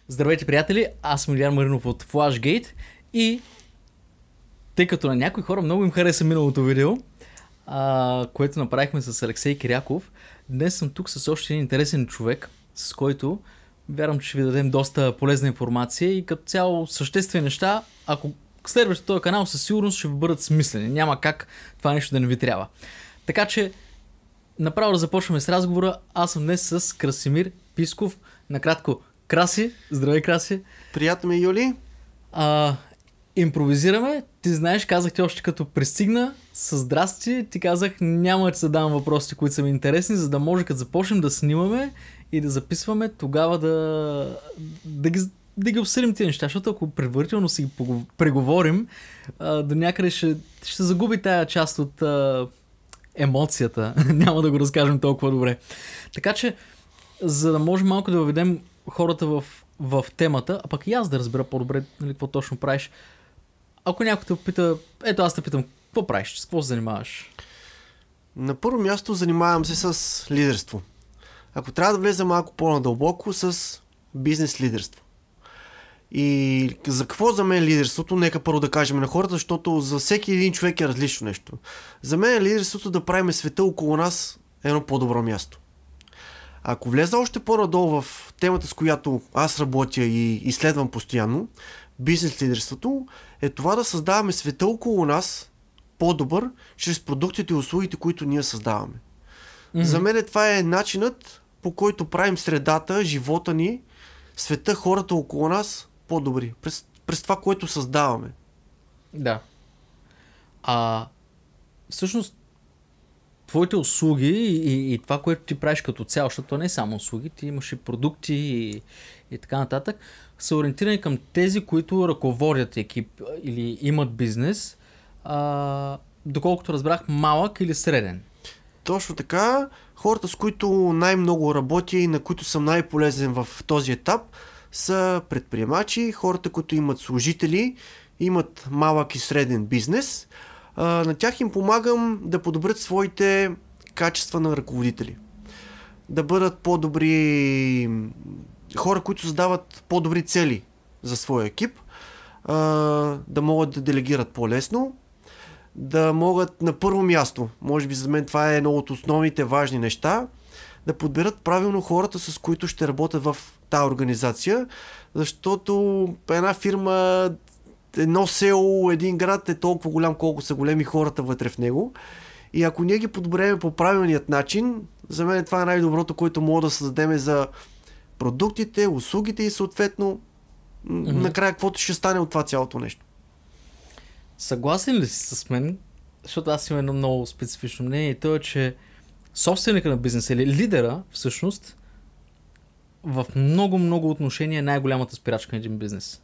Здравейте, приятели! Аз съм Илиян Маринов от Flashgate и тъй като на някои хора много им хареса миналото видео, което направихме с Алексей Киряков, днес съм тук с още един интересен човек, с който вярвам, че ще ви дадем доста полезна информация и като цяло съществени неща. Ако следвате този канал, със сигурност ще ви бъдат смислени. Няма как това нещо да не ви трябва. Така че направо да започваме с разговора. Аз съм днес с Красимир Писков. Накратко, Краси. Здравей, Краси. Приятно ми, Юли. Импровизираме. Ти знаеш, казах ти още като пристигна с здрасти. Ти казах, няма да ти задавам въпросите, които са ми интересни, за да може като започнем да снимаме и да записваме, тогава да ги обсъдим тези неща, защото ако предварително си ги преговорим, до някъде ще загуби тая част от емоцията. Няма да го разкажем толкова добре. Така че, за да може малко да въведем хората в темата, а пък и аз да разбера по-добре, нали, какво точно правиш. Ако някой те пита, ето аз те питам, какво правиш, с какво се занимаваш? На първо място занимавам се с лидерство. Ако трябва да влеза малко по-надълбоко, с бизнес лидерство. И за какво за мен лидерството? Нека първо да кажем на хората, защото за всеки един човек е различно нещо. За мен лидерството да правим света около нас едно по-добро място. Ако влеза още по-надолу в темата, с която аз работя и изследвам постоянно, бизнес лидерството е това да създаваме света около нас по-добър, чрез продуктите и услугите, които ние създаваме. Mm-hmm. За мен това е начинът, по който правим средата, живота ни, света, хората около нас по-добри. През това, което създаваме. Да. Всъщност, твоите услуги и това, което ти правиш като цяло, защото не е само услуги, ти имаш и продукти и така нататък, са ориентирани към тези, които ръководят екип или имат бизнес, доколкото разбрах, малък или среден. Точно така. Хората, с които най-много работя и на които съм най-полезен в този етап, са предприемачи, хората, които имат служители, имат малък и среден бизнес. На тях им помагам да подобрят своите качества на ръководители. Да бъдат по-добри хора, които задават по-добри цели за своя екип, да могат да делегират по-лесно, да могат на първо място, може би за мен това е едно от основните важни неща, да подберат правилно хората, с които ще работят в тази организация, защото една фирма, едно село, един град е толкова голям, колко са големи хората вътре в него. И ако ние ги подберем по правилният начин, за мен това е най-доброто, което мога да създадем за продуктите, услугите и съответно накрая каквото ще стане от това цялото нещо. Съгласен ли си с мен? Защото аз имам едно много специфично мнение и то е, че собственика на бизнеса или лидера всъщност в много отношения е най-голямата спирачка на един бизнес.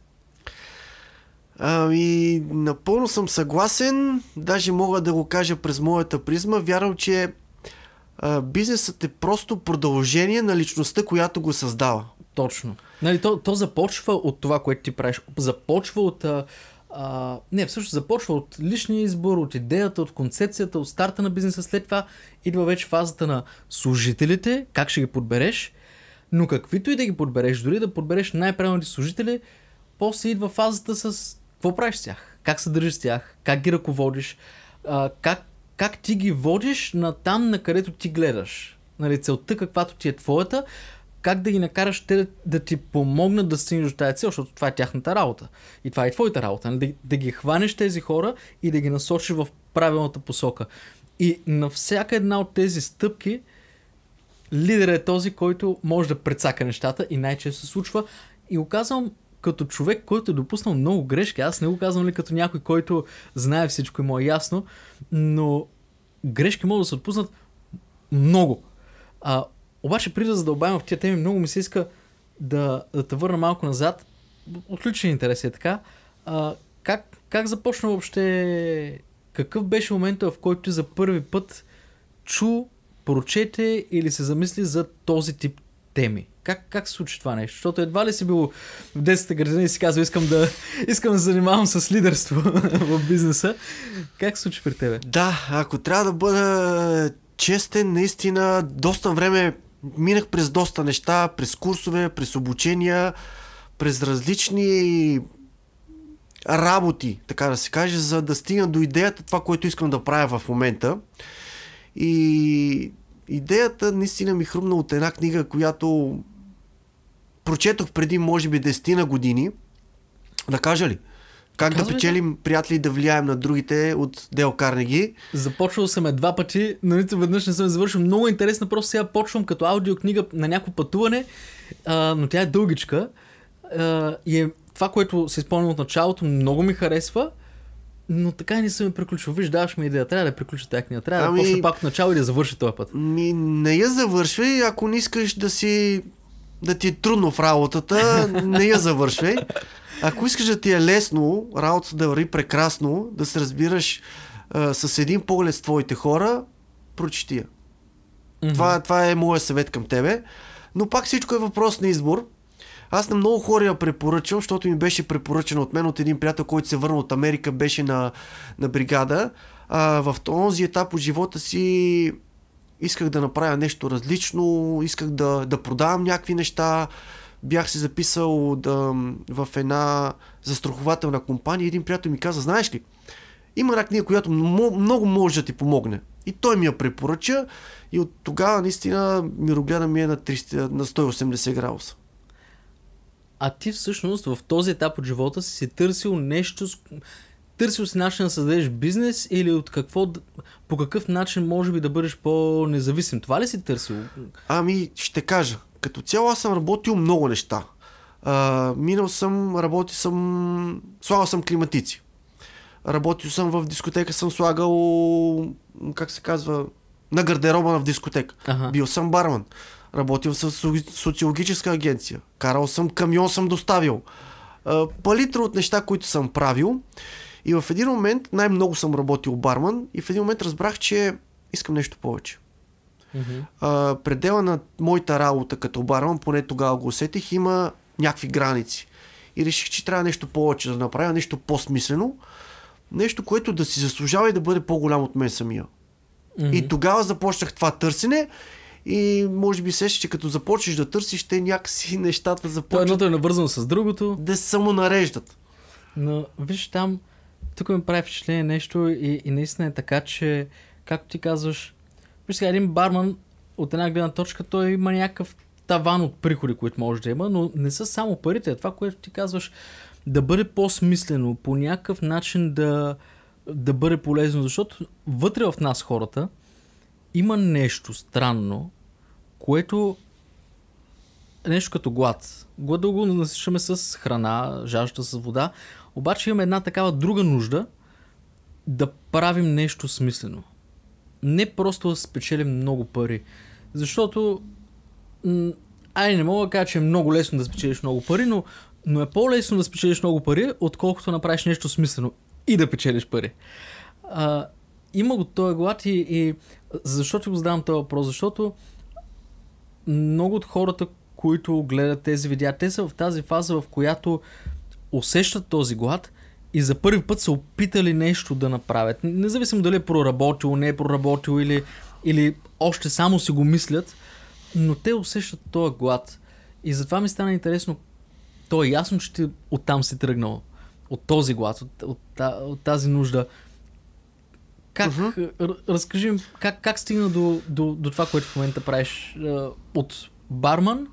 Напълно съм съгласен, даже мога да го кажа през моята призма. Вярвам, че бизнесът е просто продължение на личността, която го създава. Точно. Нали, то започва от това, което ти правиш. Започва от всъщност започва от личния избор, от идеята, от концепцията, от старта на бизнеса. След това идва вече фазата на служителите, как ще ги подбереш, но каквито и да ги подбереш, дори да подбереш най-правилните служители, после идва фазата с какво правиш с тях, как се държиш с тях, как ги ръководиш, как ти ги водиш на там, на където ти гледаш. Нали, целта, каквато ти е твоята, как да ги накараш те да ти помогнат да стигнеш до тази цел, защото това е тяхната работа. И това е твоята работа. Нали? Да ги хванеш тези хора и да ги насочиш в правилната посока. И на всяка една от тези стъпки лидерът е този, който може да прецака нещата и най-често се случва. И го казвам като човек, който е допуснал много грешки. Аз не го казвам ли като някой, който знае всичко и му е ясно, но грешки могат да се отпуснат много. Обаче преди да задълбавим в тия теми, много ми се иска да те върна малко назад. От личен интерес е така. Как започна въобще? Какъв беше момента, в който ти за първи път прочете или се замисли за този тип теми? Как се случи това нещо? Защото едва ли си бил в детската градина и си казал, искам да се занимавам с лидерство в бизнеса. Как се случи при тебе? Да, ако трябва да бъда честен, наистина доста време минах през доста неща, през курсове, през обучения, през различни работи, така да се каже, за да стигна до идеята, това, което искам да правя в момента. И идеята наистина ми хрумна от една книга, която прочетох преди, може би, 10 на години. Да кажа ли? Как да печелим приятели и да влияем на другите от Дейл Карнеги. Започвал съм 2 пъти, но нито веднъж не съм завършил. Много интересно, просто сега почвам като аудиокнига на някакво пътуване, но тя е дългичка. И е това, което се изпълня от началото, много ми харесва, но така и не съм я приключил. Виж, даваш ми идея, трябва да приключа тази книга. Трябва да почна пак от начало и да завърши този път. Не я завършвай, ако не искаш да ти е трудно в работата, не я завършвай. Ако искаш да ти е лесно, работата да върви прекрасно, да се разбираш с един поглед с твоите хора, прочети я. Това е моят съвет към тебе. Но пак всичко е въпрос на избор. Аз на много хора я препоръчвам, защото ми беше препоръчено от мен от един приятел, който се върна от Америка, беше на бригада. В този етап от живота си исках да направя нещо различно, исках да продавам някакви неща. Бях се записал в една застрахователна компания и един приятел ми каза, знаеш ли, има една книга, която много може да ти помогне. И той ми я препоръча и от тогава наистина мирогледа ми е на 180 градуса. А ти всъщност в този етап от живота си търсил нещо, търсил си начин да създадеш бизнес или по какъв начин може би да бъдеш по-независим? Това ли си търсил? Ще кажа. Като цяло аз съм работил много неща. Слагал съм климатици. Работил съм в дискотека, съм слагал, как се казва, на гардероба в дискотека. Ага. Бил съм барман. Работил с социологическа агенция. Карал съм камион, съм доставил. Палитра от неща, които съм правил. И в един момент, най-много съм работил барман и в един момент разбрах, че искам нещо повече. Предела на моята работа като барман, поне тогава го усетих, има някакви граници. И реших, че трябва нещо повече да направя, нещо по-смислено, нещо, което да си заслужава и да бъде по-голям от мен самия. И тогава започнах това търсене и може би сещаш, че като започнеш да търсиш, те някакси нещата започват. Едното е навързано с другото. Да се самонареждат. Но виж там, тук ми прави впечатление нещо и наистина е така, че както ти казваш, виж сега един барман от една гледна точка, той има някакъв таван от приходи, които може да има, но не са само парите. Това, което ти казваш, да бъде по-смислено, по някакъв начин да бъде полезно, защото вътре в нас хората има нещо странно, което нещо като глад. Глада го насичаме с храна, жажда с вода, обаче имаме една такава друга нужда да правим нещо смислено. Не просто да спечелим много пари. Защото не мога да кажа, че е много лесно да спечелиш много пари, но е по-лесно да спечелиш много пари, отколкото направиш нещо смислено и да печелиш пари. Има го този глад и защо ти го задавам този въпрос? Защото много от хората, които гледат тези видеа, те са в тази фаза, в която усещат този глад и за първи път са опитали нещо да направят. Независимо дали е проработил, не е проработил или още само си го мислят, но те усещат този глад. И затова ми стана интересно, то е ясно, че ти оттам си тръгнал. От този глад, от тази нужда. Разкажи ми, как стигна до това, което в момента правиш от барман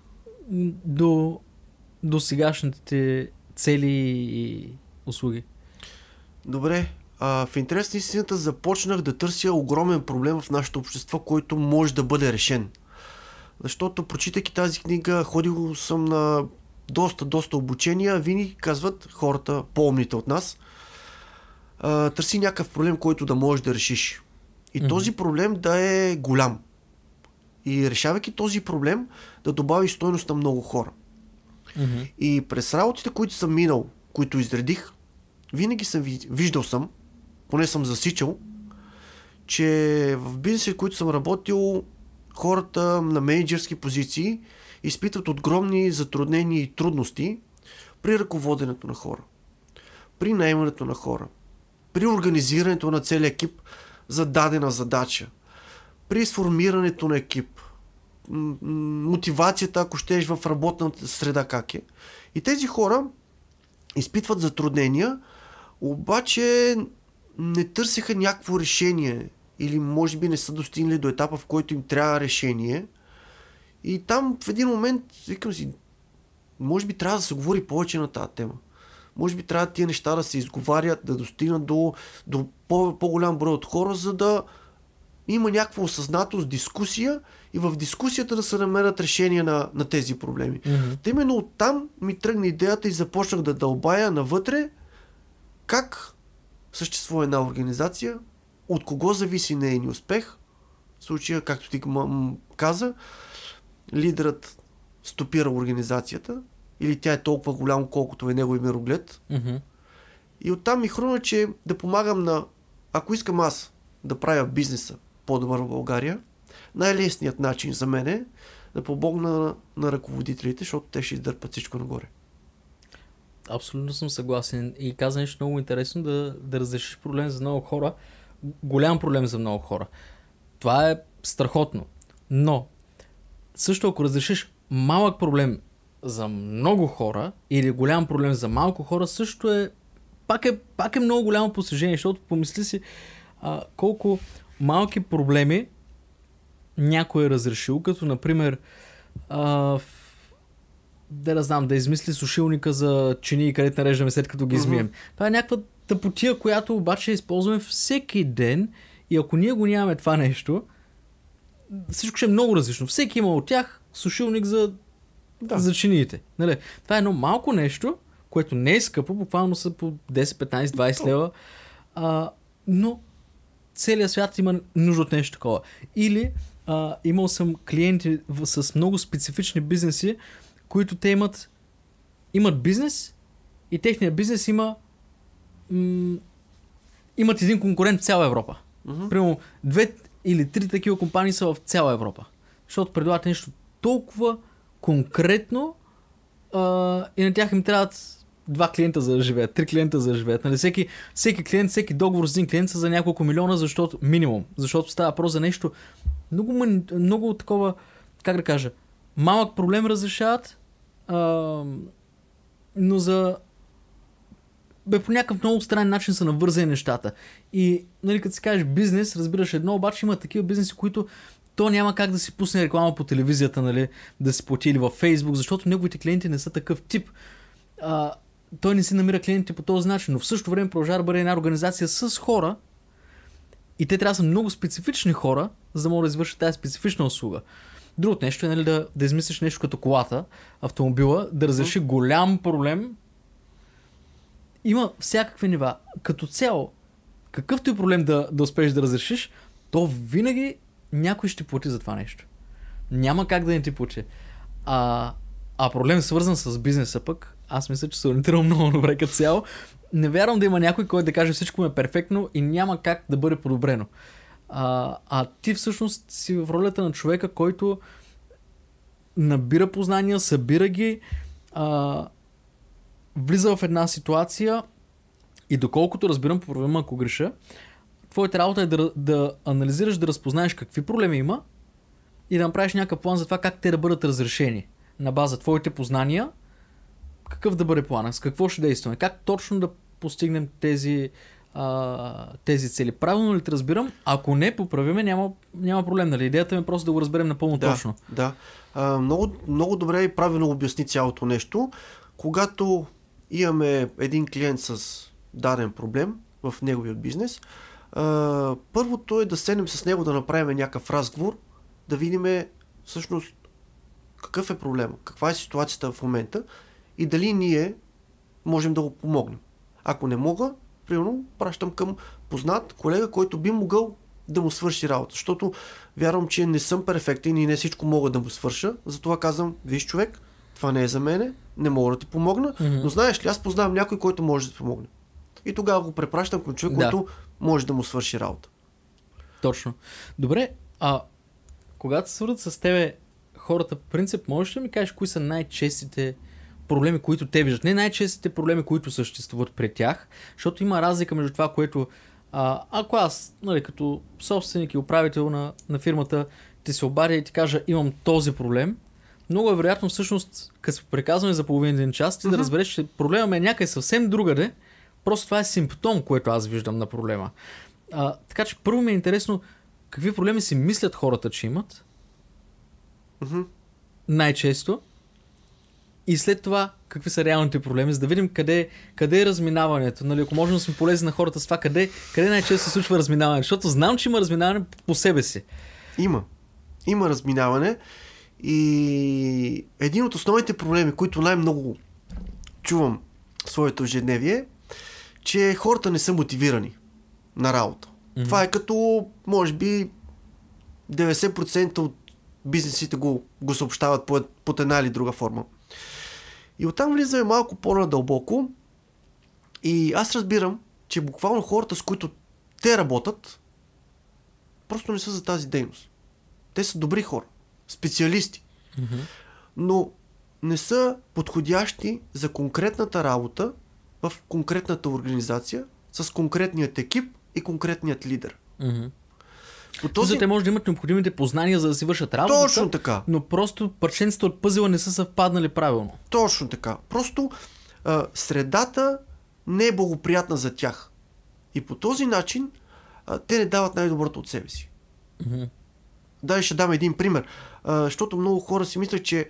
до сегашните цели и услуги? Добре. В интерес на истината започнах да търся огромен проблем в нашето общество, който може да бъде решен. Защото, прочитайки тази книга, ходил съм на доста обучения, винаги казват хората, по-умните от нас, търси някакъв проблем, който да можеш да решиш. И този проблем да е голям. И решавайки този проблем, да добавиш стойност на много хора. И през работите, които съм минал, които изредих, винаги съм виждал поне съм засичал, че в бизнеси, в които съм работил, хората на мениджърски позиции изпитват огромни затруднения и трудности при ръководенето на хора, при наемането на хора, при организирането на целия екип за дадена задача, при сформирането на екип. мотивацията, ако щеш, в работната среда как е. И тези хора изпитват затруднения, обаче не търсиха някакво решение или може би не са достигнали до етапа, в който им трябва решение. И там в един момент викам си, може би трябва да се говори повече на тази тема. Може би трябва тия неща да се изговарят, да достигнат до по-голям брой от хора, за да има някаква осъзнатост, дискусия и в дискусията да се намерят решения на тези проблеми. Та именно оттам ми тръгна идеята и започнах да дълбая навътре как съществува една организация, от кого зависи нейния успех. В случая, както ти каза, лидерът стопира организацията или тя е толкова голяма, колкото е негови мироглед. И оттам ми хрумна, че да помагам ако искам аз да правя бизнеса по-добър в България, най-лесният начин за мен е да помогна на ръководителите, защото те ще издърпат всичко нагоре. Абсолютно съм съгласен и каза нещо много интересно, да разрешиш проблем за много хора, голям проблем за много хора. Това е страхотно, но също ако разрешиш малък проблем за много хора или голям проблем за малко хора, също пак е много голямо постижение, защото помисли си колко малки проблеми някой е разрешил, като например да измисли сушилника за чинии, където нареждаме след като ги измием. Това е някаква тъпотия, която обаче използваме всеки ден и ако ние го нямаме това нещо, всичко ще е много различно. Всеки има от тях сушилник за чиниите. Нали? Това е едно малко нещо, което не е скъпо, буквално са по 10, 15, 20 лева, но целият свят има нужда от нещо такова. Или имал съм клиенти с много специфични бизнеси, които те имат бизнес и техният бизнес имат един конкурент в цяла Европа. Примерно 2 или 3 такива компании са в цяла Европа. Защото предлагат нещо толкова конкретно и на тях им трябват 2 клиента за да живеят, 3 клиента за да живеят. Нали? Всеки клиент, всеки договор с един клиент са за няколко милиона, минимум. Защото става въпрос за нещо много такова, как да кажа, малък проблем разрешават, но по някакъв много странен начин са навързани нещата. И нали, като си кажеш бизнес, разбираш едно, обаче има такива бизнеси, които то няма как да си пусне реклама по телевизията, нали, да си плати или във Фейсбук, защото неговите клиенти не са такъв тип. Той не си намира клиенти по този начин, но в същото време продължава да бъде една организация с хора и те трябва да са много специфични хора, за да могат да извършат тази специфична услуга. Другото нещо е нали, да измислиш нещо като колата, автомобила, да разреши голям проблем. Има всякакви нива. Като цяло, какъвто и проблем да успееш да разрешиш, то винаги някой ще плати за това нещо. Няма как да не ти плати. Проблем свързан с бизнеса пък, аз мисля, че се ориентирам много добре като цяло. Не вярвам да има някой, който да каже всичко е перфектно и няма как да бъде подобрено. Ти всъщност си в ролята на човека, който набира познания, събира ги, влиза в една ситуация и доколкото разбирам, поправям ако греша, твоята работа е да анализираш, да разпознаеш какви проблеми има и да направиш някакъв план за това как те да бъдат разрешени на база твоите познания, какъв да бъде планът, с какво ще действаме, как точно да постигнем тези цели. Правилно ли те разбирам? Ако не поправиме, няма проблем. Нали? Идеята ми е просто да го разберем напълно точно. Да. Много, много добре и правилно обясни цялото нещо. Когато имаме един клиент с даден проблем в неговия бизнес, първото е да седнем с него, да направим някакъв разговор, да видим всъщност какъв е проблема, каква е ситуацията в момента и дали ние можем да го помогнем. Ако не мога, примерно, пращам към познат колега, който би могъл да му свърши работа. Защото вярвам, че не съм перфектен и не всичко мога да му свърша. Затова казвам, виж човек, това не е за мене, не мога да ти помогна, но знаеш ли, аз познавам някой, който може да ти помогне. И тогава го препращам към човек, който може да му свърши работа. Точно. Добре, когато се свързват с тебе хората, по принцип, можеш ли да ми кажеш кои са най-честите проблеми, които те виждат? Не най-честите проблеми, които съществуват пред тях, защото има разлика между това, което ако аз, нали, като собственик и управител на фирмата, ти се обадя и ти кажа, имам този проблем, много е вероятно всъщност, като се приказваме за половин един час, ти да разбереш, че проблема е някъде съвсем другаде, просто това е симптом, което аз виждам на проблема. Така че първо ми е интересно какви проблеми си мислят хората, че имат. Най-често. И след това какви са реалните проблеми, за да видим къде е разминаването. Нали, ако можем да сме полезни на хората с това, къде най-често се случва разминаване. Защото знам, че има разминаване по себе си. Има разминаване и един от основните проблеми, които най-много чувам в своето ежедневие, че хората не са мотивирани на работа. Това е като, може би, 90% от бизнесите го съобщават под една или друга форма. И оттам влизаме малко по-надълбоко и аз разбирам, че буквално хората, с които те работят, просто не са за тази дейност. Те са добри хора, специалисти, но не са подходящи за конкретната работа в конкретната организация с конкретният екип и конкретният лидер. Те може да имат необходимите познания, за да си вършат работата. Точно така. Но просто парченците от пъзела не са съвпаднали правилно. Точно така. Просто средата не е благоприятна за тях. И по този начин те не дават най-доброто от себе си. Ще дам един пример. Защото много хора си мислят, че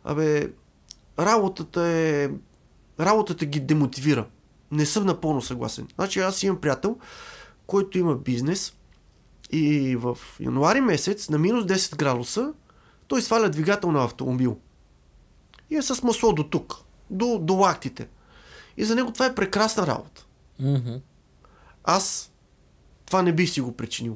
работата ги демотивира. Не съм напълно съгласен. Значи аз имам приятел, който има бизнес и в януари месец на минус 10 градуса той сваля двигател на автомобил. И е с масло до тук. До лактите. И за него това е прекрасна работа. Аз това не бих си го причинил.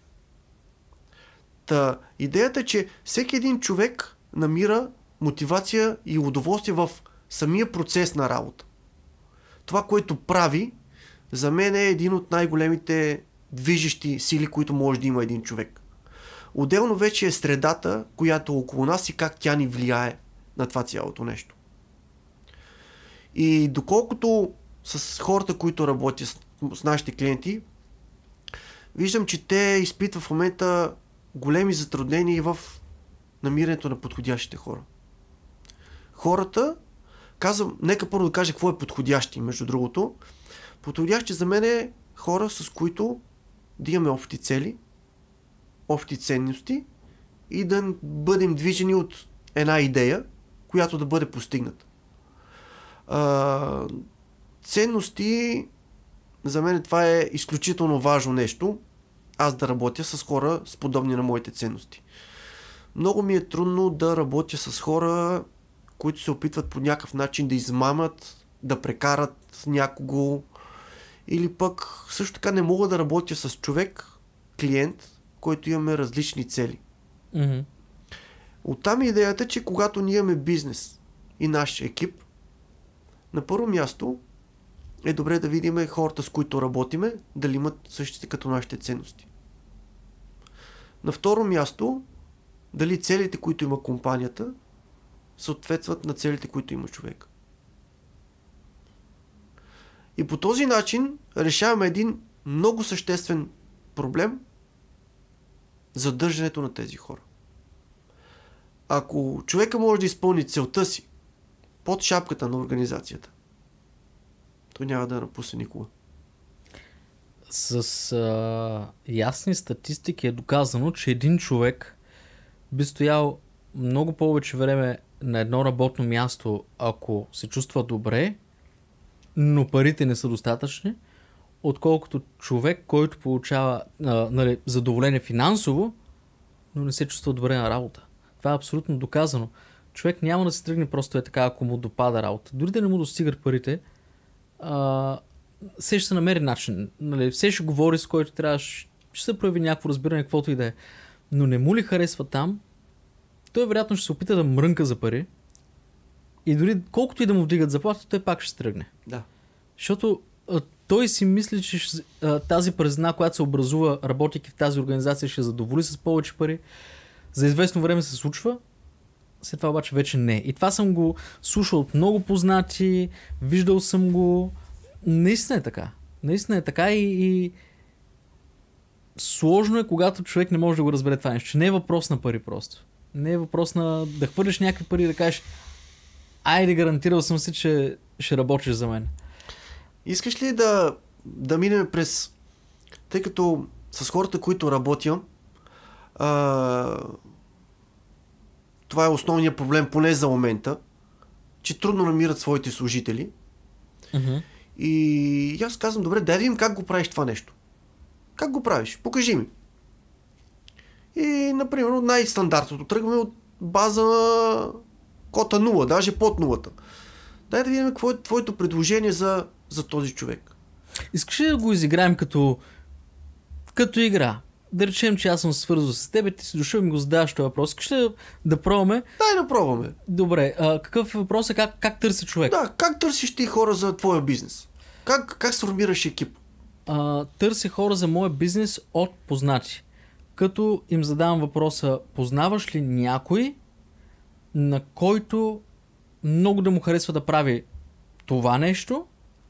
Идеята е, че всеки един човек намира мотивация и удоволствие в самия процес на работа. Това, което прави, за мен е един от най-големите движещи сили, които може да има един човек. Отделно вече е средата, която е около нас и как тя ни влияе на това цялото нещо. И доколкото с хората, които работят с нашите клиенти, виждам, че те изпитват в момента големи затруднения в намирането на подходящите хора. Хората, нека първо да кажа какво е подходящи, между другото. Подходящи за мен е хора, с които да имаме общи цели, общи ценности и да бъдем движени от една идея, която да бъде постигната. Ценности, за мен това е изключително важно нещо, аз да работя с хора с подобни на моите ценности. Много ми е трудно да работя с хора, които се опитват по някакъв начин да измамят, да прекарат някого, или пък също така не мога да работя с човек, клиент, който имаме различни цели. Оттам е идеята, че когато ние имаме бизнес и наш екип, на първо място е добре да видим хората, с които работиме, дали имат същите като нашите ценности. На второ място, дали целите, които има компанията, съответстват на целите, които има човек. И по този начин решаваме един много съществен проблем – задържането на тези хора. Ако човека може да изпълни целта си под шапката на организацията, той няма да напусне никога. С ясни статистики е доказано, че един човек би стоял много повече време на едно работно място, ако се чувства добре, но парите не са достатъчни, отколкото човек, който получава задоволение финансово, но не се чувства добре на работа. Това е абсолютно доказано. Човек няма да се тръгне просто е така, ако му допада работа. Дори да не му достигат парите, все ще се намери начин. Все ще говори с който трябва, ще се прояви някакво разбиране, каквото и да е. Но не му ли харесва там, той вероятно ще се опита да мрънка за пари и дори колкото и да му вдигат заплата, той пак ще тръгне. Да. Защото той си мисли, че тази празнина, която се образува, работейки в тази организация, ще задоволи с повече пари. За известно време се случва, след това обаче вече не. И това съм го слушал от много познати, виждал съм го. Наистина е така. Наистина е така и сложно е, когато човек не може да го разбере това нещо. Че не е въпрос на пари просто. Не е въпрос на да хвърлиш някакви пари и да кажеш айде, гарантирал съм си, че ще работиш за мен. Искаш ли да минем през... Тъй като с хората, които работя, това е основният проблем, поне за момента, че трудно намират своите служители. И аз казвам, добре, дай да видим как го правиш това нещо. Как го правиш? Покажи ми. И, например, най-стандартното тръгваме от база на кота 0, даже под нулата. Дай да видим какво е твоето предложение за този човек. Искаш ли да го изиграем като игра? Да речем, че аз съм свързал с теб, ти си дошъл и ми го задаваш този въпрос. Искаш ли да пробваме? Дай да пробваме. Добре, какъв е въпросът? Как търси човек? Да, как търсиш ти хора за твоя бизнес? Как сформираш екип? Търси хора за моя бизнес от познати. Като им задавам въпроса, познаваш ли някой, на който много да му харесва да прави това нещо?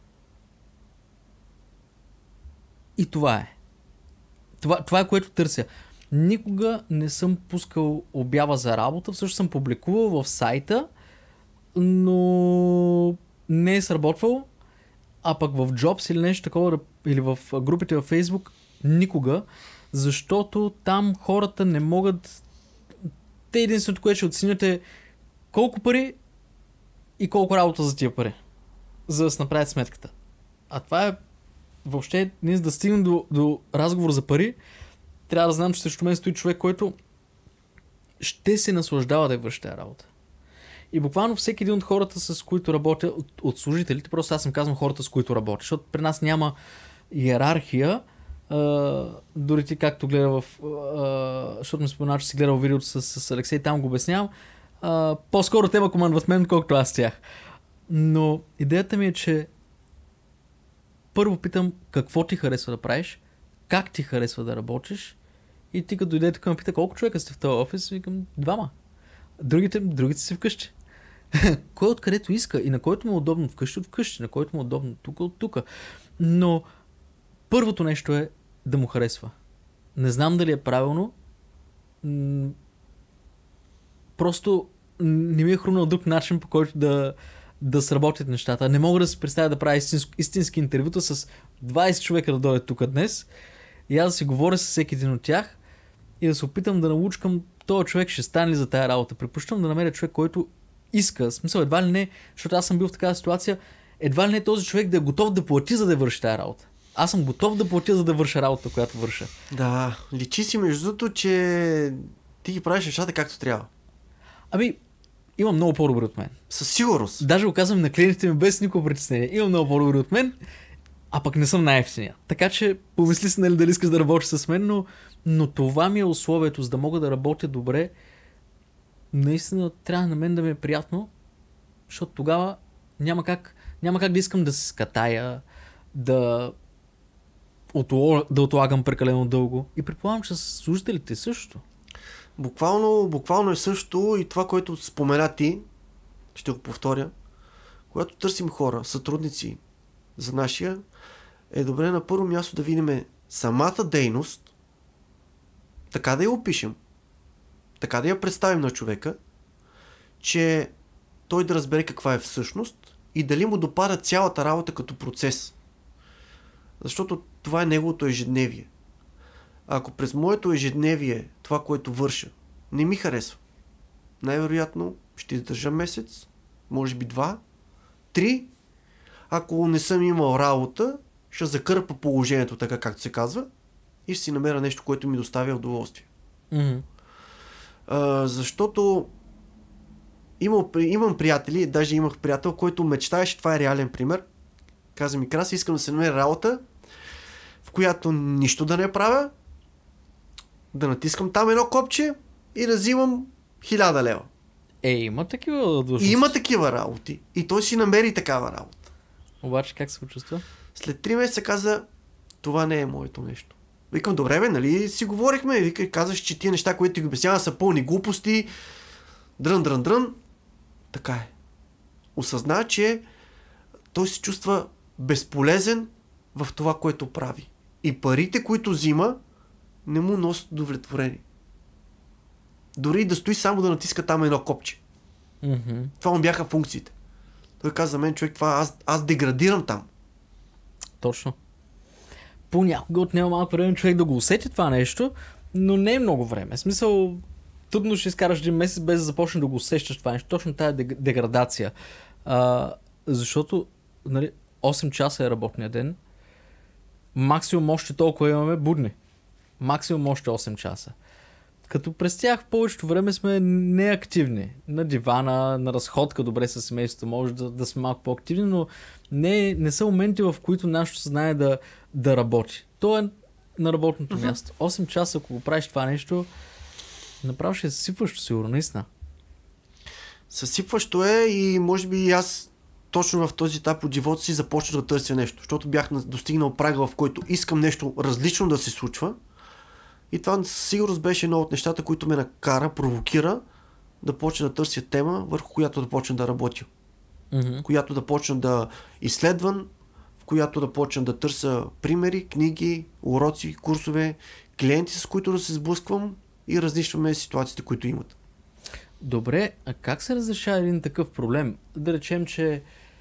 И това е. Това е, което търся. Никога не съм пускал обява за работа, всъщност съм публикувал в сайта, но не е сработвал, а пък в Jobs или нещо такова, или в групите във Facebook, никога, защото там хората не могат... Те единственото, което ще оценят е колко пари и колко работа за тия пари, за да се направят сметката. А това е въобще, ние за да стигнем до разговор за пари, трябва да знам, че срещу мен стои човек, който ще се наслаждава да върши тази работа. И буквално всеки един от хората, с които работя, от служителите, просто аз съм казвам хората, с които работя, защото при нас няма иерархия, дори ти както гледа защото ми спомена, че си гледал видеото с Алексей, там го обяснявам, по-скоро те ме командват мен, колкото аз тях. Но идеята ми е, че първо питам какво ти харесва да правиш, как ти харесва да работиш и ти като дойде тук ме пита колко човека сте в този офис, викам 2. Другите си вкъщи. Кой откъдето иска и на който му е удобно вкъщи, от вкъщи, на който му е удобно тук, от тук. Но първото нещо е да му харесва. Не знам дали е правилно. Просто не ми е хрумнал друг начин, по който да сработят нещата. Не мога да си представя да правя истински интервюта с 20 човека да дойдат тук днес и аз да си говоря с всеки един от тях и да се опитам да научкам този човек ще стане ли за тая работа. Предпочитам да намеря човек, който иска. Смисъл, едва ли не, защото аз съм бил в такава ситуация, едва ли не този човек да е готов да плати, за да върши тая работа. Аз съм готов да платя, за да върша работа, която върша. Да, личи си между другото, че ти ги правиш нещата както трябва. Има много по-добри от мен. Със сигурност. Даже го казвам на клиентите ми без никакво притеснение. Има много по-добри от мен, а пък не съм най-ефтиния. Така че помисли си, нали, дали искаш да работиш с мен, но това ми е условието, за да мога да работя добре. Наистина трябва на мен да ми е приятно, защото тогава няма как да искам да се скатая, да отлагам прекалено дълго. И предполагам, че с служителите също. Буквално е също и това, което спомена ти, ще го повторя, когато търсим хора, сътрудници за нашия, е добре на първо място да видим самата дейност, така да я опишем, така да я представим на човека, че той да разбере каква е всъщност и дали му допада цялата работа като процес. Защото това е неговото ежедневие. Ако през моето ежедневие това, което върша, не ми харесва, най-вероятно ще издържа месец, може би 2, 3. Ако не съм имал работа, ще закърпа положението така, както се казва, и ще си намеря нещо, което ми доставя удоволствие. Защото имам приятели, даже имах приятел, който мечтаеше, това е реален пример. Каза ми: Краси, искам да се намеря работа, в която нищо да не правя, да натискам там едно копче и да взимам 1000 лева. Има такива длъжности. Има такива работи. И той си намери такава работа. Обаче как се почувства? След 3 месеца каза: това не е моето нещо. Викам: добре бе, нали си говорихме? Вика, казваш, че тия неща, които ти ги обяснява, са пълни глупости. Дрън. Така е. Осъзна, че той се чувства безполезен в това, което прави. И парите, които взима, не му носи удовлетворение. Дори да стои само да натиска там едно копче. Това му бяха функциите. Той каза за мен, човек, това аз деградирам там. Точно. Понякога отнема малко време човек да го усети това нещо, но не е много време. В смисъл, трудно ще изкараш един месец без да започнеш да го усещаш това нещо. Точно тая деградация. Защото 8 часа е работния ден. Максимум още толкова имаме будни. Максимум още 8 часа. Като през тях повечето време сме неактивни. На дивана, на разходка, добре със семейството, може да сме малко по-активни, но не са моменти, в които нашето съзнание да работи. То е на работното място. 8 часа, ако го правиш това нещо, направо ще е съсипващо сигурно, наистина. Съсипващо е и може би аз точно в този етап от живота си започна да търся нещо, защото бях достигнал прага, в който искам нещо различно да се случва. И това със сигурност беше едно от нещата, които ме провокира да почна да търся тема, върху която да почна да работя. Която да почна да изследвам, в която да почна да търся примери, книги, уроци, курсове, клиенти, с които да се сблъсквам и различваме ситуациите, които имат. Добре, а как се разрешава един такъв проблем? Да речем, че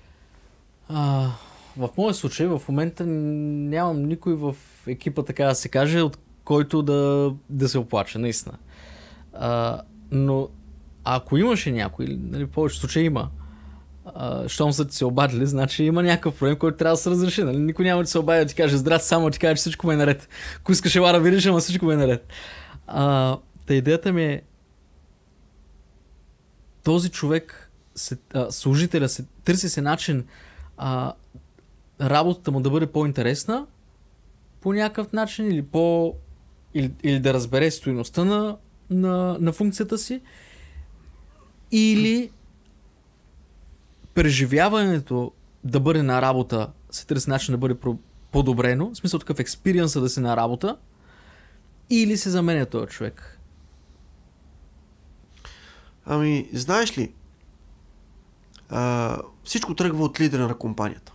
в моя случай в момента нямам никой в екипа, така да се каже, от който да се оплаче, наистина. Но ако имаше някой, нали, в повече случаи има, щом са ти се обадили, значи има някакъв проблем, който трябва да се разреши. Нали? Никой няма да се обади да ти каже здрасти, само да ти каже, че всичко ме е наред. Ако искаш ела да видиш, ама всичко ме е наред. Та идеята ми е този човек, служителя, търси се начин работата му да бъде по-интересна по някакъв начин или да разбере стойността на функцията си, или преживяването да бъде на работа се търси начин да бъде подобрено, в смисъл такъв експириенса да си на работа, или се заменя този човек. Ами, знаеш ли, всичко тръгва от лидера на компанията.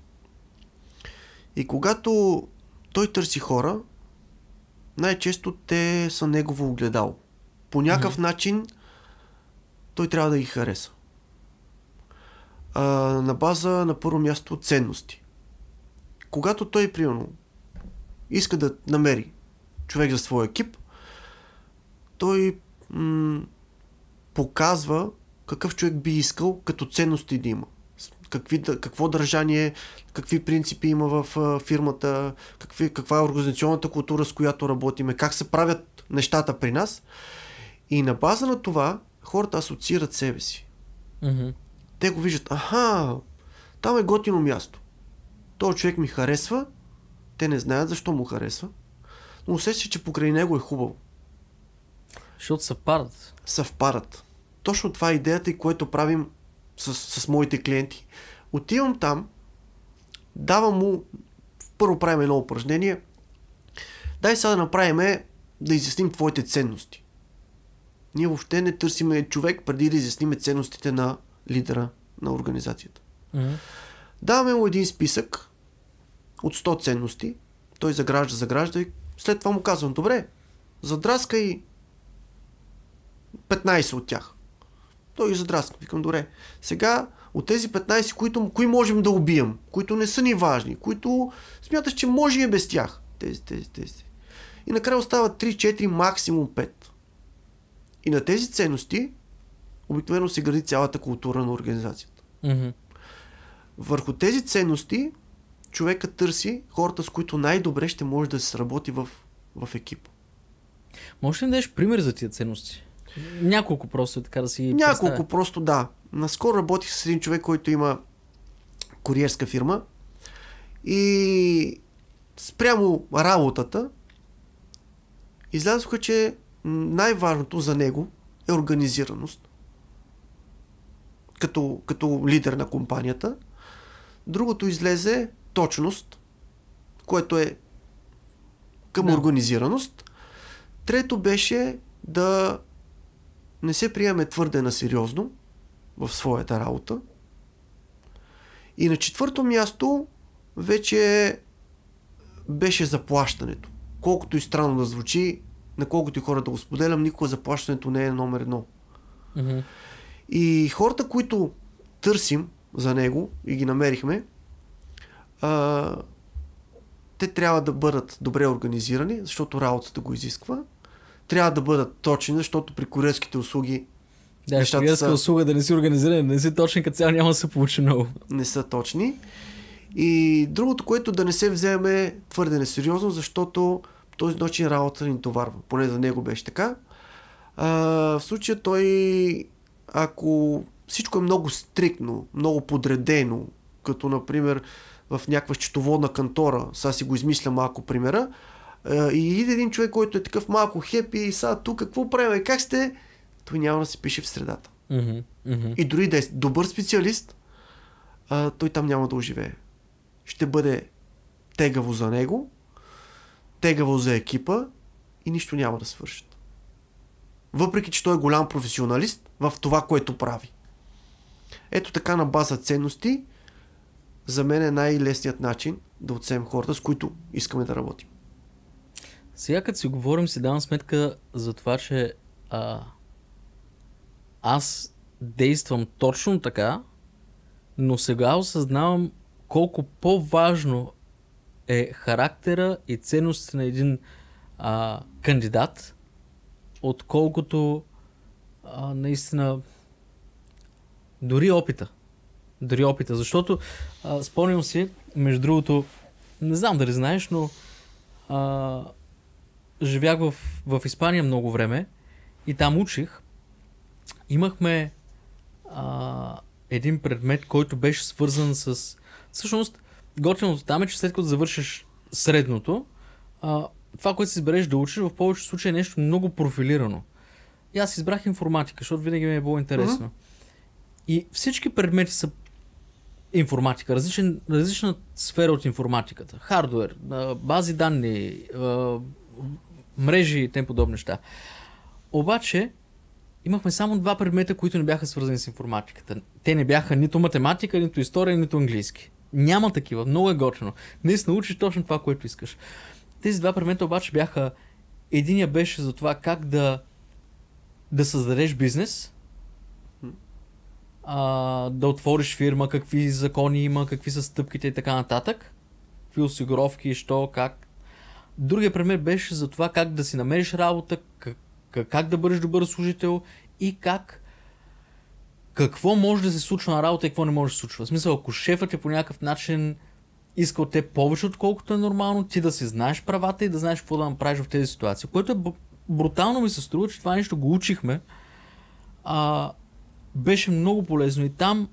И когато той търси хора, най-често те са негово огледало. По някакъв начин той трябва да ги хареса. На база, на първо място, ценности. Когато той, примерно, иска да намери човек за своя екип, той показва какъв човек би искал като ценности да има. Какво държание, какви принципи има в фирмата, каква е организационната култура, с която работиме, как се правят нещата при нас. И на база на това хората асоциират себе си. Те го виждат, там е готино място. Този човек ми харесва, те не знаят защо му харесва, но усеща, че покрай него е хубаво. Защото Съвпадат. Точно това е идеята и което правим с моите клиенти. Отивам там, давам му, първо правим едно упражнение, дай сега да направим, да изясним твоите ценности. Ние въобще не търсиме човек преди да изясним ценностите на лидера на организацията. Даваме му един списък от 100 ценности, той загражда и след това му казвам, добре, задраскай 15 от тях. Той ги задраска. Викам, добре. Сега от тези 15, кои можем да убием, които не са ни важни, които смяташ, че може и без тях. Тези. И накрая остават 3-4, максимум 5. И на тези ценности обикновено се гради цялата култура на организацията. Върху тези ценности човека търси хората, с които най-добре ще може да се сработи в екипа. Може ли да дадеш пример за тия ценности? Няколко просто, така да си Няколко просто, да. Наскоро работих с един човек, който има куриерска фирма и спрямо работата излязоха, че най-важното за него е организираност. Като лидер на компанията. Другото излезе точност, което е към организираност. Трето беше да не се приеме твърде на сериозно в своята работа. И на четвърто място вече беше заплащането, колкото и странно да звучи, на колкото и хора да го споделям, никога заплащането не е номер едно. Mm-hmm. И хората, които търсим за него и ги намерихме, те трябва да бъдат добре организирани, защото работата го изисква. Трябва да бъдат точни, защото при куриерските услуги куриерска услуга да не си организиран, да не си точен, като цяло няма да се получи много. Не са точни. И другото, което да не се вземе твърде несериозно, защото този начин работа ни товарва. Поне за него беше така. В случая той, ако всичко е много стриктно, много подредено, като например в някаква счетоводна кантора, сега си го измисля малко примера, и иде един човек, който е такъв малко хепи и сега тук какво правим, как сте, той няма да се пише в средата. Mm-hmm. Mm-hmm. И дори да е добър специалист, той там няма да оживее. Ще бъде тегаво за него, тегаво за екипа и нищо няма да свършат. Въпреки, че той е голям професионалист в това, което прави. Ето така на база ценности за мен е най-лесният начин да отсеем хората, с които искаме да работим. Сега като си говорим, си давам сметка за това, че аз действам точно така, но сега осъзнавам колко по-важно е характера и ценностите на един кандидат, отколкото наистина дори опита. Защото спомням си, между другото, не знам дали знаеш, но живях в Испания много време и там учих. Имахме един предмет, който беше свързан с... Всъщност, готиното там е, че след като завършиш средното, това, което си избереш да учиш, в повечето случаи е нещо много профилирано. И аз избрах информатика, защото винаги ми е било интересно. И всички предмети са информатика, различна сфера от информатиката. Хардуер, бази данни, мрежи и тем подобни неща. Обаче, имахме само 2 предмета, които не бяха свързани с информатиката. Те не бяха нито математика, нито история, нито английски. Няма такива. Много е готино. Днес научиш точно това, което искаш. Тези 2 предмета обаче бяха... Единия беше за това как да създадеш бизнес, да отвориш фирма, какви закони има, какви са стъпките и така нататък. Какви осигуровки, що, как. Другия предмет беше за това как да си намериш работа, как да бъдеш добър служител и какво може да се случва на работа и какво не може да се случва. В смисъл, ако шефът е по някакъв начин иска от теб повече, отколкото е нормално, ти да си знаеш правата и да знаеш какво да направиш в тези ситуации. Което е брутално ми се струва, че това нещо го учихме. Беше много полезно и там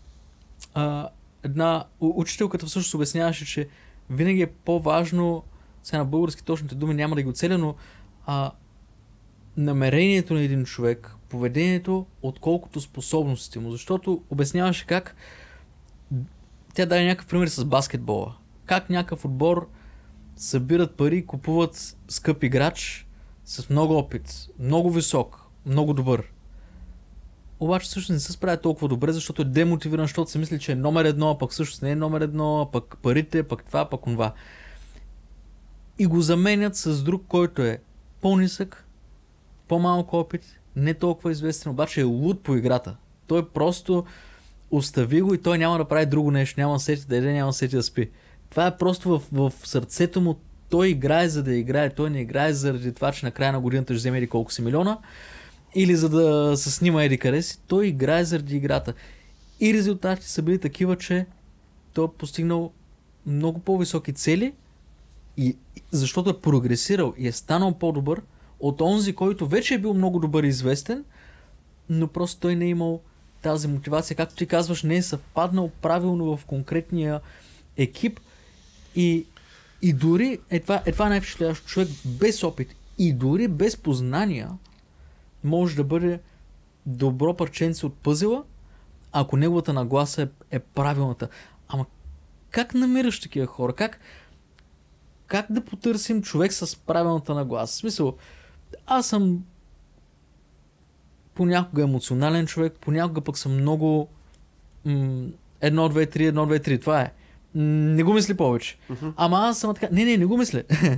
една учителката всъщност обясняваше, че винаги е по-важно, сега на български точните думи няма да ги оцеля, но намерението на един човек, поведението, отколкото способностите му. Защото обясняваше как тя даде някакъв пример с баскетбола. Как някакъв отбор събират пари, купуват скъп играч с много опит, много висок, много добър. Обаче всъщност не се справя толкова добре, защото е демотивиран, защото се мисли, че е номер 1, а пък всъщност не е номер 1, а пък парите, пък това, пък онова. И го заменят с друг, който е по-нисък, по-малко опит, не толкова известен, обаче е луд по играта. Той просто остави го и той няма да прави друго нещо, няма да сети да яде, няма да сети да спи. Това е просто в сърцето му, той играе за да играе, той не играе заради това, че на края на годината ще вземе еди колко си милиона, или за да се снима еди къде си, той играе заради играта. И резултатите са били такива, че той е постигнал много по-високи цели, и защото е прогресирал и е станал по-добър от онзи, който вече е бил много добър и известен, но просто той не е имал тази мотивация, както ти казваш, не е съвпаднал правилно в конкретния екип и дори това е най-впечатляващо, човек без опит и дори без познания може да бъде добро парченце от пъзела, ако неговата нагласа е правилната. Ама как намираш такива хора? Как да потърсим човек с правилната нагласа? В смисъл, аз съм понякога емоционален човек, понякога пък съм много 1, 2, 3, 1, 2, 3, това е. Не го мисли повече. Ама аз съм така, не го мисля.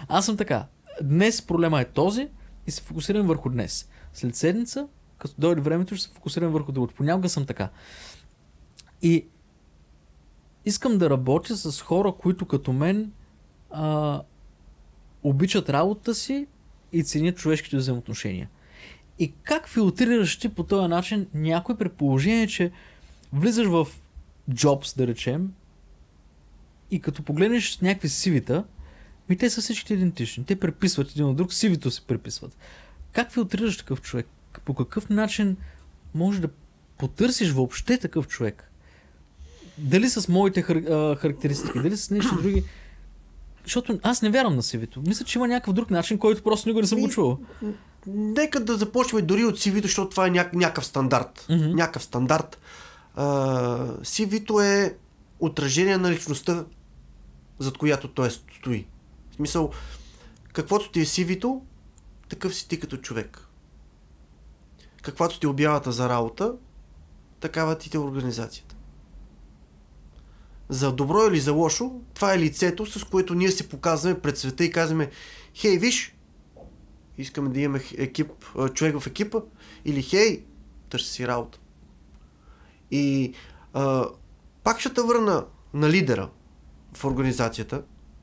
Аз съм така. Днес проблема е този и се фокусирам върху днес. След седмица, като дойде времето, ще се фокусирам върху другото. Понякога съм така. И искам да работя с хора, които като мен обичат работата си и ценят човешките взаимоотношения. И как филтрираш ти по този начин някой при положение, че влизаш в Jobs, да речем, и като погледнеш някакви CV-та, те са всички идентични. Те преписват един от друг, CV-то се преписват. Как филтрираш такъв човек? По какъв начин можеш да потърсиш въобще такъв човек? Дали с моите характеристики, дали с нещо други? Защото аз не вярвам на CV-то. Мисля, че има някакъв друг начин, който просто никога не съм го чувал. Нека да започваме дори от CV-то, защото това е някакъв стандарт. Някакъв стандарт. CV-то е отражение на личността, зад която той стои. В смисъл, каквото ти е CV-то, такъв си ти като човек. Каквато ти е обявата за работа, такава ти е организацията. За добро или за лошо, това е лицето, с което ние се показваме пред света и казваме: хей, виж, искаме да имаме човек в екипа, или хей, търси си работа. И пак ще те върна на лидера в организацията.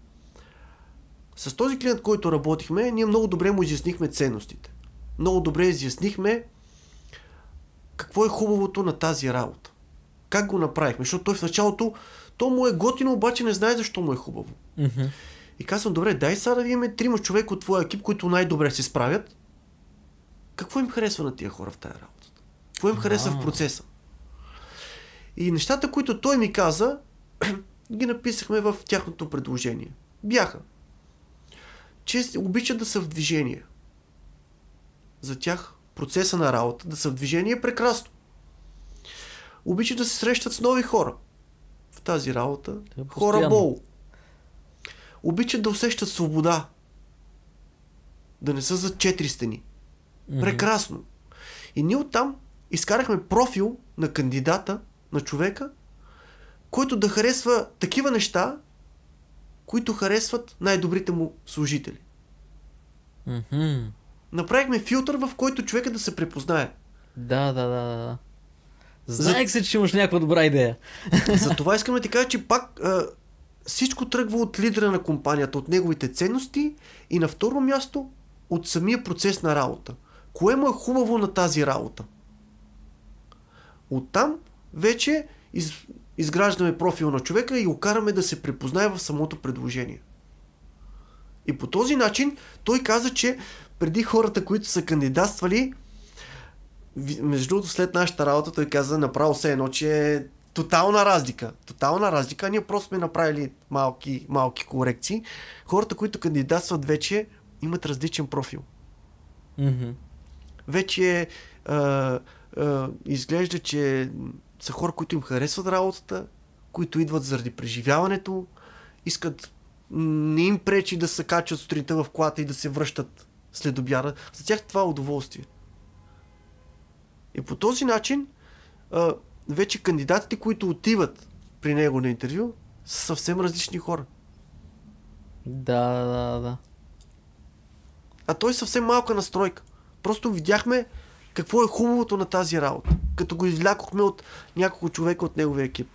С този клиент, който работихме, ние много добре му изяснихме ценностите. Много добре изяснихме какво е хубавото на тази работа. Как го направихме? Защото той в началото, то му е готино, обаче не знае защо му е хубаво. Mm-hmm. И казвам: добре, дай сега да видим 3 човека от твоя екип, които най-добре се справят. Какво им харесва на тия хора в тая работа? Какво им харесва в процеса? И нещата, които той ми каза, ги написахме в тяхното предложение. Бяха, че обичат да са в движение. За тях процеса на работа, да са в движение, е прекрасно. Обичат да се срещат с нови хора в тази работа. Хора бол. Обичат да усещат свобода. Да не са за 4 стени. Прекрасно. И ние оттам изкарахме профил на кандидата, на човека, който да харесва такива неща, които харесват най-добрите му служители. Mm-hmm. Направихме филтър, в който човека да се препознае. Да. Знаех се, че имаш някаква добра идея. Затова искам да ти кажа, че пак всичко тръгва от лидера на компанията, от неговите ценности и на второ място от самия процес на работа. Кое му е хубаво на тази работа? Оттам вече изграждаме профил на човека и го караме да се препознае в самото предложение. И по този начин той каза, че преди хората, които са кандидатствали, между другото след нашата работа, той каза направо все едно, че е тотална разлика. Тотална разлика. Ние просто сме направили малки корекции. Хората, които кандидатстват, вече имат различен профил. Mm-hmm. Вече изглежда, че са хора, които им харесват работата, които идват заради преживяването, искат, не им пречи да се качат сутринта в колата и да се връщат след обяда. За тях това е удоволствие. И по този начин вече кандидатите, които отиват при него на интервю, са съвсем различни хора. Да. А той е съвсем малка настройка. Просто видяхме какво е хубавото на тази работа, като го извлякохме от няколко човека от неговия екип.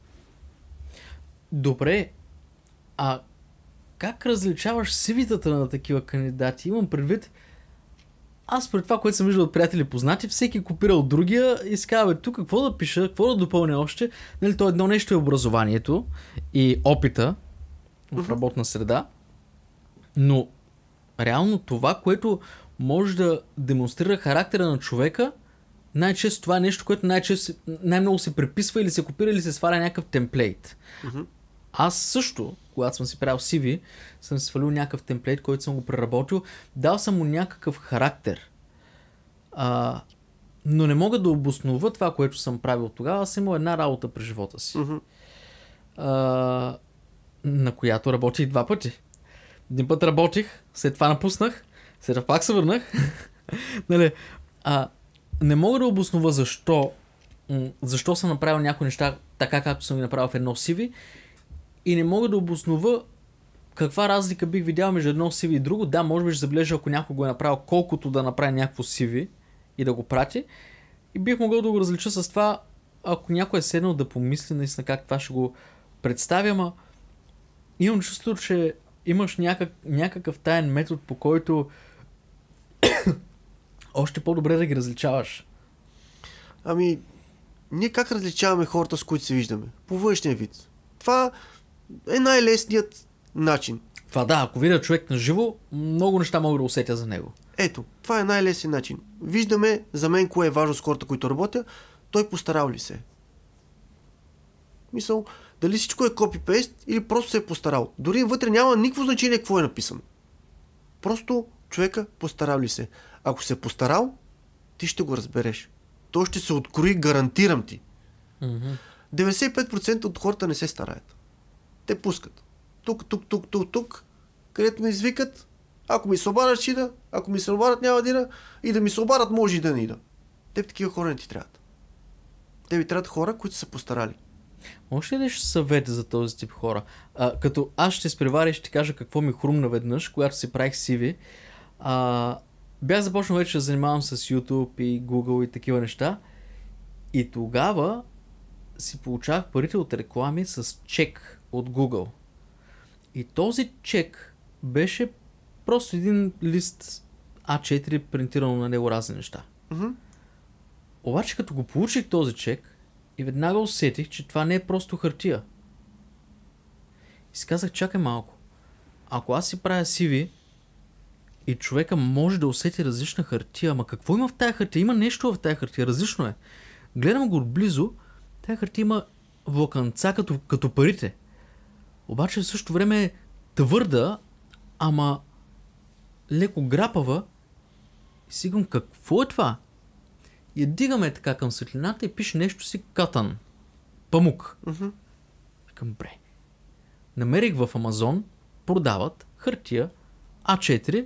Добре, а как различаваш CV-тата на такива кандидати? Имам предвид, аз пред това, което съм виждал от приятели познати, всеки копира от другия и си казва: тук какво да пиша, какво да допълня още. Нали, то едно нещо е образованието и опита в работна среда, но реално това, което може да демонстрира характера на човека, най-често това е нещо, което най-много се преписва или се копира или се сваля някакъв темплейт. Аз също, когато съм си правил CV, съм си свалил някакъв темплейт, който съм го преработил, дал съм му някакъв характер. Но не мога да обоснова това, което съм правил тогава. Аз съм имал една работа през живота си, на която работих 2 пъти. Един път работих, след това напуснах, след това пак се върнах. Нали, не мога да обоснова защо съм направил някои неща така, както съм ги направил в едно CV, и не мога да обоснова каква разлика бих видял между едно CV и друго? Да, може би ще забележа, ако някой го е направил, колкото да направи някакво CV и да го прати. И бих могъл да го различа с това, ако някой е седнал да помисли наистина как това ще го представя, ама имам чувство, че имаш някакъв таен метод, по който още по-добре да ги различаваш. Ами, ние как различаваме хората, с които се виждаме? По външния вид. Това е най-лесният начин. Това да, ако видя човек на живо, много неща мога да усетя за него. Ето, това е най-лесният начин. Виждаме за мен кое е важно с хората, които работя, той постарал ли се. Мисъл, дали всичко е копи-пейст или просто се е постарал. Дори вътре няма никакво значение какво е написано. Просто човека постарал ли се. Ако се е постарал, ти ще го разбереш. Той ще се открои, гарантирам ти. 95% от хората не се стараят. Те пускат. Тук, където ме извикат, ако ми се обадят, ще ида, ако ми се обадят, няма да ида, и да ми се обадят, може и да не ида. Те такива хора не ти трябват. Те ви трябват хора, които са постарали. Може ли да ще съвет за този тип хора? Като аз ще спреваря и ще ти кажа какво ми хрумна веднъж, когато си правих CV. Бях започнал вече да занимавам с YouTube и Google и такива неща. И тогава си получавах парите от реклами с чек от Google. И този чек беше просто един лист А4, принтирано на него разни неща. Обаче като го получих този чек, и веднага усетих, че това не е просто хартия. И си казах, чакай малко. Ако аз си правя CV и човека може да усети различна хартия, ама какво има в тая хартия? Има нещо в тая хартия, различно е. Гледам го отблизо, тая хартия има влакънца като парите. Обаче в същото време е твърда, ама леко грапава. И си гам, какво е това? И я дигаме така към светлината и пише нещо си катан. Памук. Викам, бре. Намерих в Амазон, продават хартия А4,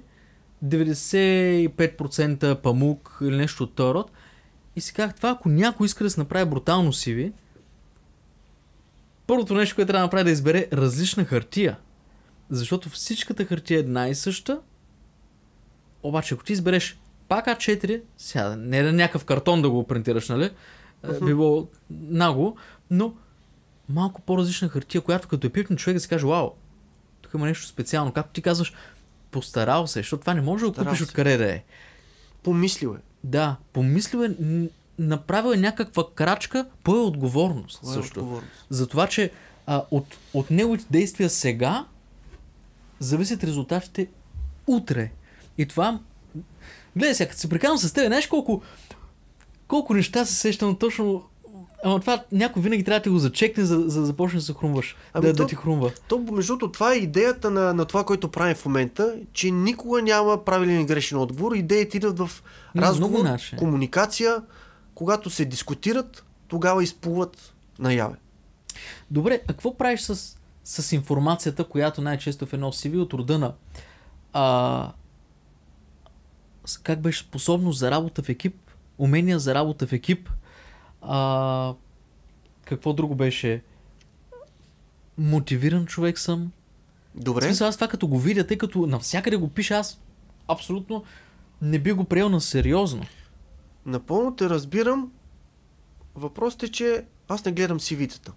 95% памук или нещо от този род. И си казах, това ако някой иска да се направи брутално CV, първото нещо, което трябва да направи, да избере различна хартия. Защото всичката хартия е една и съща. Обаче, ако ти избереш пак А4, сега не е на някакъв картон да го принтираш, нали? Би било нагло, но малко по-различна хартия, която като е пипне човек да си каже, вау, тук има нещо специално. Както ти казваш, постарал се, защото това не може да го купиш откъде да е. Помислил е. Да, помислил е, направил е някаква крачка, по отговорност също. За това, че от неговите действия сега зависят резултатите утре. И това... Гледай сега, като се приканвам с теб, знаеш колко неща се сещам точно... Ама това някой винаги трябва да ти го зачекне, за да започне да се хрумваш. Да ти хрумва. Между другото, това е идеята на това, което правим в момента, че никога няма правилен и грешен отговор. Идеите идват в разговор, комуникация. Когато се дискутират, тогава изплуват наяве. Добре, а какво правиш с информацията, която най-често в едно CV от рода на как беше способност за работа в екип, умения за работа в екип, какво друго беше? Мотивиран човек съм. Добре. В смисъл, аз това като го видя, тъй като навсякъде го пише, аз абсолютно не би го приел на сериозно. Напълно те разбирам. Въпросът е, че аз не гледам CV-тата.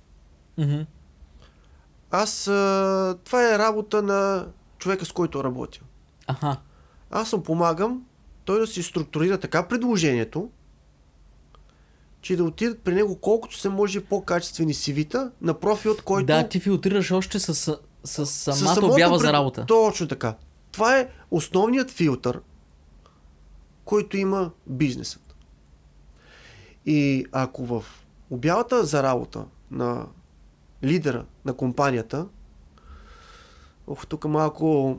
Това е работа на човека, с който работя. Аз му помагам той да си структурира така предложението, че да отидат при него колкото се може по-качествени CV-та на профил, който... Да, ти филтрираш още с самата обява за работа. Точно така. Това е основният филтър, който има бизнесът. И ако в обявата за работа на лидера на компанията, тук малко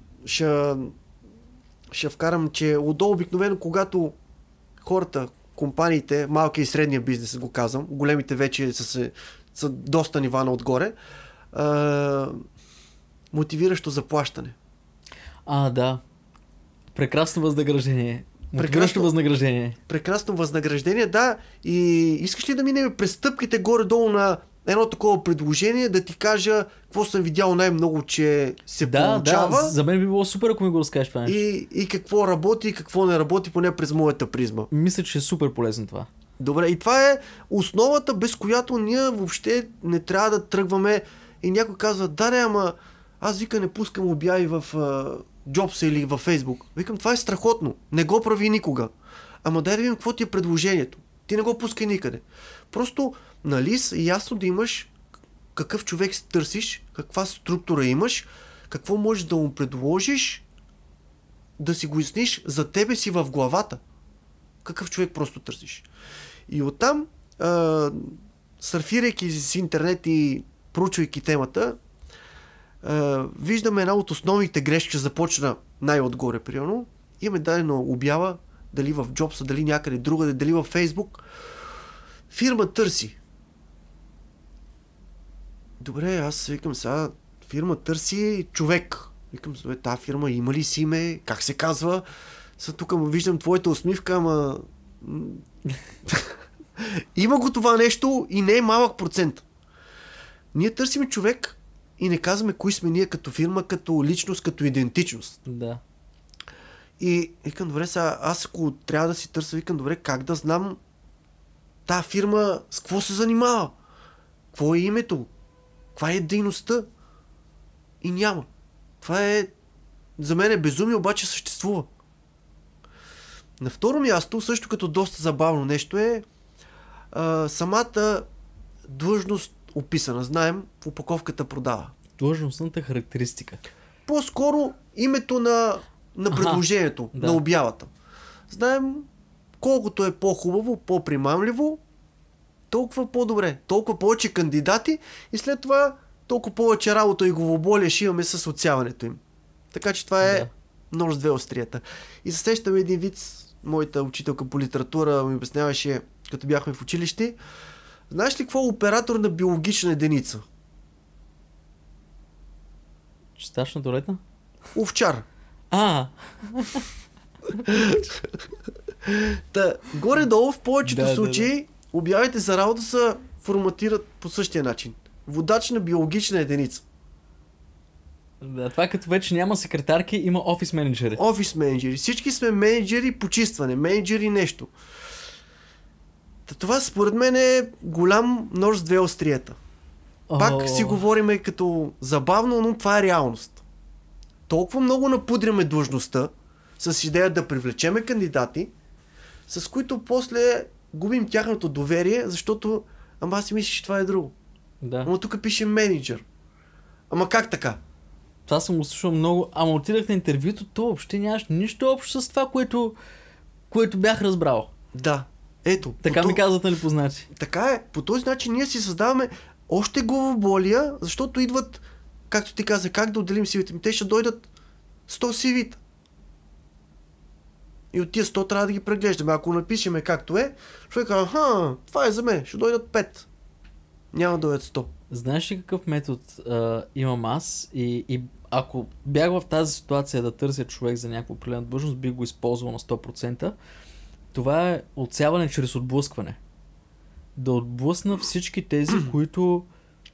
ще вкарам, че отдолу обикновено, когато хората, компаниите, малкия и средния бизнес, го казвам, големите вече са доста нива на отгоре, мотивиращо заплащане. Да. Прекрасно възнаграждение. Прекрасно възнаграждение, да. И искаш ли да минем през стъпките горе-долу на едно такова предложение да ти кажа какво съм видял най-много, че се получава. Да, за мен би било супер, ако ми го разкажеш това нещо. И какво работи и какво не работи, поне през моята призма. Мисля, че е супер полезно това. Добре, и това е основата, без която ние въобще не трябва да тръгваме. И някой казва, да, ама аз вика не пускам обяви в Jobs или във Facebook. Викам, това е страхотно. Не го прави никога. Ама дай да видим какво ти е предложението. Ти не го пускай никъде. Просто нали ясно да имаш какъв човек търсиш, каква структура имаш, какво можеш да му предложиш, да си го изясниш за тебе си в главата. Какъв човек просто търсиш. И оттам, сърфирайки с интернет и проучвайки темата, виждаме една от основните грешки, започна най-отгоре, примерно. Имаме дадена обява, дали в Jobs, дали някъде другаде, дали в Facebook. Фирма търси. Добре, аз викам сега, фирма търси човек. Викам, тази фирма има ли си име? Как се казва? Сега тук му виждам твоята усмивка, ама... Има го това нещо и не е малък процент. Ние търсим човек и не казваме кои сме ние като фирма, като личност, като идентичност. Да. И викам, добре, сега аз ако трябва да си търся, викам, добре, как да знам тази фирма с какво се занимава? Какво е името? Каква е дейността? И няма. Това е... За мен е безумие, обаче съществува. На второ място, също като доста забавно нещо е самата длъжност описана. Знаем, в опаковката продава. Длъжностната характеристика. По-скоро името на предложението, да. на обявата. Знаем, колкото е по-хубаво, по-примамливо, толкова по-добре. Толкова повече кандидати и след това толкова повече работа и главоболие ще имаме с отсяването им. Така че това е нож с две острията. И се сещам един виц, моята учителка по литература ми обясняваше, като бяхме в училище. Знаеш ли какво е оператор на биологична единица? Чистач на туалетна? Овчар. Та, горе-долу в повечето случаи обявите за работа се форматират по същия начин. Водач на биологична единица. Да, това като вече няма секретарки, има офис менеджери. Офис менеджери. Всички сме менеджери почистване, менеджери нещо. Това според мен е голям нож с две острията. Пак си говориме като забавно, но това е реалност. Толкова много напудряме длъжността с идея да привлечеме кандидати, с които после губим тяхното доверие, защото ама аз си мисля, че това е друго. Да. Ама тук пише менеджер. Ама как така? Това съм го слушал много. Ама отидах на интервюто, то въобще нямаш нищо общо с това, което бях разбрал. Да. Ето. Така ми казват, нали, познати. Така е. По този начин ние си създаваме още главоболия, защото идват, както ти каза, как да отделим CV-та. Те ще дойдат 100 CV-та. И от тия 100 трябва да ги преглеждаме. Ако напишеме както е, човек казва, това е за мен, ще дойдат 5. Няма да дойдат 100. Знаеш ли какъв метод имам аз и ако бях в тази ситуация да търся човек за някаква определена длъжност, бих го използвал на 100%. Това е отсяване чрез отблъскване. Да отблъсна всички тези, които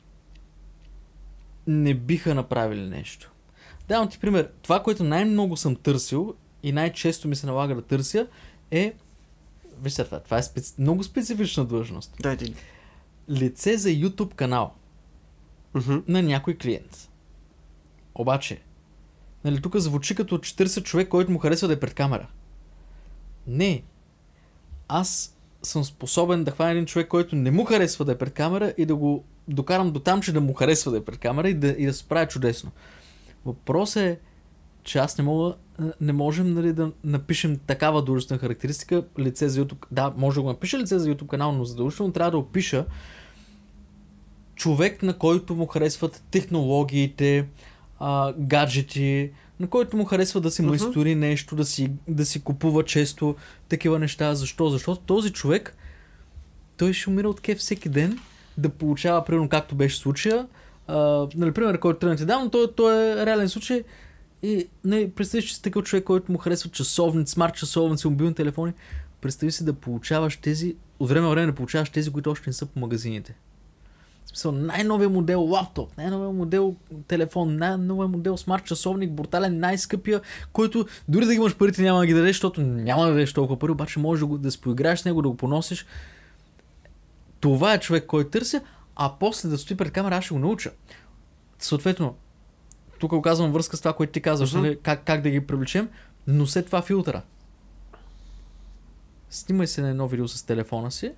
не биха направили нещо. Давам ти пример. Това, което най-много съм търсил и най-често ми се налага да търся е... Виж сега това е много специфична длъжност. Дайте ли. Лице за YouTube канал на някой клиент. Обаче, нали, тук звучи като 40 човек, който му харесва да е пред камера. Не. Аз съм способен да хвана един човек, който не му харесва да е пред камера и да го докарам до там, че да му харесва да е пред камера и да се справя чудесно. Въпросът е, че аз не можем, нали, да напишем такава длъжностна характеристика, лице за YouTube. Да, може да го напиша лице за YouTube канал, но задължително трябва да опиша човек, на който му харесват технологиите, гаджети, на който му харесва да си майстори нещо, да си купува често такива неща. Защо? Защото този човек, той ще умира от кеф всеки ден да получава, примерно както беше случая. Нали, пример, който тръгнете дам, но той е реален случай. И представи, че си такъв човек, който му харесва часовници, смарт часовници, мобилни телефони. Представи си да получаваш тези, от време на време да получаваш тези, които още не са по магазините. В смисъл, най-новия модел лаптоп, най-новия модел телефон, най-новия модел смарт часовник, брутален, най-скъпия, който дори да имаш парите няма да ги дадеш, защото няма да дадеш толкова пари, обаче можеш да се поиграеш с него, да го поносиш. Това е човек, който търся, а после да стои пред камера, аз ще го науча. Съответно, тук оказвам връзка с това, което ти казваш, нали, как да ги привлечем, но след това филтъра. Снимай се на едно видео с телефона си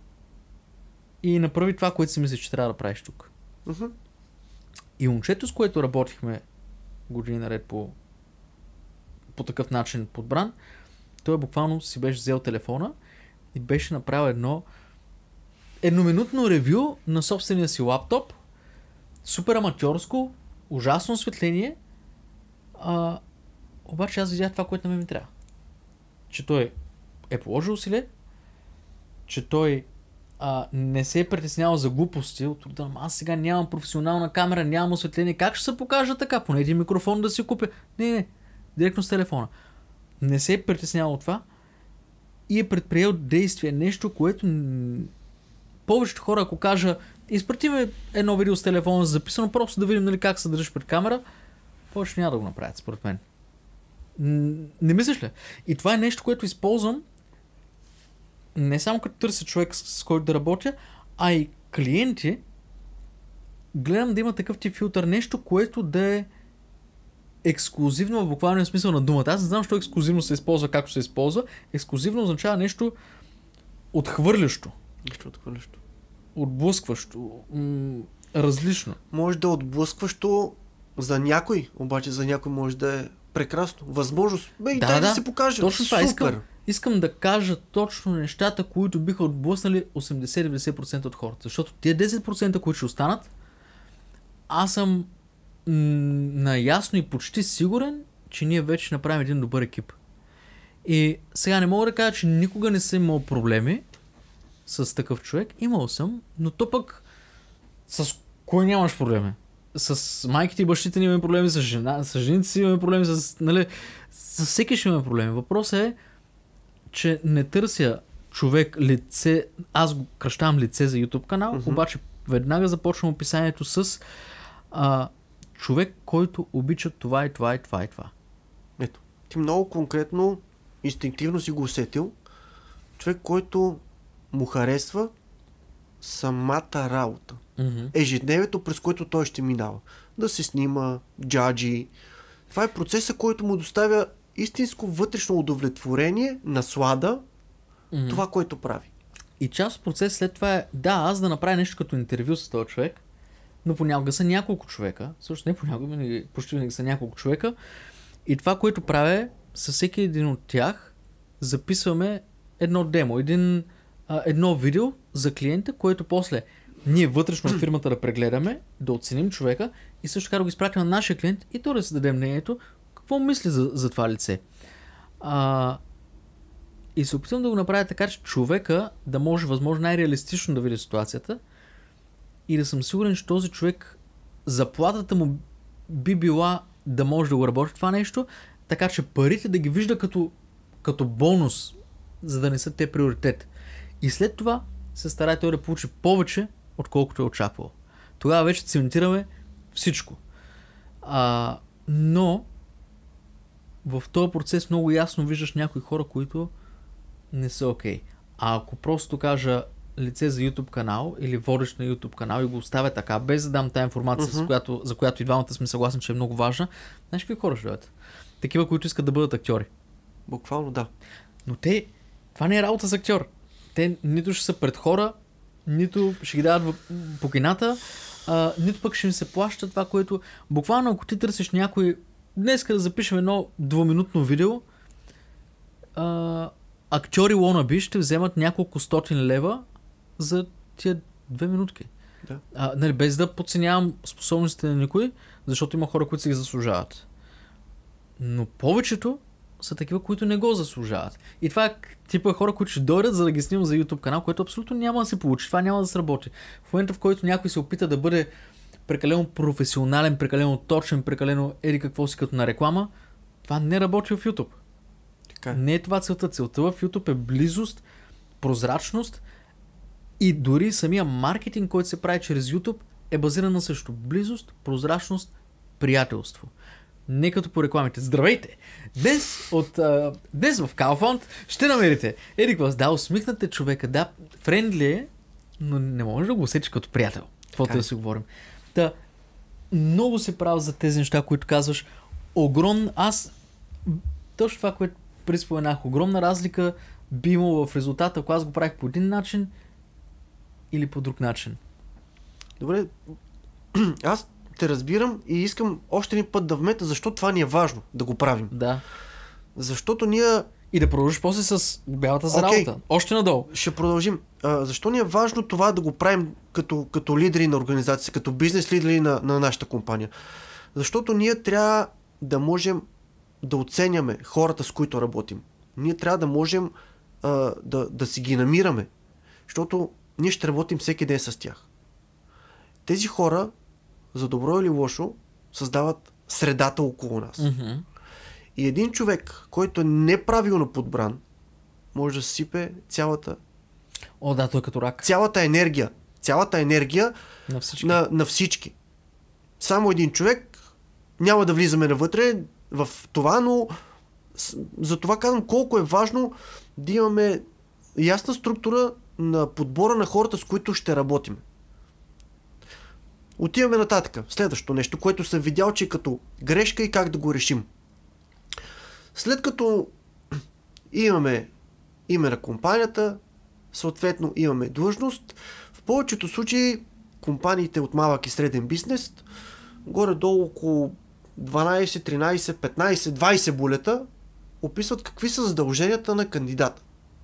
и направи това, което си мислиш, че трябва да правиш тук. И момчето, с което работихме години наред по такъв начин подбран, той буквално си беше взел телефона и беше направил едноминутно ревю на собствения си лаптоп, супер аматьорско, ужасно осветление, обаче аз видях това, което на мен ми трябва. Че той е положил усилие, че той не се е притеснявал за глупости, от да, аз сега нямам професионална камера, нямам осветление, как ще се покажа така? Поне един микрофон да си купя. Не, директно с телефона. Не се е притеснявал от това и е предприел действие, нещо, което повечето хора, ако кажа, изпрати ме едно видео с телефона записано, просто да видим, нали, как се държиш пред камера, повече няма да го направят, според мен. Не мислиш ли? И това е нещо, което използвам не само като търся човек, с който да работя, а и клиенти. Гледам да има такъв тип филтър, нещо, което да е ексклузивно в буквалния смисъл на думата. Аз не знам, защо ексклузивно се използва, както се използва. Ексклузивно означава нещо отхвърлящо. Нещо отхвърлящо. Отблъскващо. Различно. Може да е отблъскващо за някой, обаче за някой може да е прекрасно. Възможност. Да се покаже. Точно това. Супер. Искам да кажа точно нещата, които биха отблъснали 80-90% от хората. Защото тия 10%, които ще останат, аз съм наясно и почти сигурен, че ние вече направим един добър екип. И сега не мога да кажа, че никога не съм имал проблеми с такъв човек. Имал съм, но то пък с кой нямаш проблеми? С майките и бащите ни имаме проблеми, с жените си имаме проблеми, с всеки ще имаме проблеми. Въпросът е, че не търся човек лице, аз го кръщавам лице за YouTube канал, обаче веднага започвам описанието с човек, който обича това и това и това и това. Ето, ти много конкретно, инстинктивно си го усетил. Човек, който му харесва самата работа. Ежедневието, през което той ще минава. Да се снима, джаджи. Това е процеса, който му доставя истинско вътрешно удовлетворение, наслада, това, което прави. И част от процес след това е, аз да направя нещо като интервю с този човек, но понякога са няколко човека, също не понякога, почти винаги са няколко човека, и това, което правя, със всеки един от тях записваме едно демо, едно видео за клиента, което после ние вътрешно от фирмата да прегледаме, да оценим човека и също така да го изпратим на нашия клиент и то да си дадем мнението, какво мисли за това лице. И се опитвам да го направя така, че човека да може възможно най-реалистично да види ситуацията и да съм сигурен, че този човек, заплатата му би била да може да го работи това нещо, така че парите да ги вижда като бонус, за да не са те приоритет. И след това се старае той да получи повече, отколкото е очаквал. Тогава вече цементираме всичко. Но в този процес много ясно виждаш някои хора, които не са окей. А ако просто кажа лице за YouTube канал или водещ на YouTube канал и го оставя така, без да дам тази информация, за която и двамата сме съгласни, че е много важна, знаеш какви хора ще дойдат? Такива, които искат да бъдат актьори. Буквално да. Но това не е работа за актьор. Те нито ще са пред хора, нито ще ги дават по кината, нито пък ще им се плаща това, което... Буквално, ако ти търсиш някой... Днеска да запишем едно 2-минутно видео, актьори wannabe ще вземат няколко стотин лева за тия 2 минутки. Да. Без да подценявам способностите на никой, защото има хора, които се ги заслужават. Но повечето са такива, които не го заслужават. И това е типа хора, които ще дойдат, за да ги снимам за YouTube канал, което абсолютно няма да се получи. Това няма да сработи. В момента, в който някой се опита да бъде прекалено професионален, прекалено точен, прекалено какво си като на реклама, това не работи в YouTube. Така. Не е това целта. Целта в YouTube е близост, прозрачност И дори самия маркетинг, който се прави чрез YouTube, е базиран на също близост, прозрачност, приятелство. Не като по рекламите. Здравейте! Днес в Kaufland ще намерите Ерик вас, да, усмихнате човека, да, френдли е, но не може да го усетиш като приятел. Каквото да си говорим. Та, много се правя за тези неща, които казваш. Точно това, което приспоменах, огромна разлика би имало в резултата, ако аз го правих по един начин или по друг начин. Добре, аз те разбирам и искам още един път да вмета, защо това ни е важно да го правим. Да. Защото ние... И да продължиш после с бялата за работа. Още надолу. Ще продължим. Защо ни е важно това да го правим като лидери на организация, като бизнес лидери на нашата компания? Защото ние трябва да можем да оценяме хората, с които работим. Ние трябва да можем да си ги намираме. Защото ние ще работим всеки ден с тях. Тези хора, за добро или лошо, създават средата около нас. Mm-hmm. И един човек, който е неправилно подбран, може да сипе цялата... О, да, той е като рак. Цялата енергия на всички. Само един човек, няма да влизаме навътре в това, но за това казвам колко е важно да имаме ясна структура на подбора на хората, с които ще работим. Отиваме нататък. Следващото нещо, което съм видял, че е като грешка и как да го решим. След като имаме име на компанията, съответно имаме длъжност, в повечето случаи компаниите от малък и среден бизнес, горе-долу около 12, 13, 15, 20 булета описват какви са задълженията на кандидата.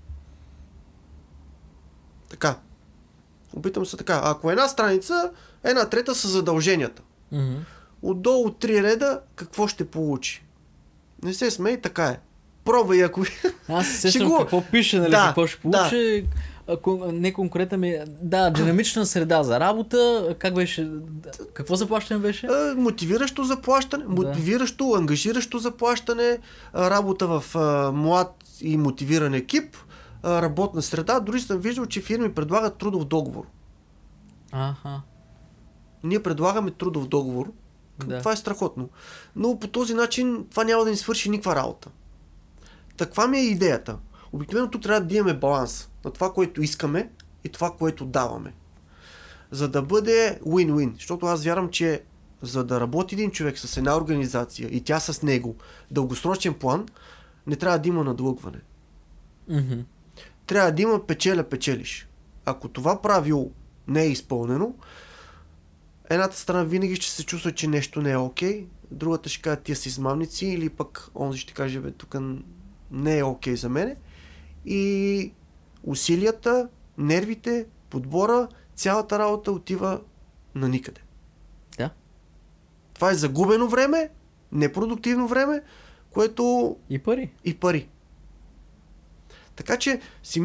Така. Опитам се така. Ако една страница, една трета са задълженията. Mm-hmm. Отдолу 3 реда, какво ще получи? Не се смей, така е. Пробвай, ако... Аз се сещам какво пише, нали, какво ще получи. Да. Не конкретно ми... Да, динамична среда за работа. Как беше? Какво заплащане беше? Мотивиращо заплащане, мотивиращо, ангажиращо заплащане, работа в млад и мотивиран екип, работна среда. Дори съм виждал, че фирми предлагат трудов договор. Аха. Ние предлагаме трудов договор. Да. Това е страхотно. Но по този начин това няма да ни свърши никаква работа. Таква ми е идеята. Обикновено тук трябва да имаме баланс на това, което искаме и това, което даваме. За да бъде win-win. Защото аз вярвам, че за да работи един човек с една организация и тя с него дългосрочен план, не трябва да има надлъгване. Mm-hmm. Трябва да има печеля-печелиш. Ако това правило не е изпълнено, едната страна винаги ще се чувства, че нещо не е окей, другата ще каже, тия си измамници, или пък онзи ще каже, тук не е окей за мене. И усилията, нервите, подбора, цялата работа отива на никъде. Да. Това е загубено време, непродуктивно време, което... И пари. Така че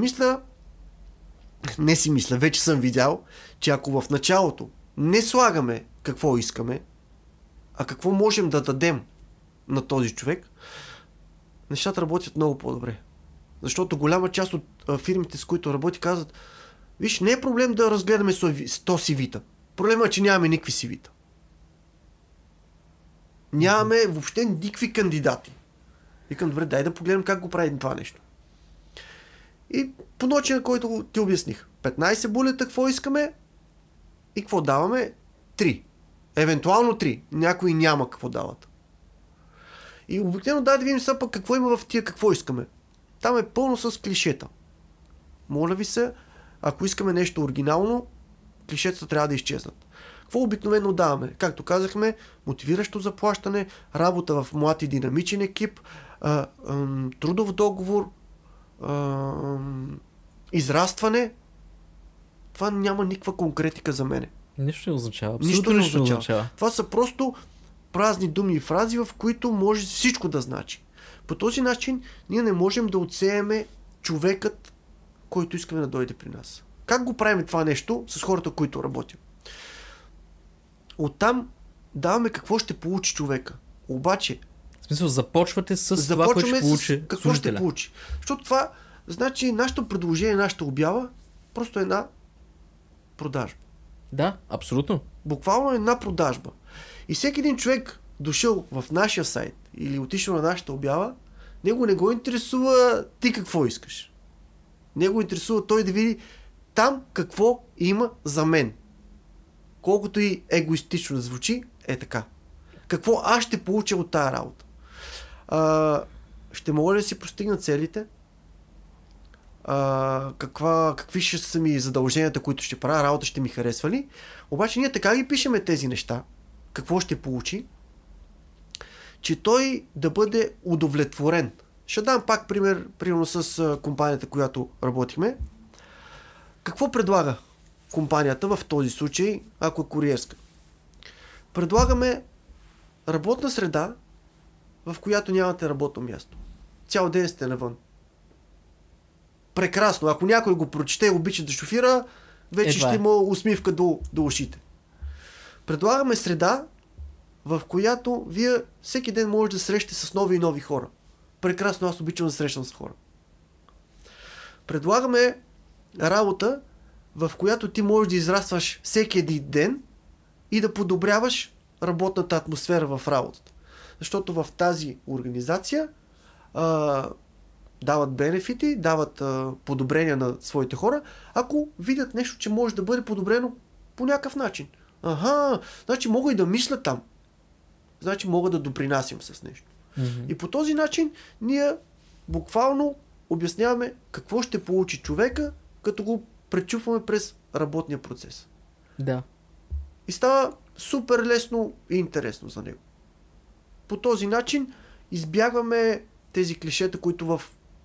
вече съм видял, че ако в началото не слагаме какво искаме, а какво можем да дадем на този човек, нещата работят много по-добре. Защото голяма част от фирмите, с които работи, казват, виж, не е проблем да разгледаме 100 CV-та. Проблемът е, че нямаме никакви CV-та. Нямаме въобще никакви кандидати. Викам, добре, дай да погледнем как го прави това нещо. И по начин, който ти обясних. 15 булета, какво искаме и какво даваме? 3. Евентуално 3. Някои няма какво дават. И обикновено дай да видим сега пък какво има в тия, какво искаме. Там е пълно с клишета. Моля ви се, ако искаме нещо оригинално, клишетата трябва да изчезнат. Какво обикновено даваме? Както казахме, мотивиращо заплащане, работа в млад и динамичен екип, трудов договор, израстване. Това няма никаква конкретика за мене. Нищо не означава. Нищо не означава. Това са просто празни думи и фрази, в които може всичко да значи. По този начин ние не можем да отсеяме човекът, който искаме да дойде при нас. Как го правим това нещо с хората, които работим? Оттам даваме какво ще получи човека. Обаче... В смисъл, започвате с това, което ще получи какво служителя. Ще получи. Защото това, значи, нашето предложение, нашата обява, просто една продажба. Да, абсолютно. Буквално една продажба. И всеки един човек дошъл в нашия сайт или отишъл на нашата обява, него не го интересува ти какво искаш. Него интересува той да види там какво има за мен. Колкото и егоистично да звучи, е така. Какво аз ще получа от тая работа? Ще мога ли да си постигна целите? Какви ще са ми задълженията, които ще правя? Работа ще ми харесва ли? Обаче ние така ги пишеме тези неща. Какво ще получи? Че той да бъде удовлетворен. Ще дам пак пример, примерно с компанията, която работихме. Какво предлага компанията в този случай, ако е куриерска? Предлагаме работна среда, в която нямате работно място. Цял ден сте навън. Прекрасно. Ако някой го прочете и обича да шофира, вече ще има усмивка до ушите. Предлагаме среда, в която вие всеки ден можете да срещате с нови и нови хора. Прекрасно, аз обичам да срещам с хора. Предлагаме работа, в която ти можеш да израстваш всеки един ден и да подобряваш работната атмосфера в работата. Защото в тази организация дават бенефити, дават подобрения на своите хора, ако видят нещо, че може да бъде подобрено по някакъв начин. Значи мога и да мисля там. Значи мога да допринасям с нещо. Mm-hmm. И по този начин ние буквално обясняваме какво ще получи човека, като го пречупваме през работния процес. Да. И става супер лесно и интересно за него. По този начин избягваме тези клишета, които в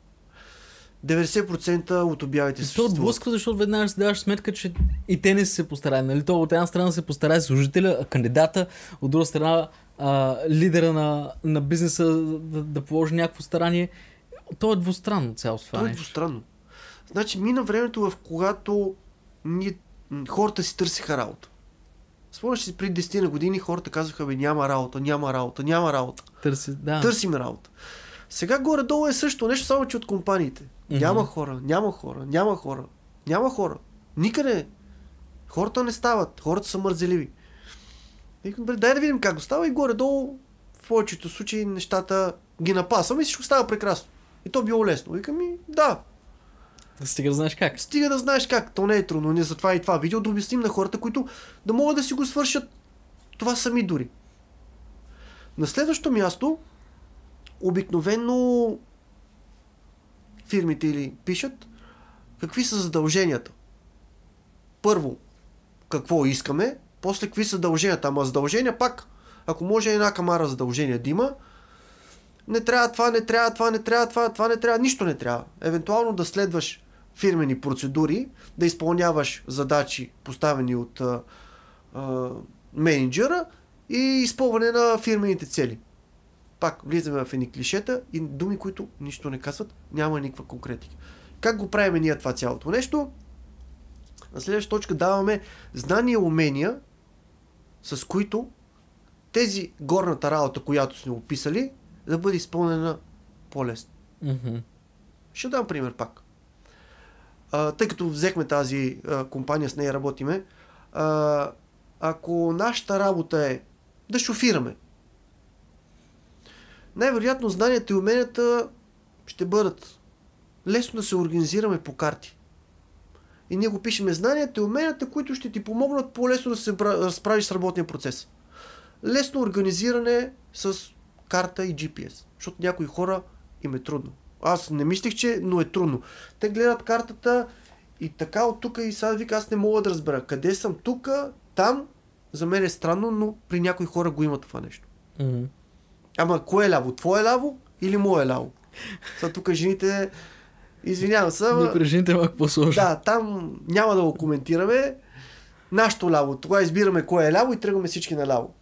90% от обявите се съществуват. То отблъсква, защото веднага си даваш сметка, че и те не са се постарали. Нали? То от една страна се постарае служителя, кандидата, от друга страна лидера на бизнеса да положи някакво старание. То е двустранно цялото това. То е двустранно. Значи мина времето, в когато хората си търсиха работа. Спомняш си, преди 10 на години хората казваха, няма работа. Търсим работа. Сега горе-долу е също нещо, само че от компаниите. Mm-hmm. Няма хора. Никъде. Хората не стават. Хората са мързеливи. Дай да видим как го става и горе-долу в повечето случаи нещата ги напасваме и всичко става прекрасно. И то било лесно. Викам да. Стига да знаеш как. Стига да знаеш как. То не е трудно. Не затова и това видео да обясним на хората, които да могат да си го свършат това сами дори. На следващото място обикновено фирмите или пишат какви са задълженията. Първо, какво искаме, после какви са задълженията. Ама задължения пак, ако може една камара задължения да има, не трябва това, нищо не трябва. Евентуално да следваш фирмени процедури, да изпълняваш задачи, поставени от менеджера и изпълване на фирмените цели. Пак влизаме в едни клишета и думи, които нищо не казват, няма никаква конкретика. Как го правим ние това цялото нещо? На следващата точка даваме знания и умения, с които тези горната работа, която сме описали, да бъде изпълнена по-лесно. Mm-hmm. Ще дам пример пак. Тъй като взехме тази компания, с нея работиме, ако нашата работа е да шофираме, най-вероятно знанията и уменията ще бъдат лесно да се организираме по карти. И ние го пишеме знанията и уменията, които ще ти помогнат по-лесно да се разправиш с работния процес. Лесно организиране с карта и GPS. Защото някои хора им е трудно. Аз не мислех, но е трудно. Те гледат картата и така от тук и сега вика, аз не мога да разбера къде съм тук, там. За мен е странно, но при някои хора го има това нещо. Mm-hmm. Ама кое е ляво? Твое ляво или мое ляво? Сега тук жените, извинявам се, при жените е малко по-сложно. Да, там няма да го коментираме. Нашето ляво. Тогава избираме кое е ляво и тръгваме всички наляво.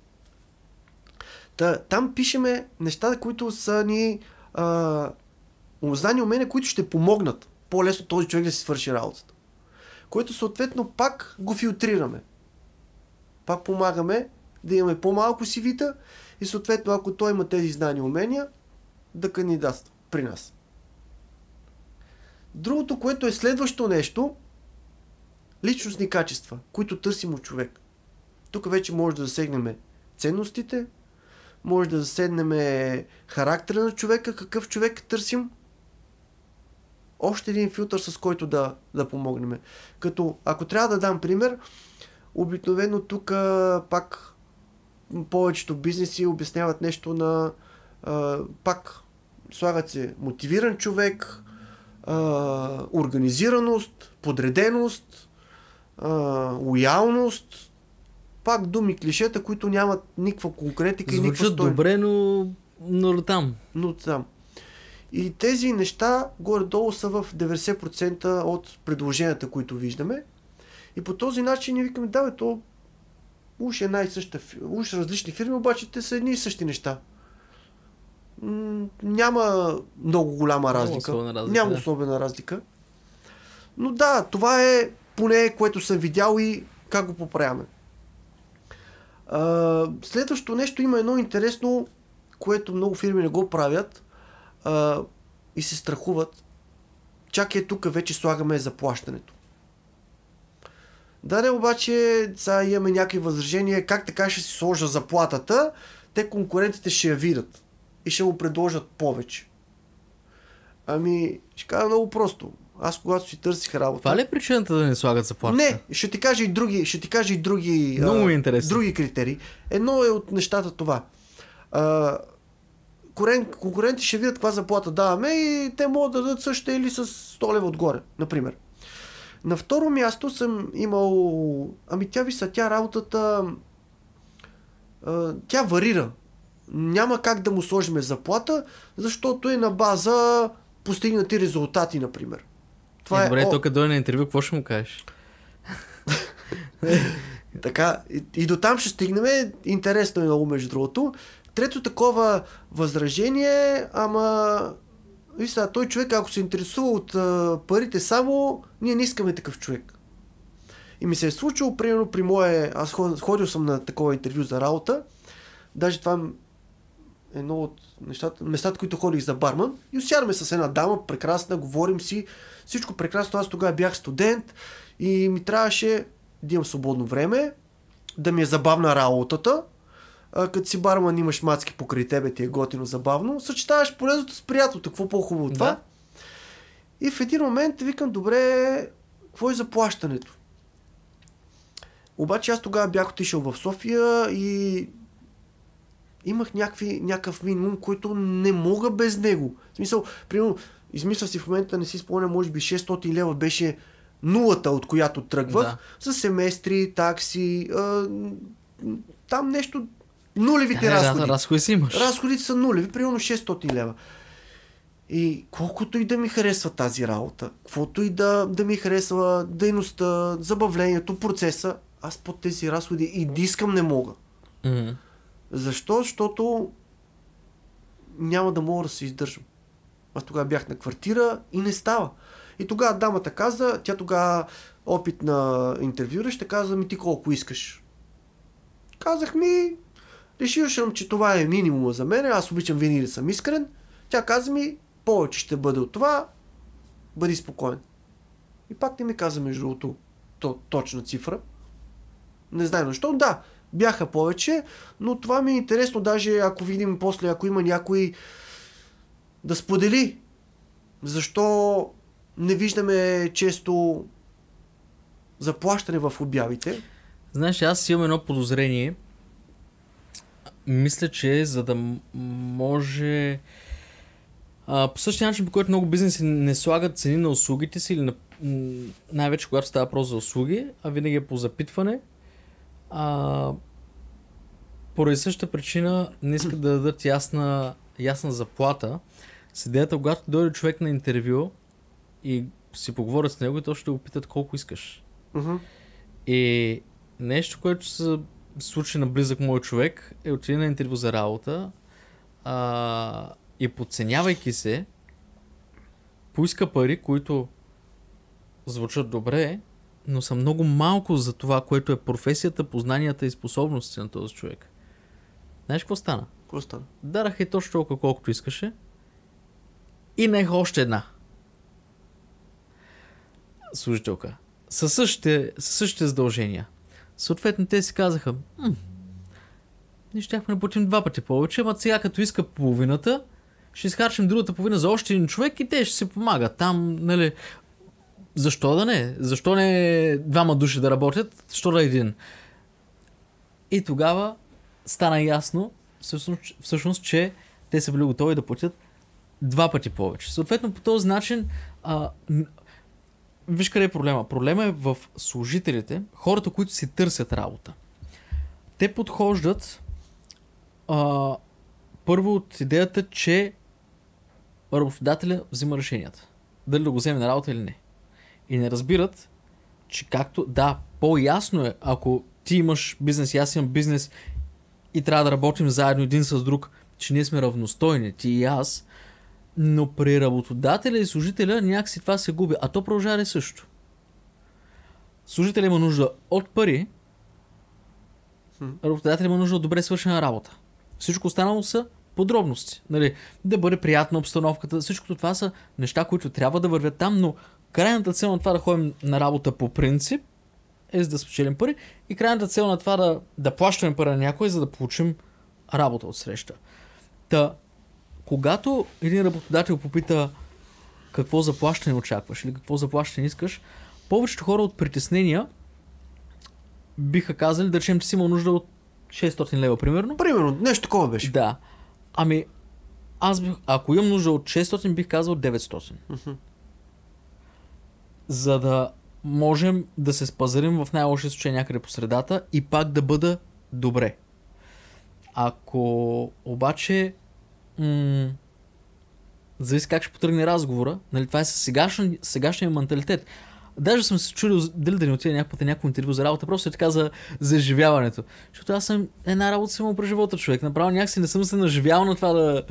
Там пишеме неща, които са ни знания, умения, които ще помогнат по-лесно този човек да си свърши работата. Което съответно пак го филтрираме. Пак помагаме да имаме по-малко CV-та и съответно, ако той има тези знания и умения, да кандидатства при нас. Другото, което е следващо нещо, личностни качества, които търсим от човек. Тук вече може да засегнем ценностите, може да засегнем характера на човека, какъв човек търсим. Още един филтър, с който да помогнем. Като, ако трябва да дам пример, обикновено тук пак повечето бизнеси обясняват нещо на пак слагат се мотивиран човек, организираност, подреденост, лоялност, пак думи, клишета, които нямат никаква конкретика и никаква Звучат стойност. добре, но там. Но там. И тези неща горе-долу са в 90% от предложенията, които виждаме. И по този начин ние викаме, да, то уж една и съща, уж различни фирми, обаче те са едни и същи неща. Няма много голяма разлика. Няма особена разлика. Но да, това е поне което съм видял и как го поправяме. Следващото нещо има едно интересно, което много фирми не го правят и се страхуват. Чак тук вече слагаме заплащането. Да, обаче сега имаме някакви възражения, как така ще си сложа заплатата, те конкурентите ще я видят и ще му предложат повече. Ами, ще кажа много просто. Аз когато си търсих работа... Това ли е причината да не слагат заплатата? Не, ще ти кажа и други, много ми е интересно. Други критерии. Едно е от нещата това. Конкуренти ще видят каква заплата даваме и те могат да дадат същата или с 100 лева отгоре, например. На второ място съм имал... Ами тя работата... Тя варира. Няма как да му сложим заплата, защото е на база постигнати резултати, например. Това добре, тук дойде на интервю, какво ще му кажеш? Така, и до там ще стигнем. Интересно е много, между другото. Трето такова възражение, ама... Виж сега, той човек, ако се интересува от парите само, ние не искаме такъв човек. И ми се е случило, примерно при мое... Аз ходил съм на такова интервю за работа. Даже това едно от местата, които ходих за барман. И усядаме с една дама, прекрасна, говорим си. Всичко прекрасно. Аз тогава бях студент и ми трябваше да имам свободно време, да ми е забавна работата. Като си барман имаш мацки покрай тебе, ти е готино, забавно. Съчетаваш полезното с приятелото. Какво по-хубаво от това? Да. И в един момент викам, добре, какво е заплащането? Обаче аз тогава бях отишъл в София и имах някакъв минимум, който не мога без него. В смисъл, примерно, измисля си в момента, не си спомня, може би 600 лева беше нулата, от която тръгвах, за семестри, такси, там нещо, нулевите разходи. Разходи си имаш. Разходите са нулеви, примерно 600 лева. И колкото и да ми харесва тази работа, каквото и да ми харесва дейността, забавлението, процеса, аз под тези разходи и да искам не мога. Mm-hmm. Защо? Защото няма да мога да се издържам. Аз тогава бях на квартира и не става. И тогава дамата каза, тя тогава опитна интервюраща каза, ми ти колко искаш? Казах ми, решил съм, че това е минимума за мен, аз обичам винаги да съм искрен. Тя каза ми, повече ще бъде от това, бъди спокоен. И пак не ми каза между другото точна цифра. Не знам защо, да, бяха повече, но това ми е интересно, даже ако видим после, ако има някой да сподели, защо не виждаме често заплащане в обявите. Знаеш, аз имам едно подозрение. Мисля, че за да може... по същия начин, по който много бизнеси не слагат цени на услугите си, или най-вече когато става въпрос за услуги, а винаги е по запитване, поради същата причина не искат да дадат ясна заплата. С идеята, когато дойде човек на интервю и си поговорят с него, и то ще го питат колко искаш. Uh-huh. И нещо, което се случи на близък мой човек, е отиде на интервю за работа и подценявайки се, поиска пари, които звучат добре, но са много малко за това, което е професията, познанията и способностите на този човек. Знаеш какво стана? Какво стана? Дараха и точно толкова, колкото искаше. И наеха още една служителка. със същите задължения. Съответно, те си казаха, ние щяхме да платим 2 пъти повече, ама сега като иска половината, ще изхарчим другата половина за още един човек и те ще се помагат. Там, нали, защо да не? Защо не 2 души да работят? Защо да един? И тогава стана ясно, всъщност, че те са били готови да платят 2 пъти повече. Съответно, по този начин, виж къде е проблема. Проблема е в служителите, хората, които си търсят работа. Те подхождат първо от идеята, че работодателя взима решенията. Дали да го вземе на работа или не. И не разбират, че както, да, по-ясно е, ако ти имаш бизнес и аз имам бизнес и трябва да работим заедно един с друг, че ние сме равностойни, ти и аз, но при работодателя и служителя някакси това се губи, а то продължава ли също. Служителя има нужда от пари, работодателя има нужда от добре свършена работа. Всичко останало са подробности. Нали, да бъде приятна обстановката, всичко това са неща, които трябва да вървят там, но крайната цел на това да ходим на работа по принцип е за да спечелим пари и крайната цел на това да плащаме пари на някой, за да получим работа от среща. Та, когато един работодател попита какво заплащане очакваш или какво заплащане искаш, повечето хора от притеснения биха казали, да речем, че си имал нужда от 600 лева, примерно. Примерно, нещо такова беше. Да. Ами, ако имам нужда от 600, бих казал 900. За да можем да се спазарим в най-лошия случай някъде по средата и пак да бъда добре. Ако обаче зависи как ще потръгне разговора, нали, това е със сегашния менталитет. Даже съм се чудил дали да не отида някакво интервю за работа, просто е така за изживяването. Защото аз съм една работа съм през живота човек. Направо някакси не съм се наживял на това да...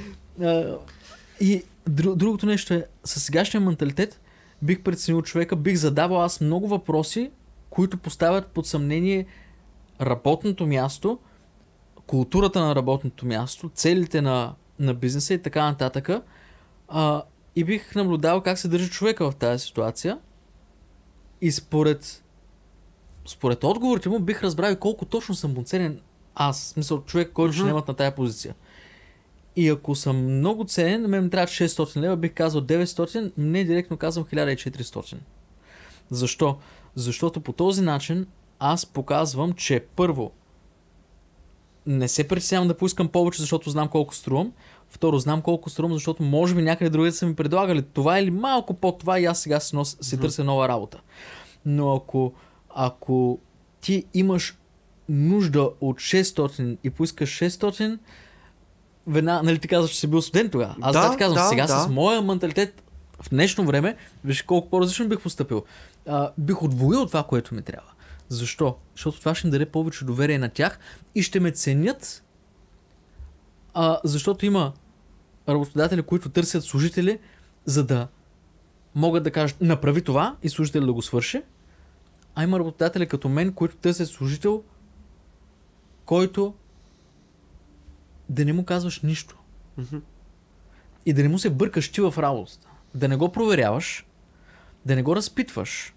И другото нещо е, със сегашния менталитет бих преценил човека, бих задавал аз много въпроси, които поставят под съмнение работното място, културата на работното място, целите на бизнеса и така нататък. И бих наблюдавал как се държи човека в тази ситуация. И според отговорите му бих разбрал колко точно съм ценен аз, в смисъл човек, който ще немат на тая позиция. И ако съм много ценен, на мен трябва 600 лева, бих казал 900, не директно казвам 1400. Защо? Защото по този начин аз показвам, че първо не се притеснявам да поискам повече, защото знам колко струвам. Второ, знам колко струвам, защото може би някъде другите са ми предлагали това или малко под това и аз сега си търся нова работа. Но ако ти имаш нужда от 600 и поискаш 600, веднага, нали ти казваш, че си бил студент тогава. Аз ти казвам, сега с моя менталитет в днешно време, виж колко по-различно бих постъпил. Бих отвоил това, което ми трябва. Защо? Защото това ще им даде повече доверие на тях и ще ме ценят, защото има работодатели, които търсят служители, за да могат да кажат направи това и служителят да го свърши, а има работодатели като мен, които търсят служител, който да не му казваш нищо. И да не му се бъркаш ти в работата. Да не го проверяваш, да не го разпитваш.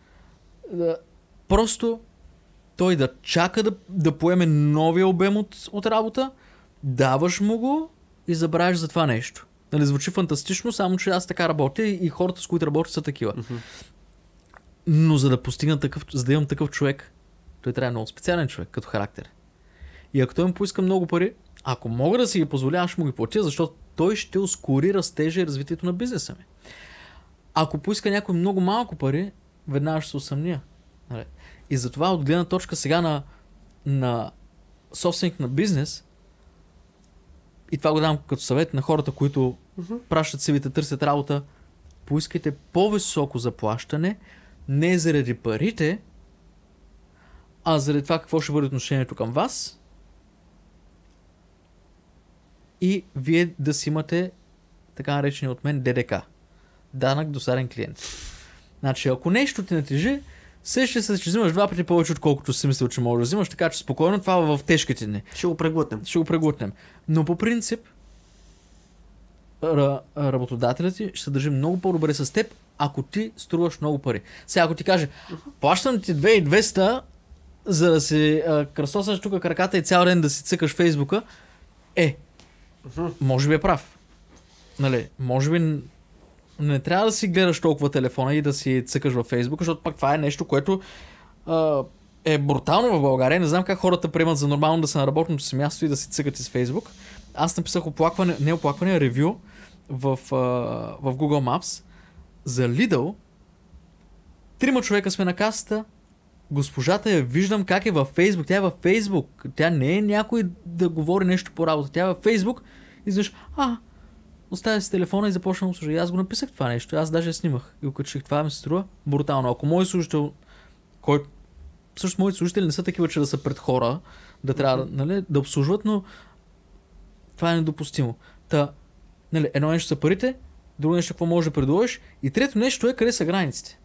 Просто той да чака да поеме новия обем от работа, даваш му го и забравяш за това нещо. Нали, звучи фантастично, само че аз така работя и хората, с които работя, са такива. Но за да за да имам такъв човек, той трябва много специален човек, като характер. И ако той му поиска много пари, ако мога да си ги позволя, аз ще му ги платя, защото той ще ускори растежа и развитието на бизнеса ми. Ако поиска някой много малко пари, веднага ще се усъмня. И затова от гледна точка сега на собственик на бизнес, и това го дам като съвет на хората, които пращат CV-та, търсят работа, поискайте по-високо заплащане, не заради парите, а заради това какво ще бъде отношението към вас и вие да си имате така наречения от мен ДДК. Данък досаден клиент. Значи, ако нещо ти натежи, ще се взимаш 2 пъти повече, отколкото си мислил, че можеш да взимаш, така че спокойно това в тежките дни. Ще го преглътнем. Но по принцип, работодателят ти ще се държи много по-добре с теб, ако ти струваш много пари. Сега, ако ти каже, плащам ти 2200, за да си кръстосаш тук краката и цял ден да си цъкаш Фейсбука, може би е прав. Нали, може би не трябва да си гледаш толкова телефона и да си цъкаш във Фейсбук, защото пак това е нещо, което е брутално в България. Не знам как хората приемат за нормално да са на работното си място и да си цъкат из Фейсбук. Аз написах ревю в Google Maps за Lidl. 3 човека сме на касата. Госпожата я виждам как е във Фейсбук. Тя е във Фейсбук. Тя не е някой да говори нещо по работа. Тя е във Фейсбук и знаеш, оставя си телефона и започна да служа. Аз го написах това нещо. Аз даже снимах и окачих. Това ми се струва брутално. Ако мой служител, който всъщност моите служители не са такива, че да са пред хора, да трябва да обслужват, но това е недопустимо. Нали, едно нещо са парите, друго нещо какво можеш да предложиш и трето нещо е къде са границите.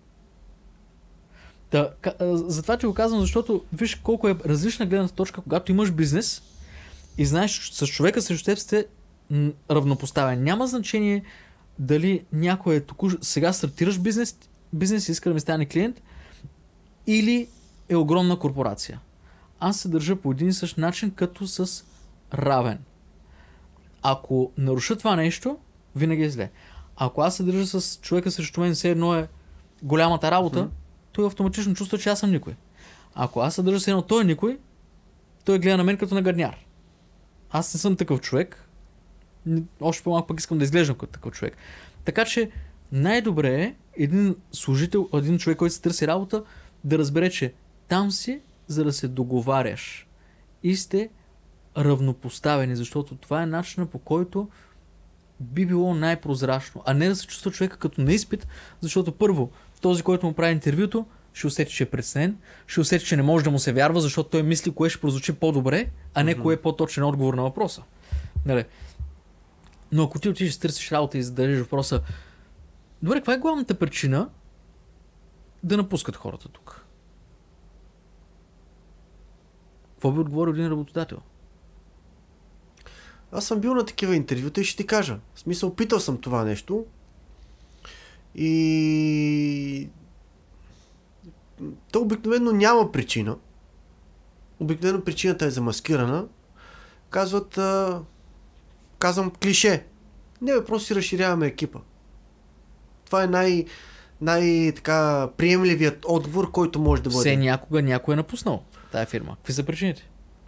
Затова ти го казвам, защото виж колко е различна гледната точка, когато имаш бизнес и знаеш, с човека срещу теб сте равнопоставен. Няма значение дали някой сега стартираш бизнес иска да ми стане клиент или е огромна корпорация. Аз се държа по един и същ начин като с равен. Ако наруша това нещо, винаги е зле. Ако аз се държа с човека срещу мен, все едно е голямата работа, той автоматично чувства, че аз съм никой. Ако аз се държа с едно той е никой, той гледа на мен като на гадняр. Аз не съм такъв човек. Още по-малко пък искам да изглеждам като такъв човек. Така че най-добре е един служител, един човек, който се търси работа, да разбере, че там си, за да се договаряш. И сте равнопоставени, защото това е начинът, по който би било най-прозрачно. А не да се чувства човека като на изпит, защото първо, този, който му прави интервюто, ще усети, че е преценен, ще усети, че не може да му се вярва, защото той мисли кое ще прозвучи по-добре, а не кое е по-точен отговор на въпроса. Нали? Но ако ти отидеш, търсиш работа и зададеш въпроса, добре, каква е главната причина да напускат хората тук? Какво би отговорил един работодател? Аз съм бил на такива интервюта и ще ти кажа. В смисъл, питал съм това нещо и то обикновено няма причина. Обикновено причината е замаскирана. Казвам клише. Не, просто си разширяваме екипа. Това е най-така приемливият отговор, който може да бъде. Все някога някой е напуснал тая фирма. Какви са причините?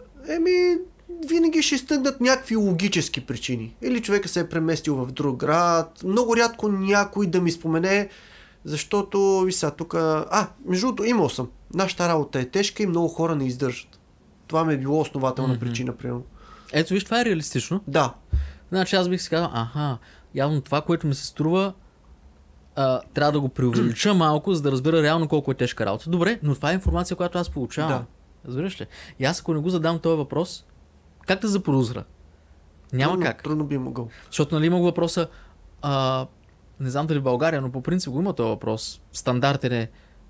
Винаги ще изтъгнат някакви логически причини. Или човека се е преместил в друг град. Много рядко някой да ми спомене, защото виса тук... между другото, имал съм. Нашата работа е тежка и много хора не издържат. Това ми е било основателна причина, примерно. Ето виж, това е реалистично. Да. Значи аз бих си казал, явно това, което ми се струва, трябва да го преувелича малко, за да разбера реално колко е тежка работа. Добре, но това е информация, която аз получавам. Да. Разбираш ли? И аз ако не го задам този въпрос, как да заподозра? Няма как. Трудно би могъл. Защото нали има въпроса, не знам дали в България, но по принцип го има този въпрос. Стандартен е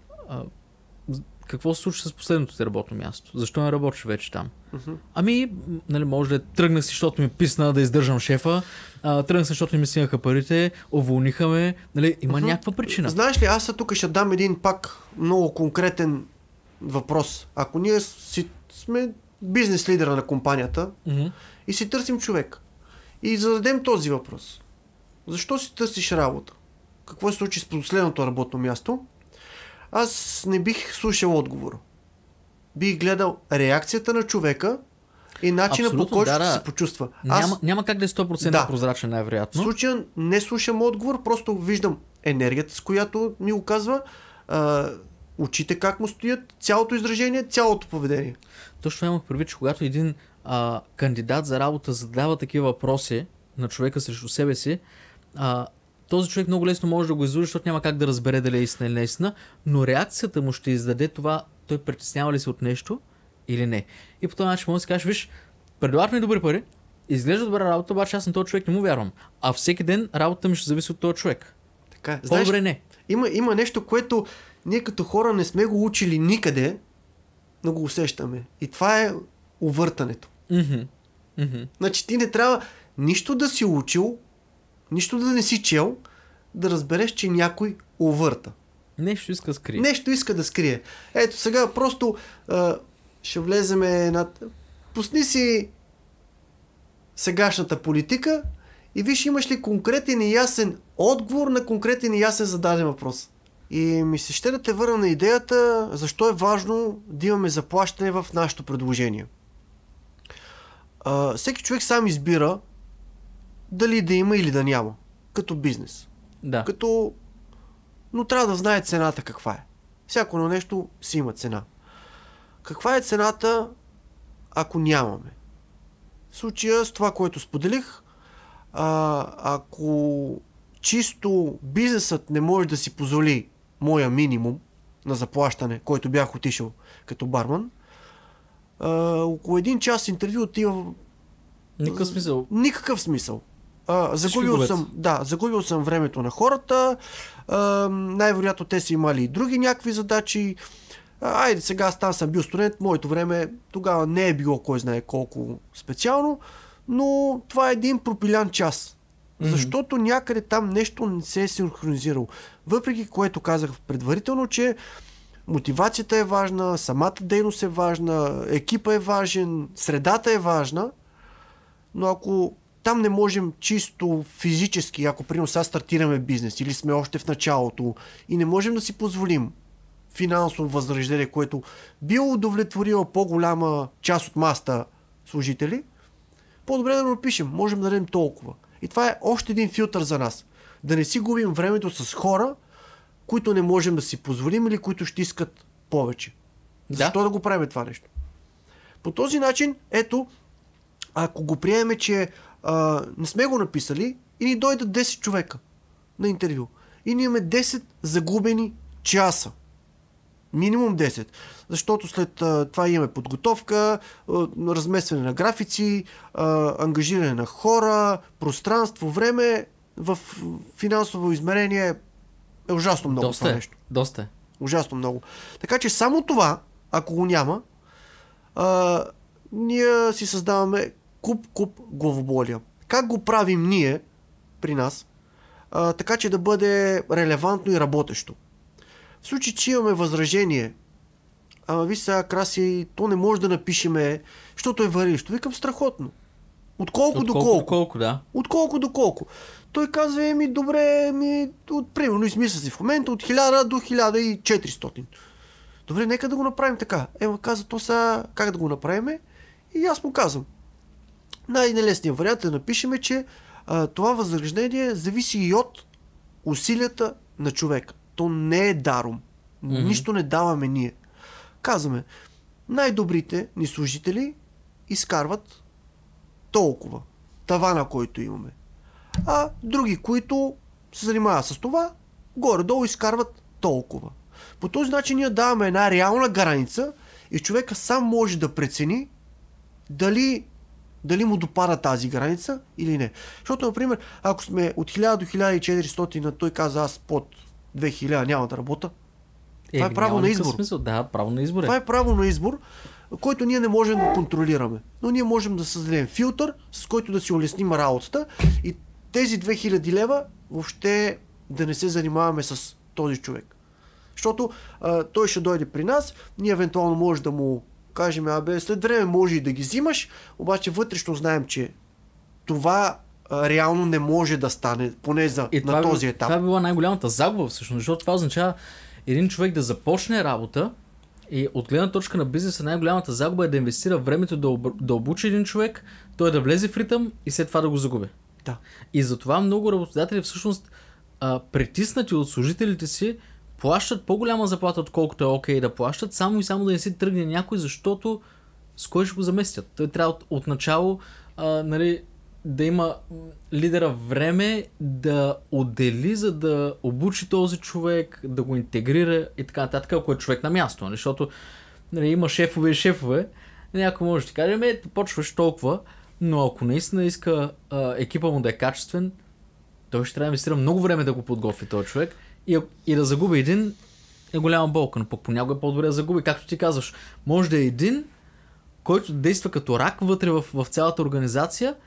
какво се случва с последното ти работно място? Защо не работиш вече там? Нали, може да тръгнах си, защото ми писна да издържам шефа, тръгнах си, защото ми стигнаха парите, уволниха ме, нали, има някаква причина. Знаеш ли, аз тук ще дам един пак много конкретен въпрос. Ако ние сме бизнес лидера на компанията и си търсим човек и зададем този въпрос. Защо си търсиш работа? Какво се случи с последното работно място? Аз не бих слушал отговора. Бих гледал реакцията на човека и начина по който ще се почувства. Няма как да е 100% прозрачен, най-вероятно. В случая не слушам отговор, просто виждам енергията, с която ми го казва, очите как му стоят, цялото изражение, цялото поведение. Точно това имах предвид, че когато един кандидат за работа задава такива въпроси на човека срещу себе си, този човек много лесно може да го излъжи, защото няма как да разбере дали е истина или не е истина, но реакцията му ще издаде това, той притеснява ли се от нещо или не. И по този начин може да си кажеш, виж, предлагат ми добри пари, изглежда добра работа, обаче аз на този човек не му вярвам. А всеки ден работата ми ще зависи от този човек. Така, по-добре не. Има нещо, което ние като хора не сме го учили никъде, но го усещаме. И това е увъртането. Значи ти не трябва нищо да си учил, нищо да не си чел, да разбереш, че някой увърта. Нещо иска да скрие. Нещо иска да скрие. Ето сега просто ще влеземе над... Пусни си сегашната политика и виж имаш ли конкретен и ясен отговор на конкретен и ясен зададен въпрос. И ми се ще да те върна на идеята защо е важно да имаме заплащане в нашето предложение. Всеки човек сам избира дали да има или да няма. Като бизнес. Да. Но трябва да знае цената каква е. Всяко на нещо си има цена. Каква е цената, ако нямаме? В случая с това, което споделих, ако чисто бизнесът не може да си позволи моя минимум на заплащане, който бях отишъл като барман, около 1 час интервю отива... Никакъв смисъл. Никакъв смисъл. Загубил съм времето на хората, най-вероятно те са имали и други някакви задачи. Айде сега аз там съм бил студент, моето време тогава не е било кой знае колко специално, но това е един пропилян час. Защото някъде там нещо не се е синхронизирало. Въпреки което казах предварително, че мотивацията е важна, самата дейност е важна, екипа е важен, средата е важна, но ако там не можем чисто физически, ако примерно сега стартираме бизнес или сме още в началото и не можем да си позволим финансово възнаграждение, което би удовлетворило по-голяма част от масата служители, по-добре да го напишем. Можем да дадем толкова. И това е още един филтър за нас. Да не си губим времето с хора, които не можем да си позволим или които ще искат повече. Защо да го правим това нещо? По този начин, ето, ако го приемем, че не сме го написали и ни дойдат 10 човека на интервю и ние имаме 10 загубени часа. Минимум 10. Защото след това имаме подготовка, разместване на графици, ангажиране на хора, пространство, време. В финансово измерение е ужасно много това нещо. Доста е. Ужасно много. Така че само това, ако го няма, ние си създаваме куп главоболия. Как го правим ние при нас, така че да бъде релевантно и работещо? В случай, че имаме възражение, виж сега, Краси, то не може да напишеме, защото е варищо. Викам страхотно. От колко до колко? Да. От колко до колко? Той казва, добре, примерно измисля си в момента от 1000 до 1400. Добре, нека да го направим така. Каза, то сега как да го направим? И аз му казвам. Най-нелесният вариант е да напишем, че това възнаграждение зависи и от усилията на човека. То не е даром. Нищо не даваме ние. Казваме, най-добрите ни служители изкарват толкова. Тавана, който имаме. А други, които се занимават с това, горе-долу изкарват толкова. По този начин ние даваме една реална граница и човека сам може да прецени дали му допада тази граница или не. Защото, например, ако сме от 1000 до 1400, той каза аз под 2000 няма да работя. Това е право на избор. Смисъл. Да, право на избор. Това е право на избор, който ние не можем да контролираме. Но ние можем да създадем филтър, с който да си улесним работата и тези 2000 лева въобще да не се занимаваме с този човек. Защото той ще дойде при нас, ние евентуално може да му кажем, след време може и да ги взимаш, обаче вътрешно знаем, че това реално не може да стане, поне на този етап. Това е била най-голямата загуба всъщност, защото това означава един човек да започне работа и от гледна точка на бизнеса най-голямата загуба е да инвестира времето да обучи един човек, той да влезе в ритъм и след това да го загуби. Да. И затова много работодатели всъщност притиснати от служителите си плащат по-голяма заплата, отколкото е окей да плащат, само и само да не си тръгне някой, защото с кой ще го заместят. Той трябва от начало да има лидера време да отдели, за да обучи този човек, да го интегрира и така нататък, ако е човек на място. Защото има шефове и шефове. Някой може да ти каже, почваш толкова, но ако наистина иска екипа му да е качествен, той ще трябва да инвестира много време да го подготви този човек и да загуби един е голяма болка, но пък понякога е по-добре да загуби. Както ти казваш, може да е един, който действа като рак вътре в цялата организация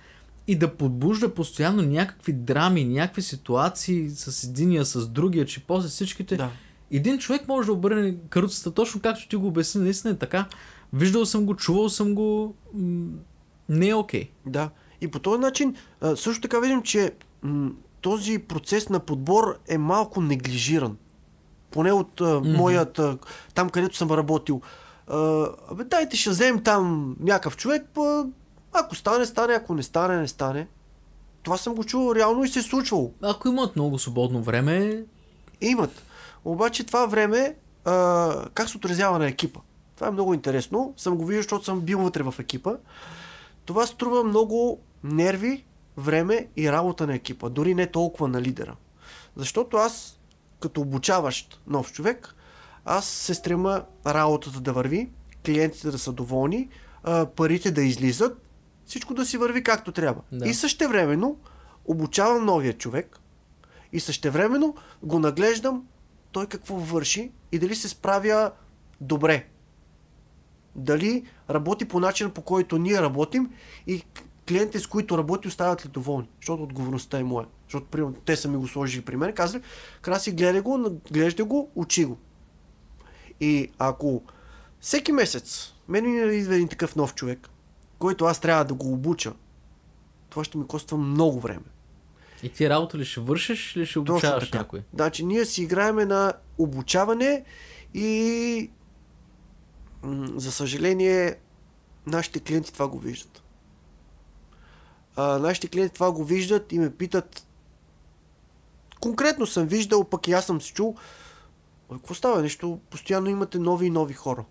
и да подбужда постоянно някакви драми, някакви ситуации с единия, с другия, че после всичките... Да. Един човек може да обърне каруцата точно както ти го обясни, наистина е така. Виждал съм го, чувал съм го, не е окей. Да. И по този начин също така видим, че този процес на подбор е малко неглижиран. Поне от моят, там където съм работил. Дайте ще вземем там някакъв човек, ако стане, стане, ако не стане, не стане. Това съм го чувал реално и се е случвало. Ако имат много свободно време... Имат. Обаче това време как се отразява на екипа? Това е много интересно. Съм го виждал, защото съм бил вътре в екипа. Това струва много нерви, време и работа на екипа. Дори не толкова на лидера. Защото аз, като обучаващ нов човек, аз се стрема работата да върви, клиентите да са доволни, парите да излизат, всичко да си върви както трябва. Да. И същевременно обучавам новия човек и същевременно го наглеждам той какво върши и дали се справя добре. Дали работи по начина, по който ние работим и клиентите, с които работи, остават ли доволни. Защото отговорността е моя. Защото, примерно, те са ми го сложили при мен, казали, Краси, гледай го, учи го. И ако всеки месец мен ми идва един такъв нов човек, който аз трябва да го обуча, това ще ми коства много време. И ти работа ли ще вършиш или ще обучаваш някой? Значи ние си играеме на обучаване и за съжаление нашите клиенти това го виждат. Нашите клиенти това го виждат и ме питат, конкретно съм виждал, пък и аз съм се чул, какво става нещо? Постоянно имате нови и нови хора.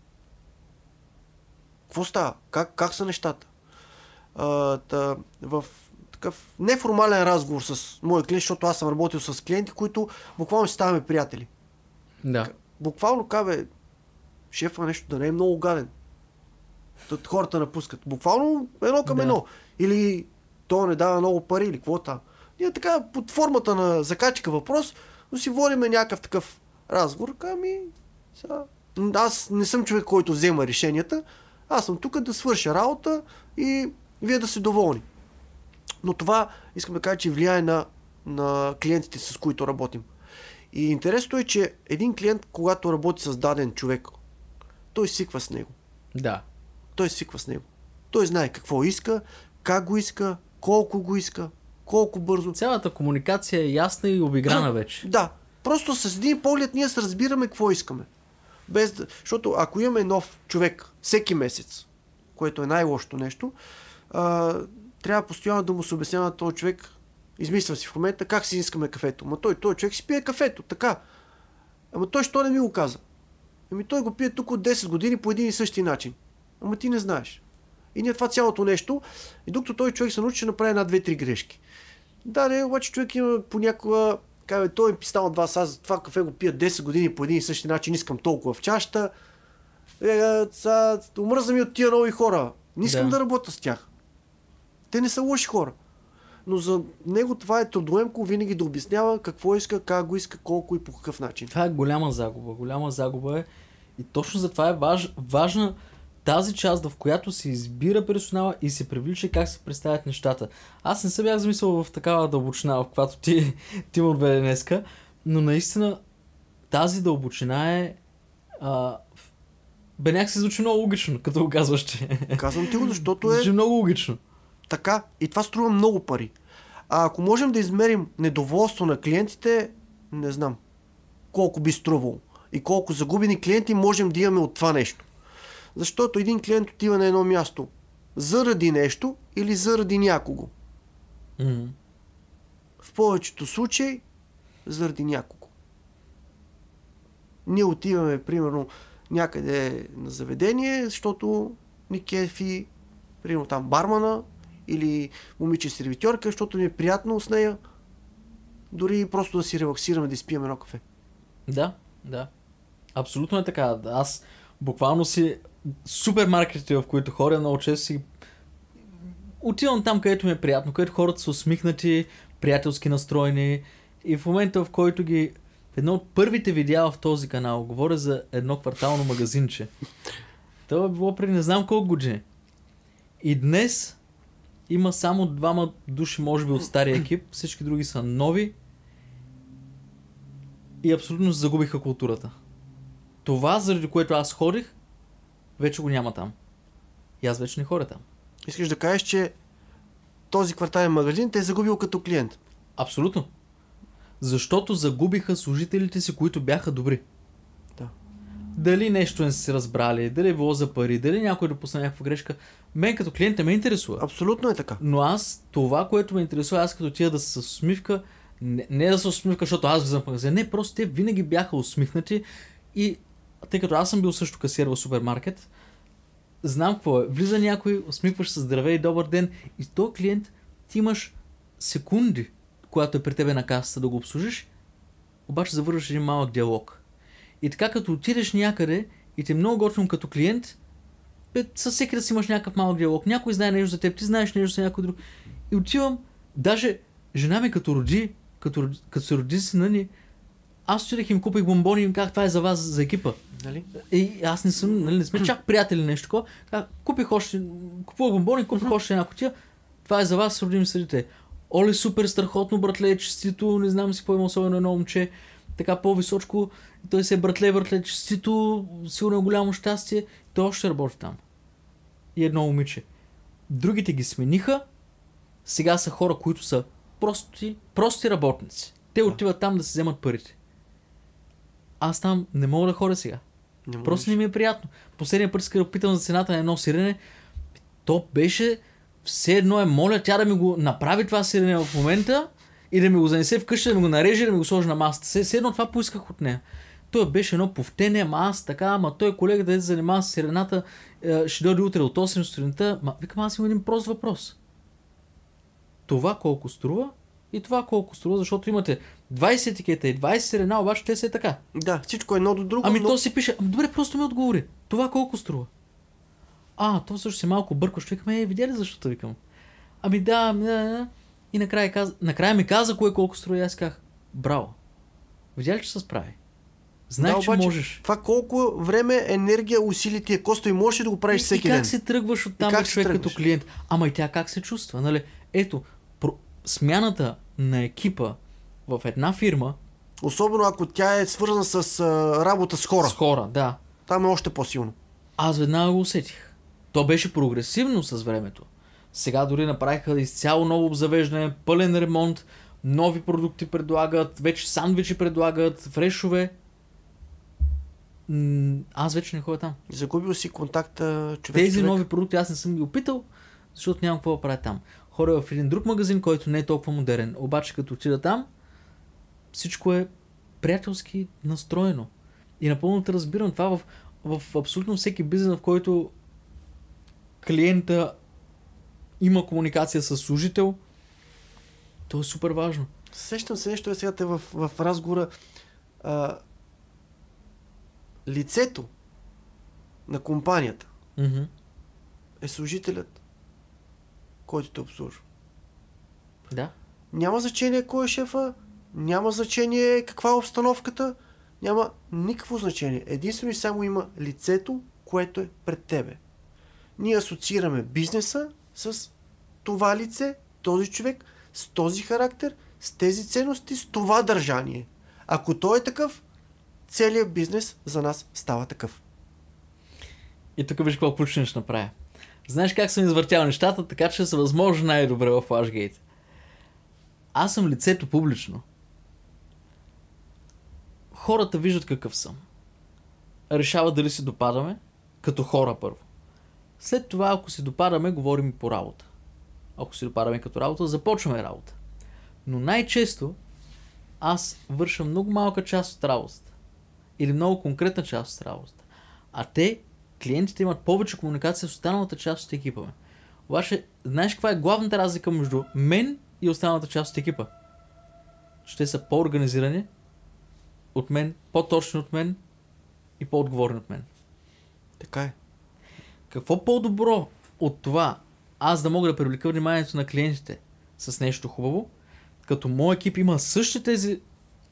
Какво става? Как са нещата? В такъв неформален разговор с мои клиенти, защото аз съм работил с клиенти, които буквално си ставаме приятели. Да. Буквално казваме, шефа нещо да не е много гаден. Хората напускат. Буквално едно към едно. Или то не дава много пари, или какво там. Ние така под формата на закачка въпрос, но си водиме някакъв такъв разговор. Аз не съм човек, който взема решенията. Аз съм тук да свърша работа и вие да сте доволни. Но това, искам да кажа, че влияе на клиентите, с които работим. И интересното е, че един клиент, когато работи с даден човек, той свиква с него. Да. Той свиква с него. Той знае какво иска, как го иска, колко бързо. Цялата комуникация е ясна и обиграна вече. Да. Просто с един поглед ние се разбираме какво искаме. Защото ако имаме нов човек всеки месец, което е най-лошото нещо, трябва постоянно да му се обяснява на този човек, измисля си в момента как си искаме кафето. Ама той човек си пие кафето, така. Ама той що не ми го каза? Той го пие тук от 10 години по един и същи начин. Ама ти не знаеш. И ние това цялото нещо, и докато той човек се научи, ще направи една, 2-3 грешки. Да, обаче човек има понякога, той е писал от вас, аз това кафе го пия 10 години по един и същи начин, искам толкова в чашата. Омръзна ми от тия нови хора. Не искам да работя с тях. Те не са лоши хора. Но за него това е трудоемко винаги да обяснява какво иска, как го иска, колко и по какъв начин. Това е голяма загуба. Голяма загуба е. И точно затова е важна тази част, в която се избира персонала и се привлича как се представят нещата. Аз не се бях замислял в такава дълбочина, в която ти ме отведе днеска, но наистина тази дълбочина е... Бе, се звучи много логично, като го казваш, че... Казвам ти го, защото е... Звучи много логично. Така. И това струва много пари. А ако можем да измерим недоволство на клиентите, не знам колко би струвало и колко загубени клиенти можем да имаме от това нещо. Защото един клиент отива на едно място заради нещо или заради някого. Mm-hmm. В повечето случаи заради някого. Ние отиваме, примерно, някъде на заведение, защото ни кефи, примерно там бармана или момиче сервитьорка, защото ни е приятно с нея. Дори просто да си релаксираме, да изпием едно кафе. Да. Абсолютно е така. Аз буквално си супермаркетите, в които ходя, много често си отивам там, където ми е приятно, където хората са усмихнати, приятелски настроени и в момента, в който едно от първите видеа в този канал, говоря за едно квартално магазинче. Това е било преди не знам колко години. И днес има само двама души, може би, от стария екип, всички други са нови и абсолютно загубиха културата. Това, заради което аз ходих, вече го няма там. И аз вече не ходя там. Искаш да кажеш, че този квартален магазин те е загубил като клиент? Абсолютно. Защото загубиха служителите си, които бяха добри. Да. Дали нещо не са се разбрали, дали е било за пари, дали някой допусна някаква грешка. Мен като клиент не ме интересува. Абсолютно е така. Но аз, това, което ме интересува, аз като отида да се усмивка, не да се усмивка, защото аз влизам в магазин. Не, просто те винаги бяха усмихнати и тъй като аз съм бил също касиер в супермаркет, знам какво е. Влиза някой, усмихваш се, здравей, добър ден и този клиент ти имаш секунди, когато е при тебе на касата да го обслужиш, обаче завършваш един малък диалог. И така като отидеш някъде и ти е много готино като клиент, със всеки да си имаш някакъв малък диалог. Някой знае нещо за теб, ти знаеш нещо за някой друг. И отивам, даже жена ми като се роди сина ни, аз отидах и им купих бомбони и им казах, това е за вас, за екипа. Нали? И аз не съм, не сме чак приятели нещо такова. Купувах бомбони, купих още една кутия. Това е за вас, родим седите. Оле, супер, страхотно, братле, честито, не знам си какво има, особено едно момче, така по-височко, той се е братле, честито, сигурно е голямо щастие, той още работи там. И едно момиче. Другите ги смениха, сега са хора, които са прости работници. Те отиват там да си вземат парите. Аз там не мога да ходя сега. Просто не ми е приятно. Последния път исках да питам за цената на едно сирене, то беше все едно моля тя да ми го направи това сирене в момента и да ми го занесе вкъщи, да ми го нареже, да ми го сложи на масата. Все едно това поисках от нея. Той беше едно повтене, аз така, ама той колега да се занимава с сирената, ще дойде утре от 8 сутринта. Викам, аз имам един прост въпрос. Това колко струва и това колко струва, защото имате 20 етикета и 20 сирена, обаче те са е така. Да, всичко едно до друго. То си пише, добре, просто ми отговори. Това колко струва? То също си малко бъркваш. Викам, видя ли защото викам? Да. И накрая ми каза кое колко струва и аз казах, браво. Видя ли, че се справи? Знаеш, че можеш. Това колко време, енергия, усилие ти е коста и можеш да го правиш всеки ден. И как се тръгваш от там човек като клиент? И тя как се чувства? Нали? Ето, смяната на екипа в една фирма, особено ако тя е свързана с работа с хора. С хора, да. Там е още по-силно. Аз веднага го усетих. То беше прогресивно с времето. Сега дори направиха изцяло ново обзавеждане, пълен ремонт, нови продукти предлагат, вече сандвичи предлагат, фрешове. Аз вече не ходя там. Загубил си контакта човек. Тези нови продукти аз не съм ги опитал, защото нямам какво да правя там. Ходя в един друг магазин, който не е толкова модерен. Обаче като отида там, всичко е приятелски настроено. И напълно те разбирам това в абсолютно всеки бизнес, в който клиента има комуникация с служител, то е супер важно. Сещам се нещо сега в разговора. Лицето на компанията е служителят, който те обслужва. Да. Няма значение кой е шефа, няма значение каква е обстановката, няма никакво значение. Единствено и само има лицето, което е пред тебе. Ние асоциираме бизнеса с това лице, този човек, с този характер, с тези ценности, с това държание. Ако той е такъв, целият бизнес за нас става такъв. И тук виж какво ключно ще направя. Знаеш как съм извъртял нещата, така че са възможно най-добре в Flashgate. Аз съм лицето публично. Хората виждат какъв съм. Решават дали си допадаме, като хора първо. След това, ако си допадаме, говорим и по работа. Ако си допадаме като работа, започваме работа. Но най-често аз върша много малка част от работата. Или много конкретна част от работата. А клиентите имат повече комуникация с останалата част от екипа. Обаче, знаеш каква е главната разлика между мен и останалата част от екипа? Ще са по-организирани от мен, по-точни от мен и по-отговорни от мен. Така е. Какво по-добро от това аз да мога да привлека вниманието на клиентите с нещо хубаво, като моят екип има същите тези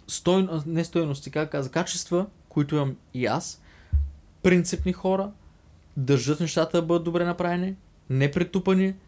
качества, които имам и аз, принципни хора, държат нещата да бъдат добре направени, не претупани,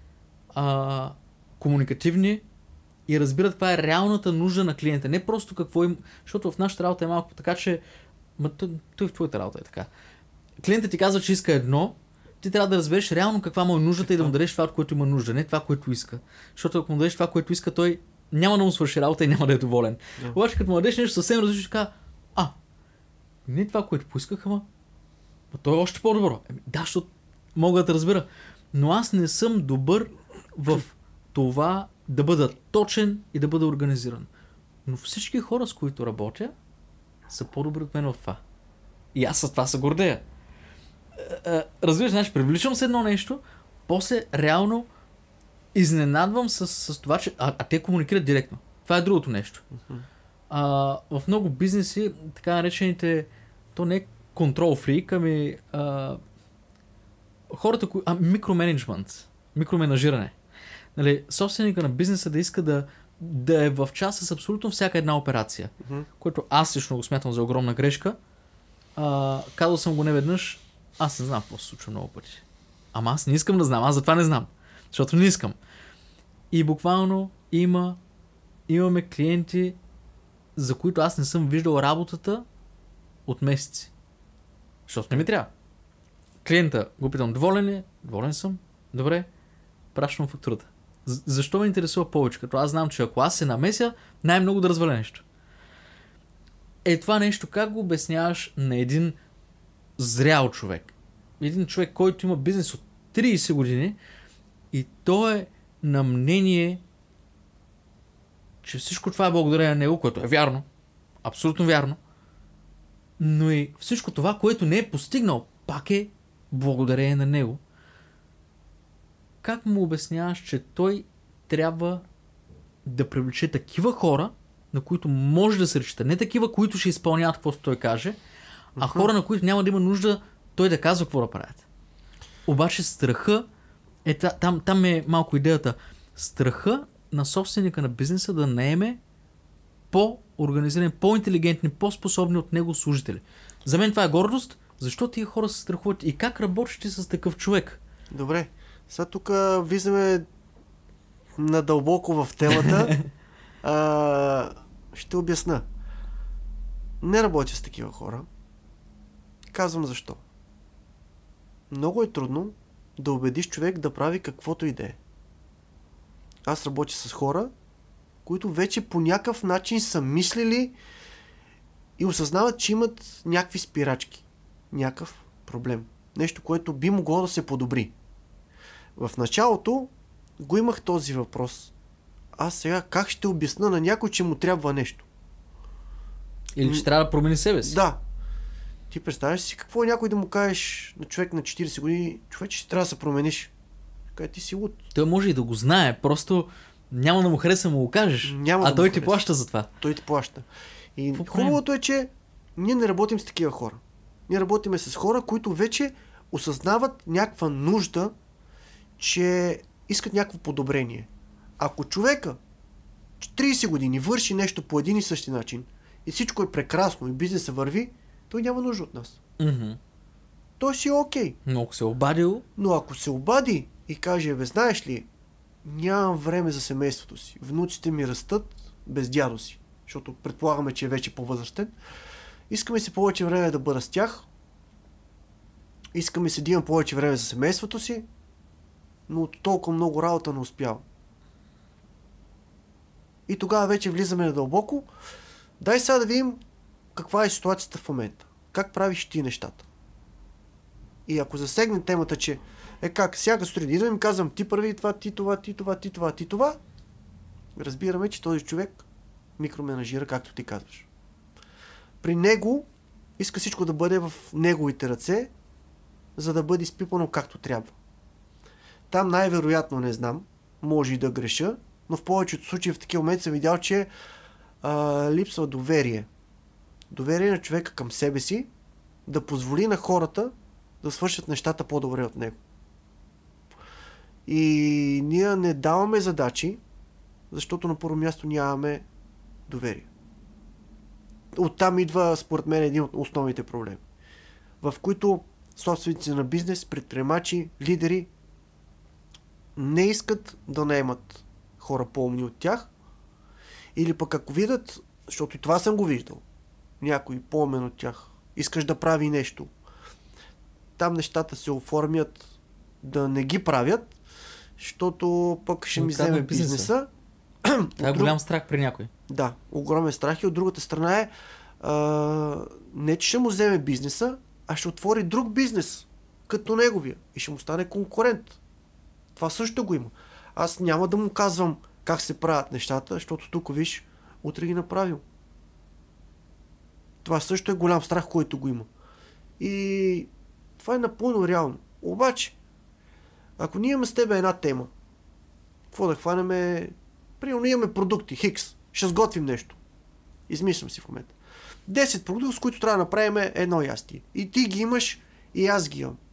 комуникативни и разбират каква е реалната нужда на клиента. Не просто какво им... Защото в нашата работа е малко така, че... Той в твоята работа е така. Клиентът ти казва, че иска едно, ти трябва да разбереш реално каква му е нуждата и да му дадеш това, от което има нужда, не това, което иска. Защото ако му дадеш това, което иска, той няма да му свърши работа и няма да е доволен. Yeah. Обаче като му дадеш нещо съвсем различно, ще кажа, не това, което поисках, ама то е още по-добро. Да, защото мога да те разбера. Но аз не съм добър в това да бъда точен и да бъда организиран. Но всички хора, с които работя, са по-добри от мен в това. И аз с това се гордея. Разбираш, значи, привличам се едно нещо, после реално изненадвам с това, че... те комуникират директно. Това е другото нещо. В много бизнеси, така наречените, то не е контрол фрик, ами хората, микроменеджмент, микроменажиране. Нали, собственика на бизнеса да иска да е в час с абсолютно всяка една операция, което аз лично го смятам за огромна грешка. Казал съм го неведнъж, аз не знам какво се случва много пъти. Ама аз не искам да знам, аз затова не знам. Защото не искам. И буквално имаме клиенти, за които аз не съм виждал работата от месеци. Защото не ми трябва. Клиента го питам, доволен ли? Доволен съм. Добре, пращам фактурата. Защо ме интересува повече? Като аз знам, че ако аз се намеся, най-много да разваля нещо. Това нещо как го обясняваш на един зрял човек? Един човек, който има бизнес от 30 години и той е на мнение, че всичко това е благодарение на него, което е вярно. Абсолютно вярно. Но и всичко това, което не е постигнал, пак е благодарение на него. Как му обясняваш, че той трябва да привлече такива хора, на които може да се разчита? Не такива, които ще изпълняват каквото той каже, а хора, на които няма да има нужда той да казва какво да правят. Обаче страха, там е малко идеята, страха на собственика на бизнеса да наеме по-организирани, по-интелигентни, по-способни от него служители. За мен това е гордост, защо тия хора се страхуват и как работиш ти с такъв човек? Добре, сега тук влизаме надълбоко в темата. Ще обясна. Не работя с такива хора. Казвам защо. Много е трудно да убедиш човек да прави каквото и да е. Аз работя с хора, които вече по някакъв начин са мислили и осъзнават, че имат някакви спирачки. Някакъв проблем. Нещо, което би могло да се подобри. В началото го имах този въпрос. Аз сега как ще обясна на някой, че му трябва нещо? Или че трябва да промени себе си? Да. Ти представяш си какво е някой да му кажеш на човек на 40 години, човек, че трябва да се промениш. Кай ти си луд. Той може и да го знае, просто няма да му хареса му го кажеш, той ти плаща за това. Той ти плаща. И хубавото е, че ние не работим с такива хора. Ние работим с хора, които вече осъзнават някаква нужда, че искат някакво подобрение. Ако човека 30 години върши нещо по един и същи начин и всичко е прекрасно и бизнесът върви, той няма нужда от нас. Той си е окей. Но ако се обадил... Но ако се обади и каже, знаеш ли, нямам време за семейството си. Внуците ми растат без дядо си. Защото предполагаме, че е вече по-възрастен. Искаме си повече време да бъда с тях. Искаме си да имам повече време за семейството си. Но от толкова много работа не успявам. И тогава вече влизаме надълбоко. Дай сега да видим каква е ситуацията в момента. Как правиш ти нещата? И ако засегне темата, че как всяка сутрин идвам и казвам ти прави това, ти това, ти това, ти това, ти това, разбираме, че този човек микроменажира, както ти казваш. При него иска всичко да бъде в неговите ръце, за да бъде изпипано както трябва. Там най-вероятно не знам, може и да греша, но в повечето случаи в такива моменти съм видял, че липсва доверие. Доверие на човека към себе си, да позволи на хората да свършат нещата по-добре от него. И ние не даваме задачи, защото на първо място нямаме доверие. Оттам идва, според мен, един от основните проблеми, в които собственици на бизнес, предприемачи, лидери не искат да наемат хора по-умни от тях, или пък ако видят, защото и това съм го виждал, някой по-умен от тях, искаш да прави нещо, там нещата се оформят да не ги правят, защото пък ще ми вземе бизнеса. Това е голям страх при някой. Да, огромен страх, и от другата страна е не че ще му вземе бизнеса, а ще отвори друг бизнес като неговия и ще му стане конкурент. Това също го има. Аз няма да му казвам как се правят нещата, защото тук виж, утре ги направил. Това също е голям страх, който го има. И това е напълно реално. Обаче, ако ние имаме с тебе една тема, какво да хванеме? Примерно имаме продукти, хикс, ще сготвим нещо. Измислям си в момента. 10 продукта, с които трябва да направим едно ястие. И ти ги имаш, и аз ги имам.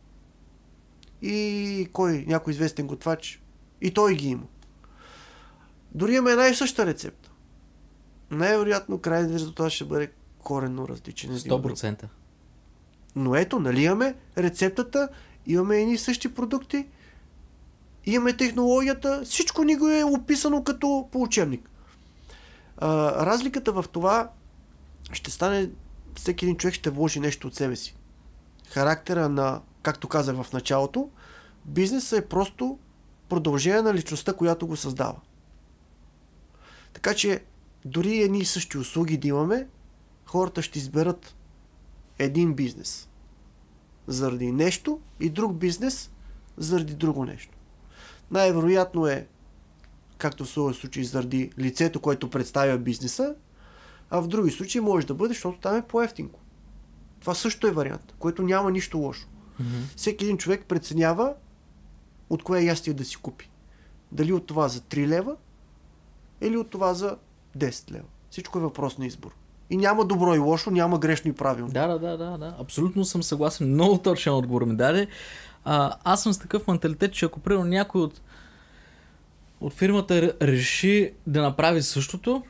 И някой известен готвач, и той ги има. Дори имаме една и съща рецепта. Най-вероятно крайният резултат ще бъде коренно различен. 100%. Но ето, нали имаме рецептата, имаме едни и същи продукти, имаме технологията, всичко ни го е описано като по учебник. Разликата в това ще стане, всеки един човек ще вложи нещо от себе си. Характера на, както казах в началото, бизнесът е просто продължение на личността, която го създава. Така че, дори едни и същи услуги да имаме, хората ще изберат един бизнес заради нещо и друг бизнес заради друго нещо. Най-вероятно е, както в своя случай, заради лицето, което представя бизнеса, а в други случаи може да бъде, защото там е по-евтинко. Това също е вариант, който няма нищо лошо. Всеки един човек преценява от кое ястие да си купи. Дали от това за 3 лева или от това за 10 лева. Всичко е въпрос на избор. И няма добро и лошо, няма грешно и правилно. Да. Абсолютно съм съгласен. Много точен отговор ми даде. Аз съм с такъв менталитет, че ако примерно някой от фирмата реши да направи същото,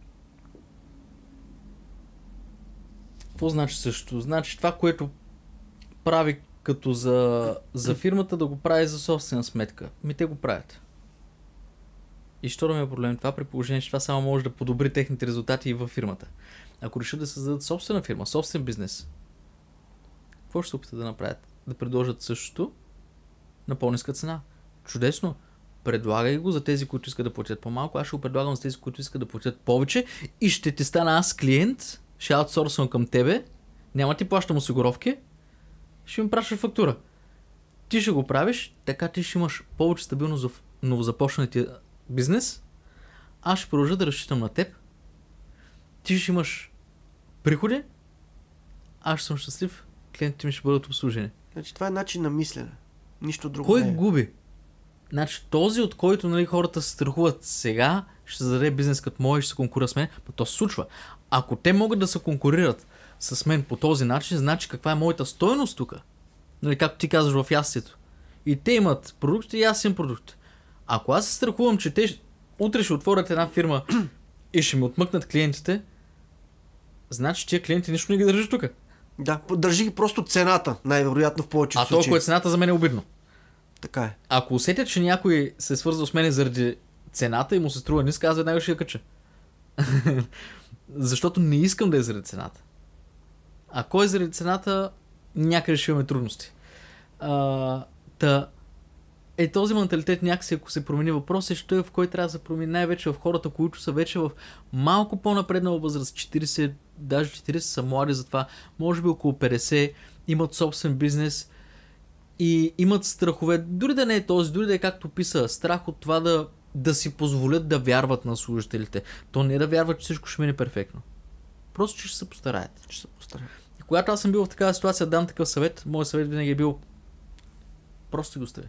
какво значи същото? Значи това, което прави като за фирмата, да го прави за собствена сметка. Те го правят. И що да ми е проблем това, при положение, че това само може да подобри техните резултати и във фирмата. Ако решат да създадат собствена фирма, собствен бизнес, какво ще се опитат да направят? Да предложат същото на по-ниска цена. Чудесно! Предлагай го за тези, които искат да платят по-малко, аз ще го предлагам за тези, които искат да платят повече и ще ти стана аз клиент, ще аутсорсвам към тебе, няма ти плащам осигуровки, ще ми пращаш фактура. Ти ще го правиш, така ти ще имаш повече стабилност в новозапочнатия бизнес, аз ще продължа да разчитам на теб, ти ще имаш приходи, аз ще съм щастлив, клиентите ми ще бъдат обслужени. Значи това е начин на мислене. Нищо друго Кой не е. губи? Значи този, от който хората се страхуват сега, ще зададе бизнес като мой и ще се конкурира с мен, но то се случва. Ако те могат да се конкурират с мен по този начин, значи каква е моята стойност тук? Както ти казваш в ястието. И те имат продукти, и аз имам продукти. Ако аз се страхувам, че те утре ще отворят една фирма и ще ми отмъкнат клиентите, значи тия клиенти нищо не ги държи тук. Да, държи ги просто цената, най-вероятно в повечето случаи. А толкова цената за мен е обидно. Така е. Ако усетят, че някой се е свързал с мен заради цената и му се струва ниска, аз веднага ще я кача. Защото не искам да е заради цената. Ако е заради цената, някъде ще имаме трудности. Този менталитет някакси, ако се промени, въпрос е, що е в кой трябва да се промени най-вече в хората, които са вече в малко по-напреднала възраст, 40, даже 40 са млади, затова може би около 50, имат собствен бизнес и имат страхове, дори да не е този, дори да е както писа, страх от това да си позволят да вярват на служителите. То не да вярват, че всичко ще мине перфектно. Просто, че ще се постараят. И когато аз съм бил в такава ситуация, дам такъв съвет, моят съвет винаги е бил просто го остави.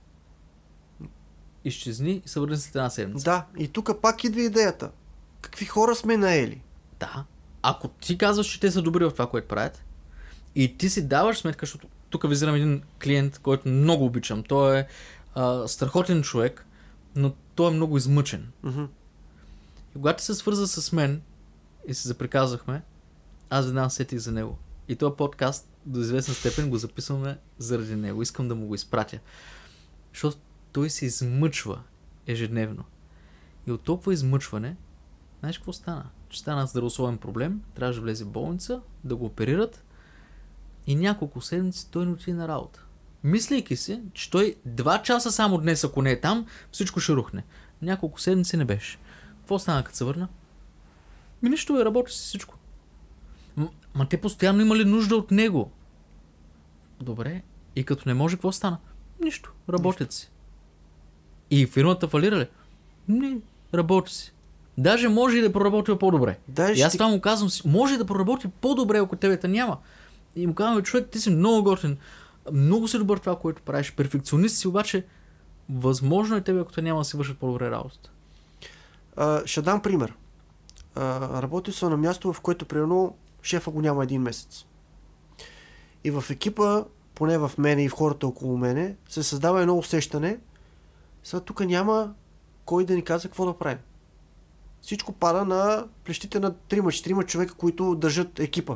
Изчезни и се върни след една седмица. Да, и тук пак идва идеята. Какви хора сме наели? Да. Ако ти казваш, че те са добри в това, което правят, и ти си даваш сметка, защото тук визирам един клиент, който много обичам. Той е страхотен човек, но той е много измъчен. И когато се свърза с мен и се заприказахме, аз веднага сетих за него. И този подкаст до известна степен го записваме заради него. Искам да му го изпратя. Защото той се измъчва ежедневно. И от толкова измъчване, знаеш какво стана? Че стана здравословен проблем, трябваше да влезе в болница, да го оперират и няколко седмици той не отиде на работа. Мислейки си, че той 2 часа само днес, ако не е там, всичко ще рухне. Няколко седмици не беше. Какво стана, като се върна? Нищо бе, работи си всичко. Ма те постоянно имали нужда от него. Добре. И като не може, какво стана? Нищо. Работят си. И фирмата фалира ли? Не. Работи си. Даже може и да проработи по-добре. И аз това му казвам, може да проработи по-добре, ако тебе няма. И му казвам, човек, ти си много готин. Много си добър това, което правиш. Перфекционист си, обаче възможно е тебе, ако те няма да си вършат по-добре работата. Ще дам пример. Работил съм на място, в което примерно шефа го няма 1 месец. И в екипа, поне в мене и в хората около мене, се създава едно усещане, сега тук няма кой да ни каза какво да правим. Всичко пада на плещите на 3-4 човека, които държат екипа.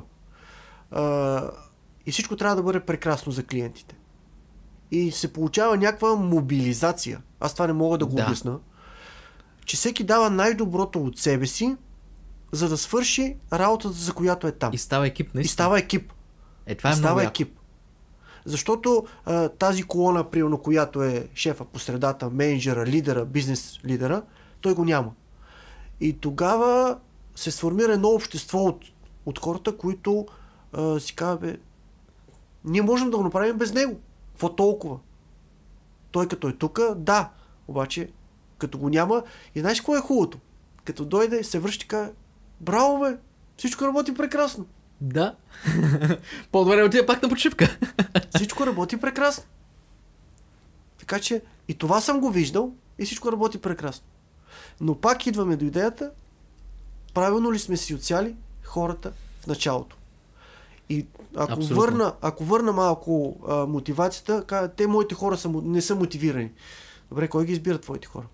И всичко трябва да бъде прекрасно за клиентите. И се получава някаква мобилизация. Аз това не мога да го обясна. Че всеки дава най-доброто от себе си, за да свърши работата, за която е там. И става екип, наистина. И става екип. Това е много екип. Защото тази колона, примерно, която е шефа по средата, менеджера, лидера, бизнес лидера, той го няма. И тогава се сформира едно общество от хората, които си казва, ние можем да го направим без него. Какво толкова? Той като е тук, да, обаче като го няма. И знаеш какво е хубавото? Като дойде, се връща и казва, браво бе, всичко работи прекрасно. Да. По-добре отида пак на почивка. Всичко работи прекрасно. Така че и това съм го виждал и всичко работи прекрасно. Но пак идваме до идеята, правилно ли сме си отсяли хората в началото. И ако върна малко мотивацията, те моите хора не са мотивирани. Добре, кой ги избира твоите хора?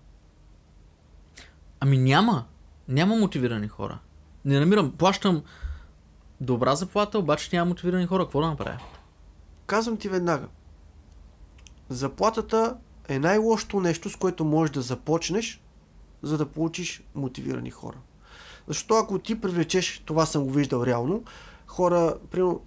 Ами няма мотивирани хора. Не намирам, плащам добра заплата, обаче няма мотивирани хора. Какво да направя? Казвам ти веднага. Заплатата е най-лошото нещо, с което можеш да започнеш, за да получиш мотивирани хора. Защото ако ти привлечеш, това съм го виждал реално, хора, примерно,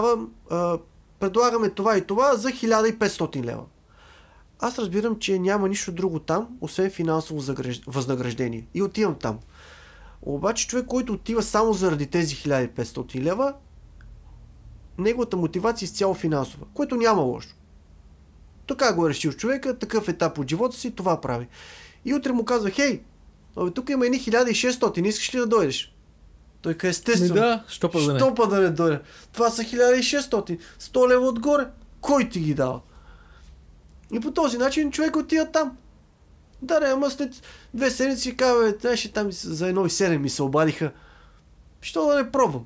предлагаме това и това за 1500 лева. Аз разбирам, че няма нищо друго там, освен финансово възнаграждение. И отивам там. Обаче човек, който отива само заради тези 1500 лева, неговата мотивация е изцяло финансова, което няма лошо. Така го е решил човека, такъв етап от живота си, това прави. И утре му казва, хей, тук има едни 1600, не искаш ли да дойдеш? Той казва, естествено. Да, що па да не дойде. Това са 1600, 100 лева отгоре. Кой ти ги дава? И по този начин човек отива там. Да, ама след 2 седмици казва, знаеш, там за 1,7 ми се обадиха. Що да не пробвам?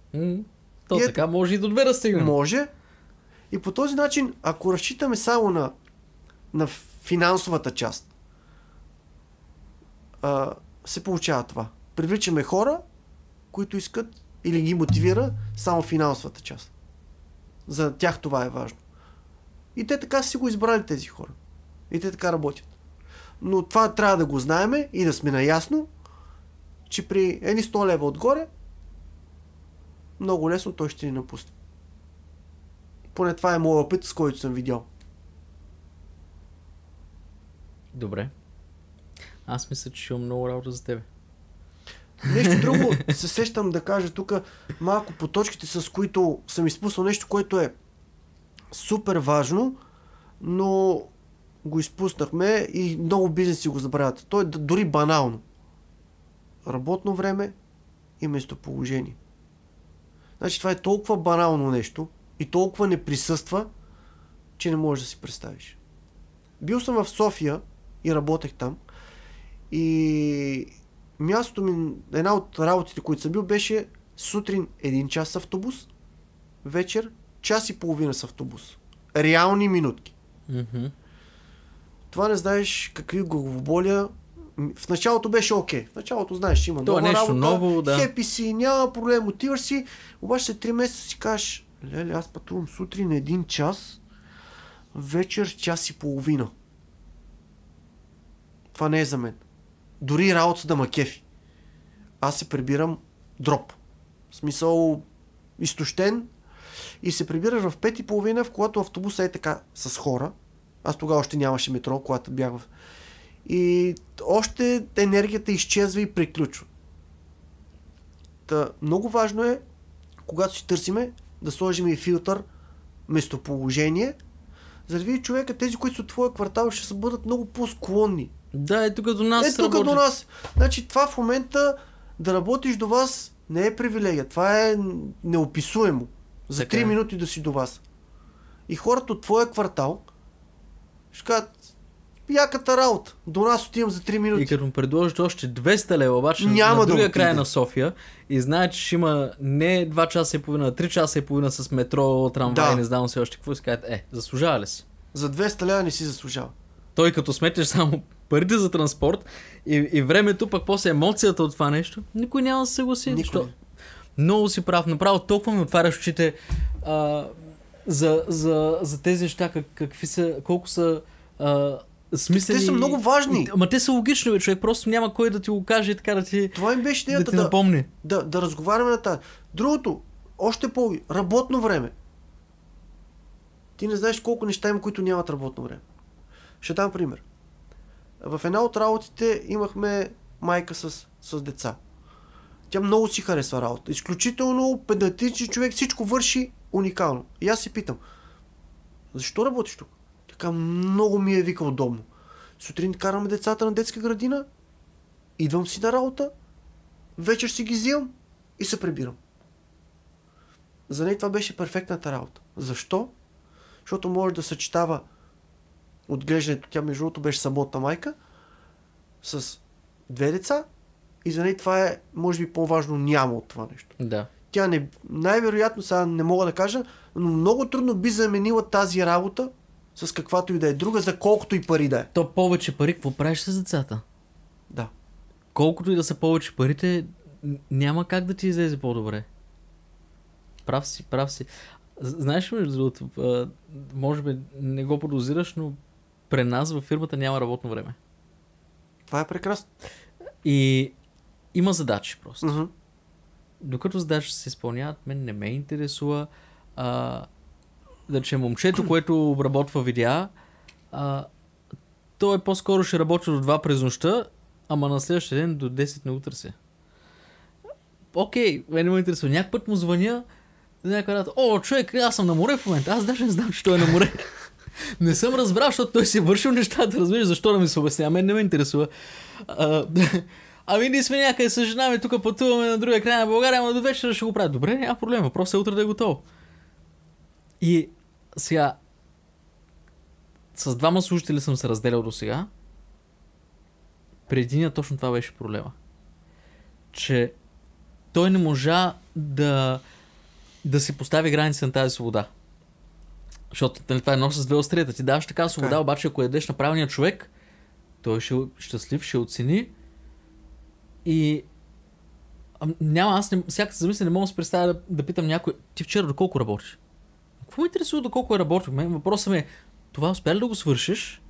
Така може и до 2 да стигнем. Може. И по този начин, ако разчитаме само на финансовата част, се получава това. Привличаме хора, които искат или ги мотивира само финансовата част. За тях това е важно. И те така са си го избрали тези хора. И те така работят. Но това трябва да го знаеме и да сме наясно, че при едни 100 лева отгоре много лесно той ще ни напусне. Поне това е моят опит, с който съм видял. Добре. Аз мисля, че ще имам много работа за тебе. Нещо друго се сещам да кажа тук малко по точките, с които съм изпуснал нещо, което е супер важно, но го изпуснахме и много бизнеси го забравят. То е дори банално. Работно време и местоположение. Значи това е толкова банално нещо и толкова не присъства, че не можеш да си представиш. Бил съм в София и работех там и мястото ми, една от работите, които съм бил, беше сутрин 1 час с автобус, вечер 1,5 часа с автобус. Реални минутки. Mm-hmm. Това не знаеш какви главоболия. В началото беше окей. В началото знаеш, има нова нещо работа, ново, да. хепи си, няма проблем, отиваш си, обаче след 3 месеца си кажеш, леле, аз пътувам сутрин 1 час, вечер 1,5 часа. това не е за мен. Дори работа да ма кефи. Аз се прибирам дроп. В смисъл изтощен и се прибираш в 5:30, в когато автобусът е така с хора. Аз тогава още нямаше метро, когато бях в... И още енергията изчезва и приключва. Та, много важно е, когато си търсиме, да сложим и филтър местоположение, за да види човека, тези, които са от твоя квартал, ще се бъдат много по-склонни. Да, ето като нас. Ето тук до нас. Значи това в момента да работиш до вас не е привилегия. Това е неописуемо. За 3 минути да си до вас. И хората от твоя квартал ще кажат, яката работа. До нас отивам за 3 минути. И като му предложиш още 200 лева, обаче няма на другия да край на София и знае, че ще има не 2 часа и половина, 3 часа и половина с метро, трамвай, не знам се още какво, си кажат, заслужава ли си? За 200 лева не си заслужава. Той като сметнеш само парите за транспорт и времето, пък после емоцията от това нещо, никой няма да се съгласи. Никой. Много си прав, направо толкова ми отваряш очите за тези неща, какви са, колко са смислени. Те са много важни. Ама те са логични, бе, човек. Просто няма кой да ти го каже и така да ти, това им беше идеята, да ти напомни. Да разговаряме на тази. Другото, още работно време. Ти не знаеш колко неща има, които нямат работно време. Ще дам пример. В една от работите имахме майка с деца. Тя много си харесва работа. Изключително педантичен човек, всичко върши уникално. И аз си питам, защо работиш тук? Така много ми е вика удобно. Сутрин караме децата на детска градина, идвам си на работа, вечер си ги взимам и се прибирам. За нея това беше перфектната работа. Защо? Защото може да съчетава отглеждането, тя между другото беше самотна майка, с 2 деца и за нея това е, може би, по-важно няма от това нещо. Да. Тя най-вероятно, сега не мога да кажа, но много трудно би заменила тази работа с каквато и да е друга, за колкото и пари да е. То повече пари, какво правиш с децата? Да. Колкото и да са повече парите, няма как да ти излезе по-добре. Прав си. Знаеш ли, между другото, може би не го подозираш, но при нас във фирмата няма работно време. Това е прекрасно. И има задачи просто. Uh-huh. Докато задачи се изпълняват, мен не ме интересува да че момчето, което обработва видеа, то по-скоро ще работи до 2 през нощта, ама на следващия ден до 10 на утре се. Окей, мен не ме интересува. Някак път му звъня, някакъв рад, човек, аз съм на море в момента. Аз даже не знам, че той е на море. Не съм разбрал, защото той си е вършил нещата, разбираш, защо да ми се обясня. Мен не ме интересува. Ами ние сме някъде с жена ми, тук пътуваме на другия край на България, ама до вечера ще го правя. Добре, няма проблема, просто е утре да е готово. И сега с 2 служители съм се разделял до сега. При единия точно това беше проблема. Че той не можа да си постави граници на тази свобода. Защото това е едно с 2 острията. Ти даваш така свобода, обаче ако ядеш на правилния човек, той ще е щастлив, ще оцени. И всяка се замисля, не мога да се представя да питам някой, ти вчера доколко работиш? Какво ме интересува доколко е работил? Въпросът ми е, това успя ли да го свършиш?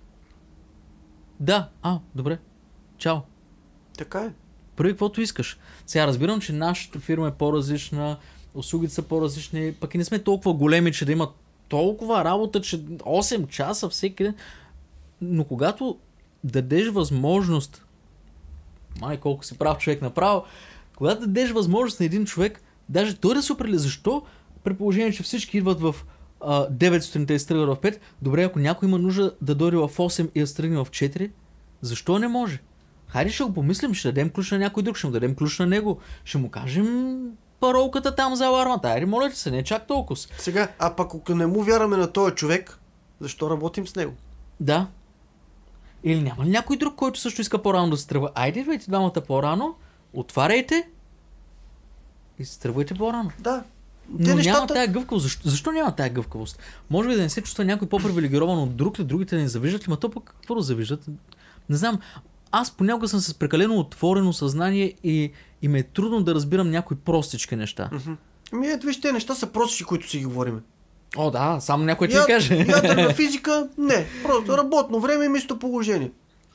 Да, добре. Чао. Така е. Прави каквото искаш. Сега разбирам, че нашата фирма е по-различна, услугите са по-различни, пък и не сме толкова големи, че да има толкова работа, че 8 часа всеки ден. Но когато дадеш възможност, колко си прав човек направо, когато дадеш възможност на един човек, даже той да се определи защо, при положение, че всички идват в 9 сутринта и стръгват в 5, добре, ако някой има нужда да дойде в 8 и да стръгне в 4, защо не може? Хайде ще го помислим, ще дадем ключ на някой друг, ще му дадем ключ на него, ще му кажем паролката там за алармата. Айде, моля ти се, не чак толкова. Сега, пък ако не му вярваме на този човек, защо работим с него? Да. Или няма ли някой друг, който също иска по-рано да се тръгва? Айде, идвайте двамата по-рано, отваряйте и се тръгвайте по-рано. Да. Но няма тая гъвкавост. Защо няма тая гъвкавост? Може би да не се чувства някой по-привилегирован от друг, ли другите не завиждат ли, ма то пък какво да завиждат? Не знам. Аз понякога съм с прекалено отворено съзнание и ме е трудно да разбирам някои простички неща. Ето виж, тези неща са простички, които си ги говорим. Да, само някой ти каже. Ядрена физика, не. Просто работно време и местоположение.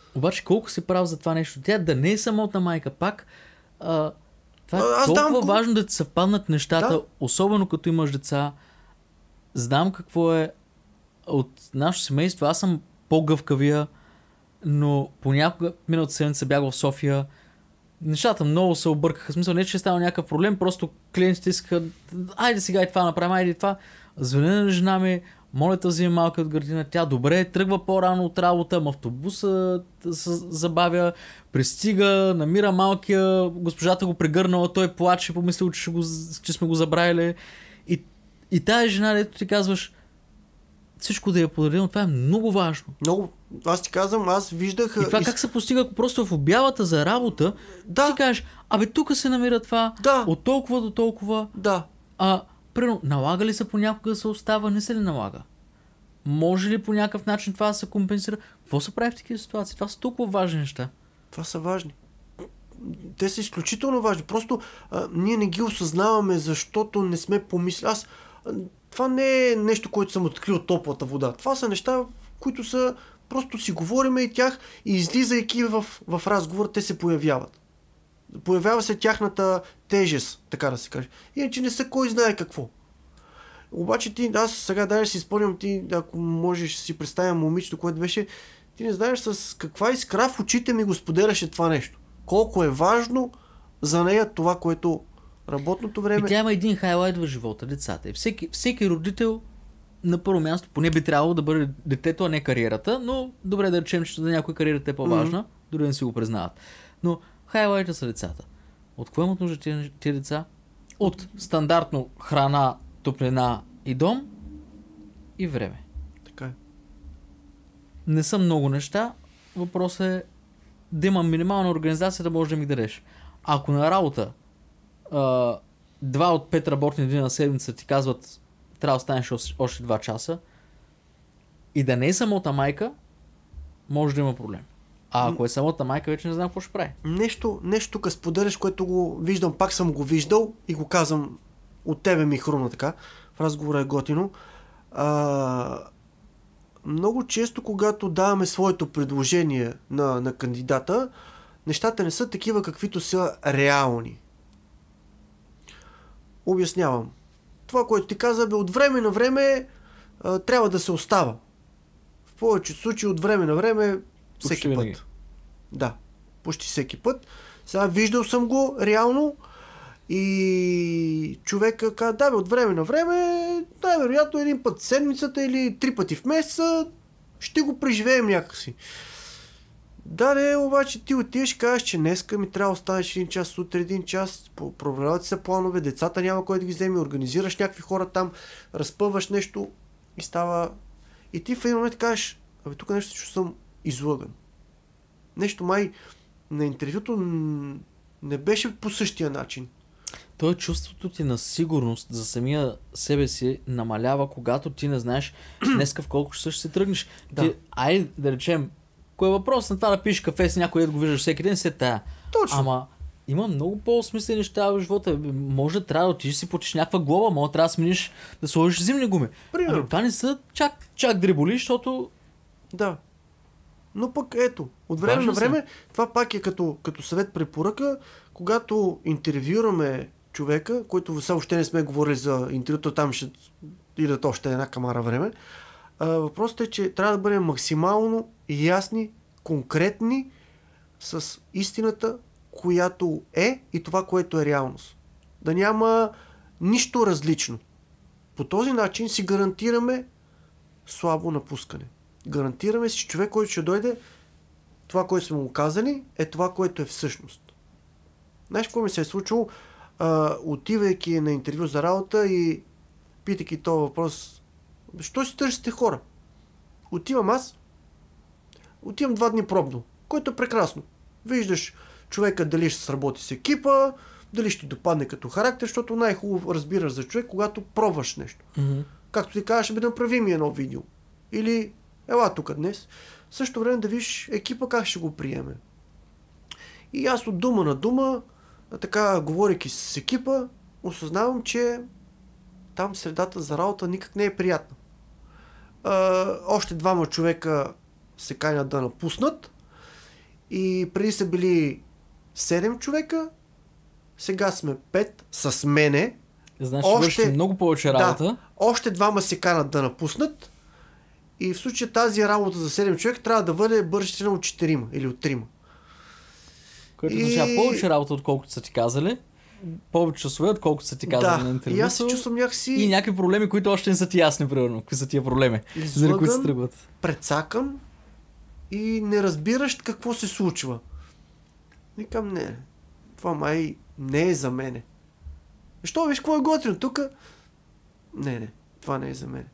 Обаче колко си прав за това нещо? Тя да не е самотна майка, пак това е Аз толкова давам- важно да ти съвпаднат нещата, Да. особено като имаш деца. Знам какво е от нашето семейство. Аз съм по-гъвкавия, но понякога миналата седмица бях в София. Нещата много се объркаха. В смисъл, не че е станал някакъв проблем, просто клиентите искаха, айде сега и това направим, айде и това. Звъня на жена ми, моля да вземе малка от градина. Тя добре, тръгва по-рано от работа, ама автобуса се забавя, пристига, намира малкия, госпожата го прегърнала, той плаче, помислил, че сме го забравили. И тая жена, дето ти казваш, всичко да я подари, но това е много важно. Много, аз ти казвам, аз виждах... И това как се постига, ако просто в обявата за работа Да. ти кажеш, абе тук се намира това, Да. от толкова до толкова, Да. примерно, налага ли се понякога да се остава, не се ли налага? Може ли по някакъв начин това да се компенсира? Какво се прави в такива ситуации? Това са толкова важни неща. Това са важни. Те са изключително важни. Просто ние не ги осъзнаваме, защото не сме помислили. Това не е нещо, което съм открил от топлата вода. Това са неща, които са... Просто си говориме и тях и излизайки в разговор, те се появяват. Появява се тяхната тежест, така да се каже. Иначе не са кой знае какво. Обаче аз сега даже си спомням, ти, ако можеш си представя момичето, което беше, ти не знаеш с каква искра в очите ми го споделяше това нещо. Колко е важно за нея това, което работното време... И тя има един хайлайт в живота, децата. И всеки родител на първо място поне би трябвало да бъде детето, а не кариерата, но добре да речем, че за някой кариерата е по-важна, дори да не си го признават. Но хайлайта са децата. От какво имат нужда тия деца? От стандартно храна, топлина и дом и време. Така е. Не са много неща. Въпросът е да има минимална организация, да можеш да ми дадеш. Ако на работа 2 от 5 работни дни на седмица ти казват трябва да останеш още 2 часа и да не е самотна майка, може да има проблем. А ако е самотна майка, вече не знам какво ще прави. Нещо тук споделяш, което го виждам, пак съм го виждал и го казвам от тебе ми хрумна така. В разговора е готино. Много често, когато даваме своето предложение на кандидата, нещата не са такива, каквито са реални. Обяснявам. Това, което ти каза, от време на време трябва да се остава. В повечето случаи от време на време всеки път. Винаги. Да, почти всеки път. Сега виждал съм го реално и човека каза, да, от време на време, най-вероятно един път в седмицата или 3 пъти в месеца ще го преживеем някакси. Да, не, обаче ти отиваш и кажеш, че днеска ми трябва да останеш 1 час сутрин, 1 час, проверяват се планове, децата няма кой да ги вземе, организираш някакви хора там, разпъваш нещо и става... И ти в един момент кажеш, абе тук нещо съм излъган. Нещо май на интервюто не беше по същия начин. То е чувството ти на сигурност за самия себе си намалява, когато ти не знаеш днеска в колко часа ще се тръгнеш. Да. Айде да речем, кой е въпрос на това да пиеш кафе с някой, да го виждаш всеки ден, се тая. Точно. Ама има много по-смислени неща в живота. Може да трябва да отидеш си платиш някаква глоба, може да трябва да смениш, да сложиш зимни гуми. Примерно. Ами това не са чак дреболи, защото Да. Но пък ето, от време Важно на време, това пак е като съвет препоръка, когато интервюраме човека, който все още не сме говорили за интервюто, там ще идат още една камара време. Въпросът е, че трябва да бъдем максимално ясни, конкретни с истината, която е и това, което е реалност. Да няма нищо различно. По този начин си гарантираме слабо напускане. Гарантираме си, че човек, който ще дойде, това, което сме му казали, е това, което е всъщност. Знаеш какво ми се е случило? Отивайки на интервю за работа и питайки този въпрос, защо си търсите хора? Отивам 2 дни пробно, което е прекрасно. Виждаш човека дали ще сработи с екипа, дали ще допадне като характер, защото най-хубаво разбираш за човек, когато пробваш нещо. Както ти кажеш, бе, направи ми едно видео. Или ела тук днес. В същото време да виж екипа как ще го приеме. И аз от дума на дума, така говорейки с екипа, осъзнавам, че там средата за работа никак не е приятна. Още 2 човека се канят да напуснат И преди са били 7 човека, сега сме 5 с мене. Значи върши много повече работа. Да, още двама се канат да напуснат. И в случая тази работа за 7 човека трябва да бъде бързо от 4 или от 3. Което означава повече работа, отколкото са ти казали. Повече часове, отколкото са ти казали на интервюто. И аз се чувствам някакси... И някакви проблеми, които още не са ти ясни, примерно. Какви са тия проблеми, за които се тръгват. Прецакан и не разбираш какво се случва. Викам, не, това май не е за мене. Защо виж какво е готино тук? Не, това не е за мене.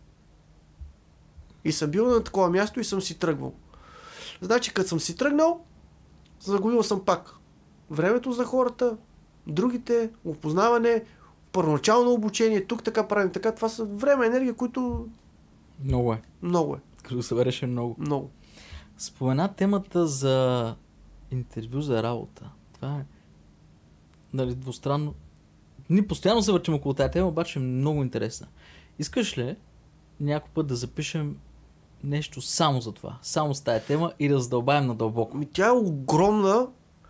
И съм бил на такова място и съм си тръгвал. Значи, като съм си тръгнал, загубил съм пак времето за хората, другите, опознаване, първоначално обучение, тук така правим така. Това са време, енергия, които... Много е. Много е. Като събереше много. Много. Спомена темата за интервю за работа. Това е нали, двустранно. Ние постоянно се въртим около тази тема, обаче е много интересна. Искаш ли някой път да запишем нещо само за това? Само с тази тема и да задълбаем надълбоко? Тя е огромна.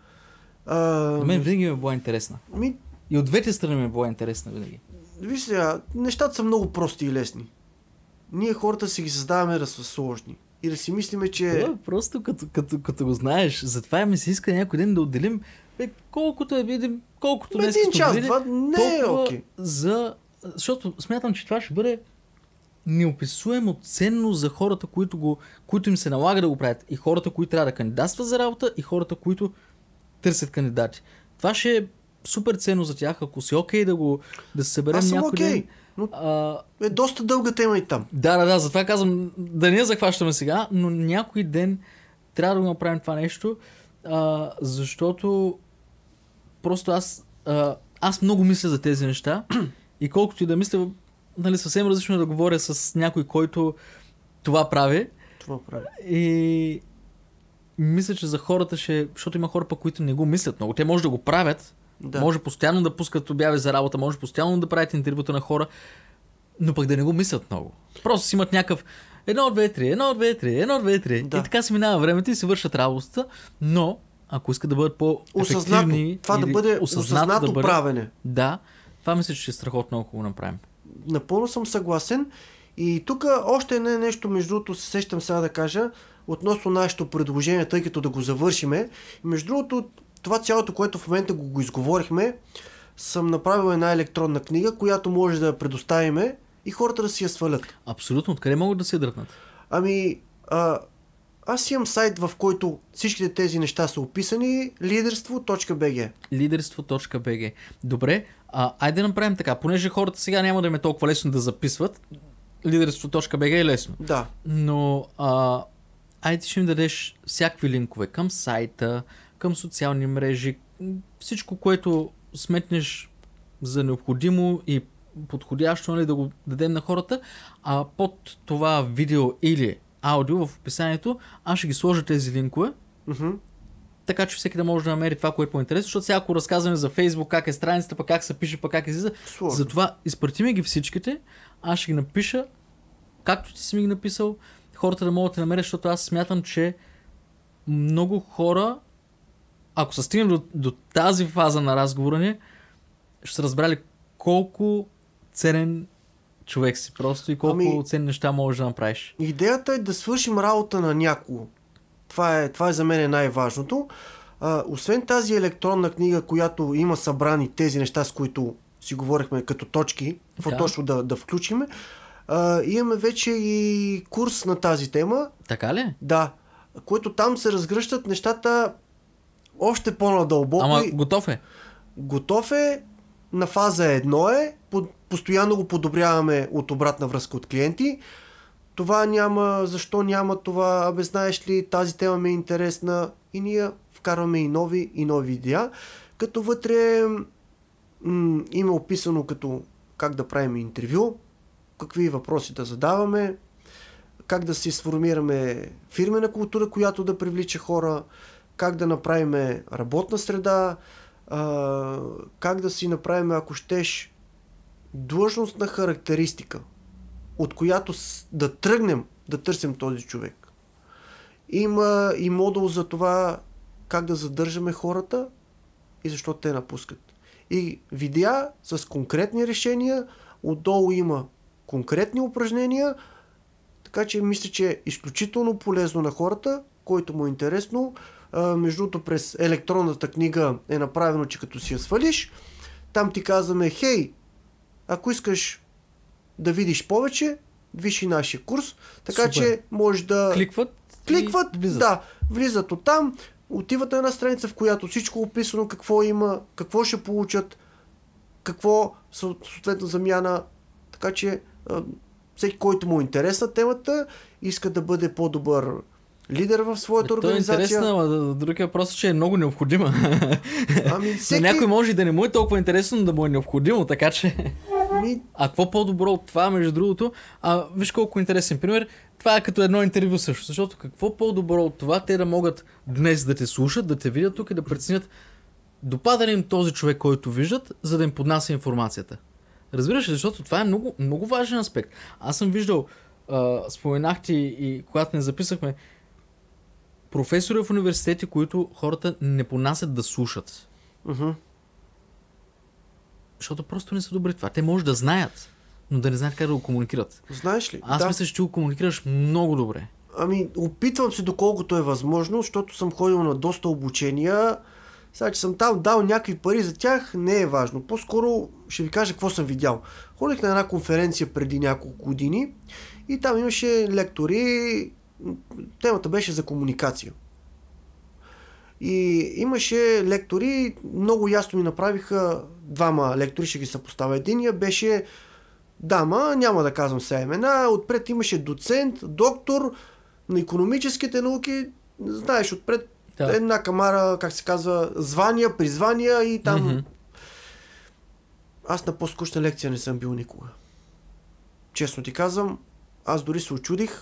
На мен винаги ми е била интересна. И от двете страни ми е била интересна винаги. Виж сега, нещата са много прости и лесни. Ние хората си ги създаваме да са сложни. И да си мислиме, че... Това е просто като го знаеш. Затова ми се иска някой ден да отделим колкото видим, колкото днес един час, това не е окей. Защото смятам, че това ще бъде неописуемо ценно за хората, които им се налага да го правят. И хората, които трябва да кандидатстват за работа, и хората, които търсят кандидати. Това ще е супер ценно за тях, ако си окей да се съберем някой ден. Но е доста дълга тема и там. Да, затова казвам, да не я захващаме сега, но някой ден трябва да го направим това нещо, защото просто аз много мисля за тези неща и колкото и да мисля, нали, съвсем различно е да говоря с някой, който това прави. И мисля, че за хората защото има хора, които не го мислят много. Те може да го правят, може постоянно да пускат обяви за работа, може постоянно да правят интервюта на хора, но пък да не го мислят много. Просто си имат някакъв 1, 2, 3, 1, 2, 3, 1, 2, 3. Да. И така си минава времето и си вършат работата, но ако искат да бъдат по-ефективни... Това да бъде осъзнато правене. Да, това мисля, че ще е страхотно, ако го направим. Напълно съм съгласен. И тук още нещо, между другото, се сещам сега да кажа, относно нашето предложение, тъй като да го завършиме. Между другото, това цялото, което в момента го изговорихме, съм направил една електронна книга, която може да я предоставиме и хората да си я свалят. Абсолютно. Откъде могат да си я дръпнат? Аз имам сайт, в който всичките тези неща са описани. Liderstvo.bg. Liderstvo.bg. Добре, айде да направим така. Понеже хората сега няма да им е толкова лесно да записват, Liderstvo.bg е лесно. Да. Но айде ще им дадеш всякакви линкове към сайта, към социални мрежи, всичко, което сметнеш за необходимо и подходящо, нали, да го дадем на хората, а под това видео или аудио в описанието, аз ще ги сложа тези линкове, така че всеки да може да намери това, което е по-интересно, защото сега ако разказваме за Facebook, как е страницата, пък как се пише, пък как излиза, затова изпрати ми ги всичките, аз ще ги напиша, както ти си ми ги написал, хората да могат да намерят, защото аз смятам, че много хора, ако се стигнем до тази фаза на разговора ни, ще са разбрали колко ценен човек си просто и колко ценни неща можеш да направиш. Идеята е да свършим работа на някого. Това е за мен най-важното. Освен тази електронна книга, която има събрани тези неща, с които си говорихме като точки, точно да включим, имаме вече и курс на тази тема. Така ли? Да. Който там се разгръщат нещата още по-надълбоко. Ама готов е? Готов е. На фаза 1 е. Постоянно го подобряваме от обратна връзка от клиенти. Това няма, защо няма това, знаеш ли, тази тема ми е интересна и ние вкарваме и нови идеи. Като вътре има описано като как да правим интервю, какви въпроси да задаваме, как да си сформираме фирмена култура, която да привлича хора, как да направим работна среда, как да си направим, ако щеш, длъжностна характеристика, от която да тръгнем да търсим този човек. Има и модул за това как да задържаме хората и защо те напускат. И видеа с конкретни решения, отдолу има конкретни упражнения, така че мисля, че е изключително полезно на хората, който му е интересно. Между другото, през електронната книга е направено, че като си я свалиш, там ти казваме, хей, ако искаш да видиш повече, виж и нашия курс, така Супер. че можеш да... Кликват и влизат. Да, влизат оттам, отиват на една страница, в която всичко е описано, какво има, какво ще получат, какво съответно замяна, така че всеки, който му е интересна темата, иска да бъде по-добър лидер в своята организация. То е интересно, но другия въпрос е, че е много необходима. Всеки... На някой може да не му е толкова интересно, но да му е необходимо, така че... А какво по-добро от това, между другото? Виж колко интересен пример. Това е като едно интервю също, защото какво по-добро от това те да могат днес да те слушат, да те видят тук и да преценят допада ли им този човек, който виждат, за да им поднася информацията. Разбираш ли, защото това е много, много важен аспект. Аз съм виждал, споменах ти и когато не записахме, професори в университети, които хората не понасят да слушат. Защото просто не са добри това. Те може да знаят, но да не знаят как да го комуникират. Знаеш ли? Аз мисля, че ти го комуникираш много добре. Опитвам се доколкото е възможно, защото съм ходил на доста обучения. Сега, че съм там дал някакви пари за тях, не е важно. По-скоро ще ви кажа какво съм видял. Ходих на една конференция преди няколко години и там имаше лектори. Темата беше за комуникация. И имаше лектори, много ясно ми направиха двама лектори, ще ги съпоставя. Единия беше дама, няма да казвам сега имена, отпред имаше доцент, доктор на икономическите науки, знаеш, отпред една камара, как се казва, звания, призвания и там... Аз на по-скучна лекция не съм бил никога. Честно ти казвам, аз дори се очудих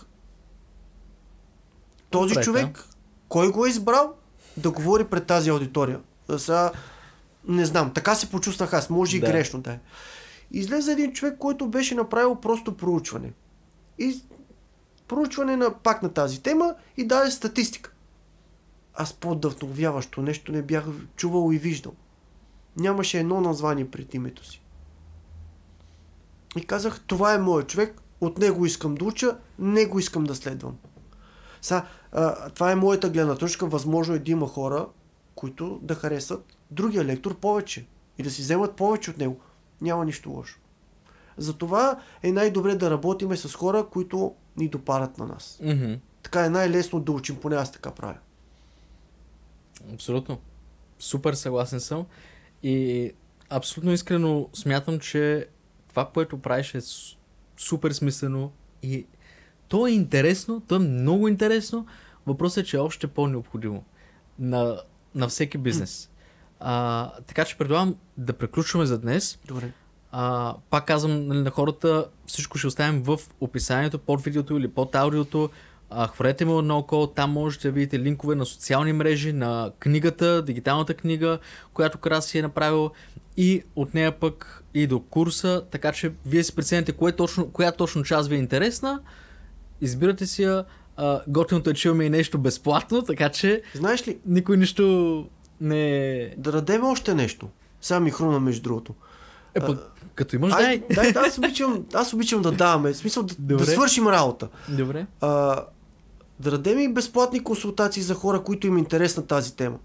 този човек, кой го е избрал да говори пред тази аудитория. Сега, не знам, така се почувствах аз, може и грешно да е. Излезе един човек, който беше направил просто проучване. И проучване пак на тази тема и даде статистика. Аз по-вдъхновяващо нещо не бях чувал и виждал. Нямаше едно название пред името си. И казах, това е моят човек, от него искам да уча, него искам да следвам. Това е моята гледна точка. Възможно е да има хора, които да харесат другия лектор повече и да си вземат повече от него. Няма нищо лошо. Затова е най-добре да работиме с хора, които ни допарат на нас. Така е най-лесно да учим, поне аз така правя. Абсолютно. Супер съгласен съм. И абсолютно искрено смятам, че това, което правиш е супер смислено и то е интересно, то е много интересно. Въпросът е, че е още по-необходимо на всеки бизнес. Така че предлагам да приключваме за днес. Добре. Пак казвам на хората, всичко ще оставим в описанието под видеото или под аудиото. Хвалете му на око, там можете да видите линкове на социални мрежи, на книгата, дигиталната книга, която Краси е направил и от нея пък и до курса, така че вие си прецените коя точно част ви е интересна, избирате си я, готиното е, че имаме и нещо безплатно, така че знаеш ли, никой нищо не... Да дадем още нещо. Сега ми хруна между другото. Като имаш, дай. Аз обичам да даваме. В смисъл да свършим работа. Добре. Да дадем и безплатни консултации за хора, които им е интересна тази тема.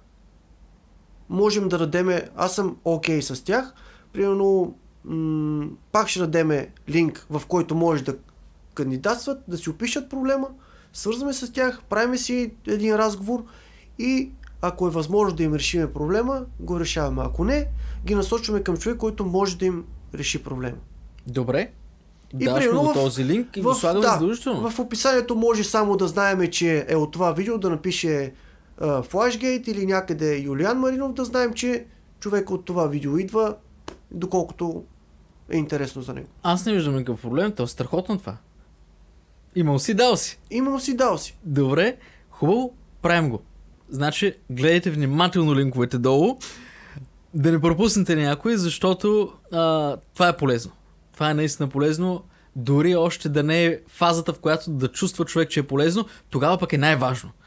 Можем да дадеме, аз съм окей с тях, примерно пак ще дадеме линк, в който може да кандидатстват, да си опишат проблема, свързваме с тях, правим си един разговор и ако е възможно да им решиме проблема, го решаваме. Ако не, ги насочваме към човек, който може да им реши проблема. Добре. Даш му този линк и го слагаме задължително. В описанието може само да знаем, че е от това видео да напише Flashgate или някъде Юлиан Маринов, да знаем, че човек от това видео идва, доколкото е интересно за него. Аз не виждам никакъв проблем, то е страхотно това. Имал си, дал си. Имал си, дал си. Добре, хубаво, правим го. Значи, гледайте внимателно линковете долу, да не пропуснете някой, защото това е полезно. Това е наистина полезно, дори още да не е фазата, в която да чувства човек, че е полезно, тогава пък е най-важно.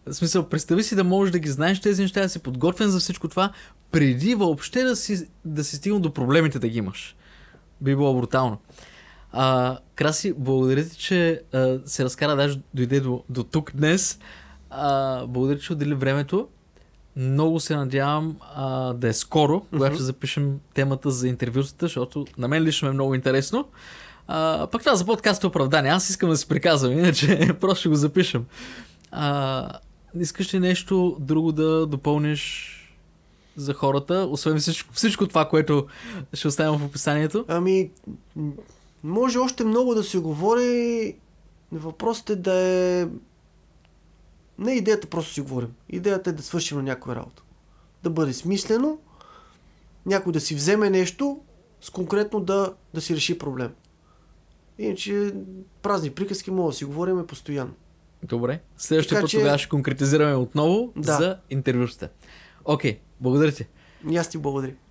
В смисъл, представи си да можеш да ги знаеш тези неща, да си подготвен за всичко това, преди въобще да си стигнал до проблемите да ги имаш. Би било брутално. Краси, благодаря ти, че се разкара, даже дойде до тук днес. Благодаря, че отдели времето. Много се надявам да е скоро, когато ще запишем темата за интервютата, защото на мен лично е много интересно. Пък това за подкаст е оправдание. Аз искам да се приказвам, иначе просто ще го запишем. Искаш ли нещо друго да допълниш за хората, освен всичко това, което ще оставим в описанието? Може още много да се говори. Въпросът е да е... Не идеята просто си говорим. Идеята е да свършим на някоя работа. Да бъде смислено, някой да си вземе нещо, с конкретно да си реши проблем. Иначе празни приказки мога да си говорим постоянно. Добре. Следващия път тогава ще конкретизираме отново за интервюшата. Окей, благодаря ти. И аз ти благодаря.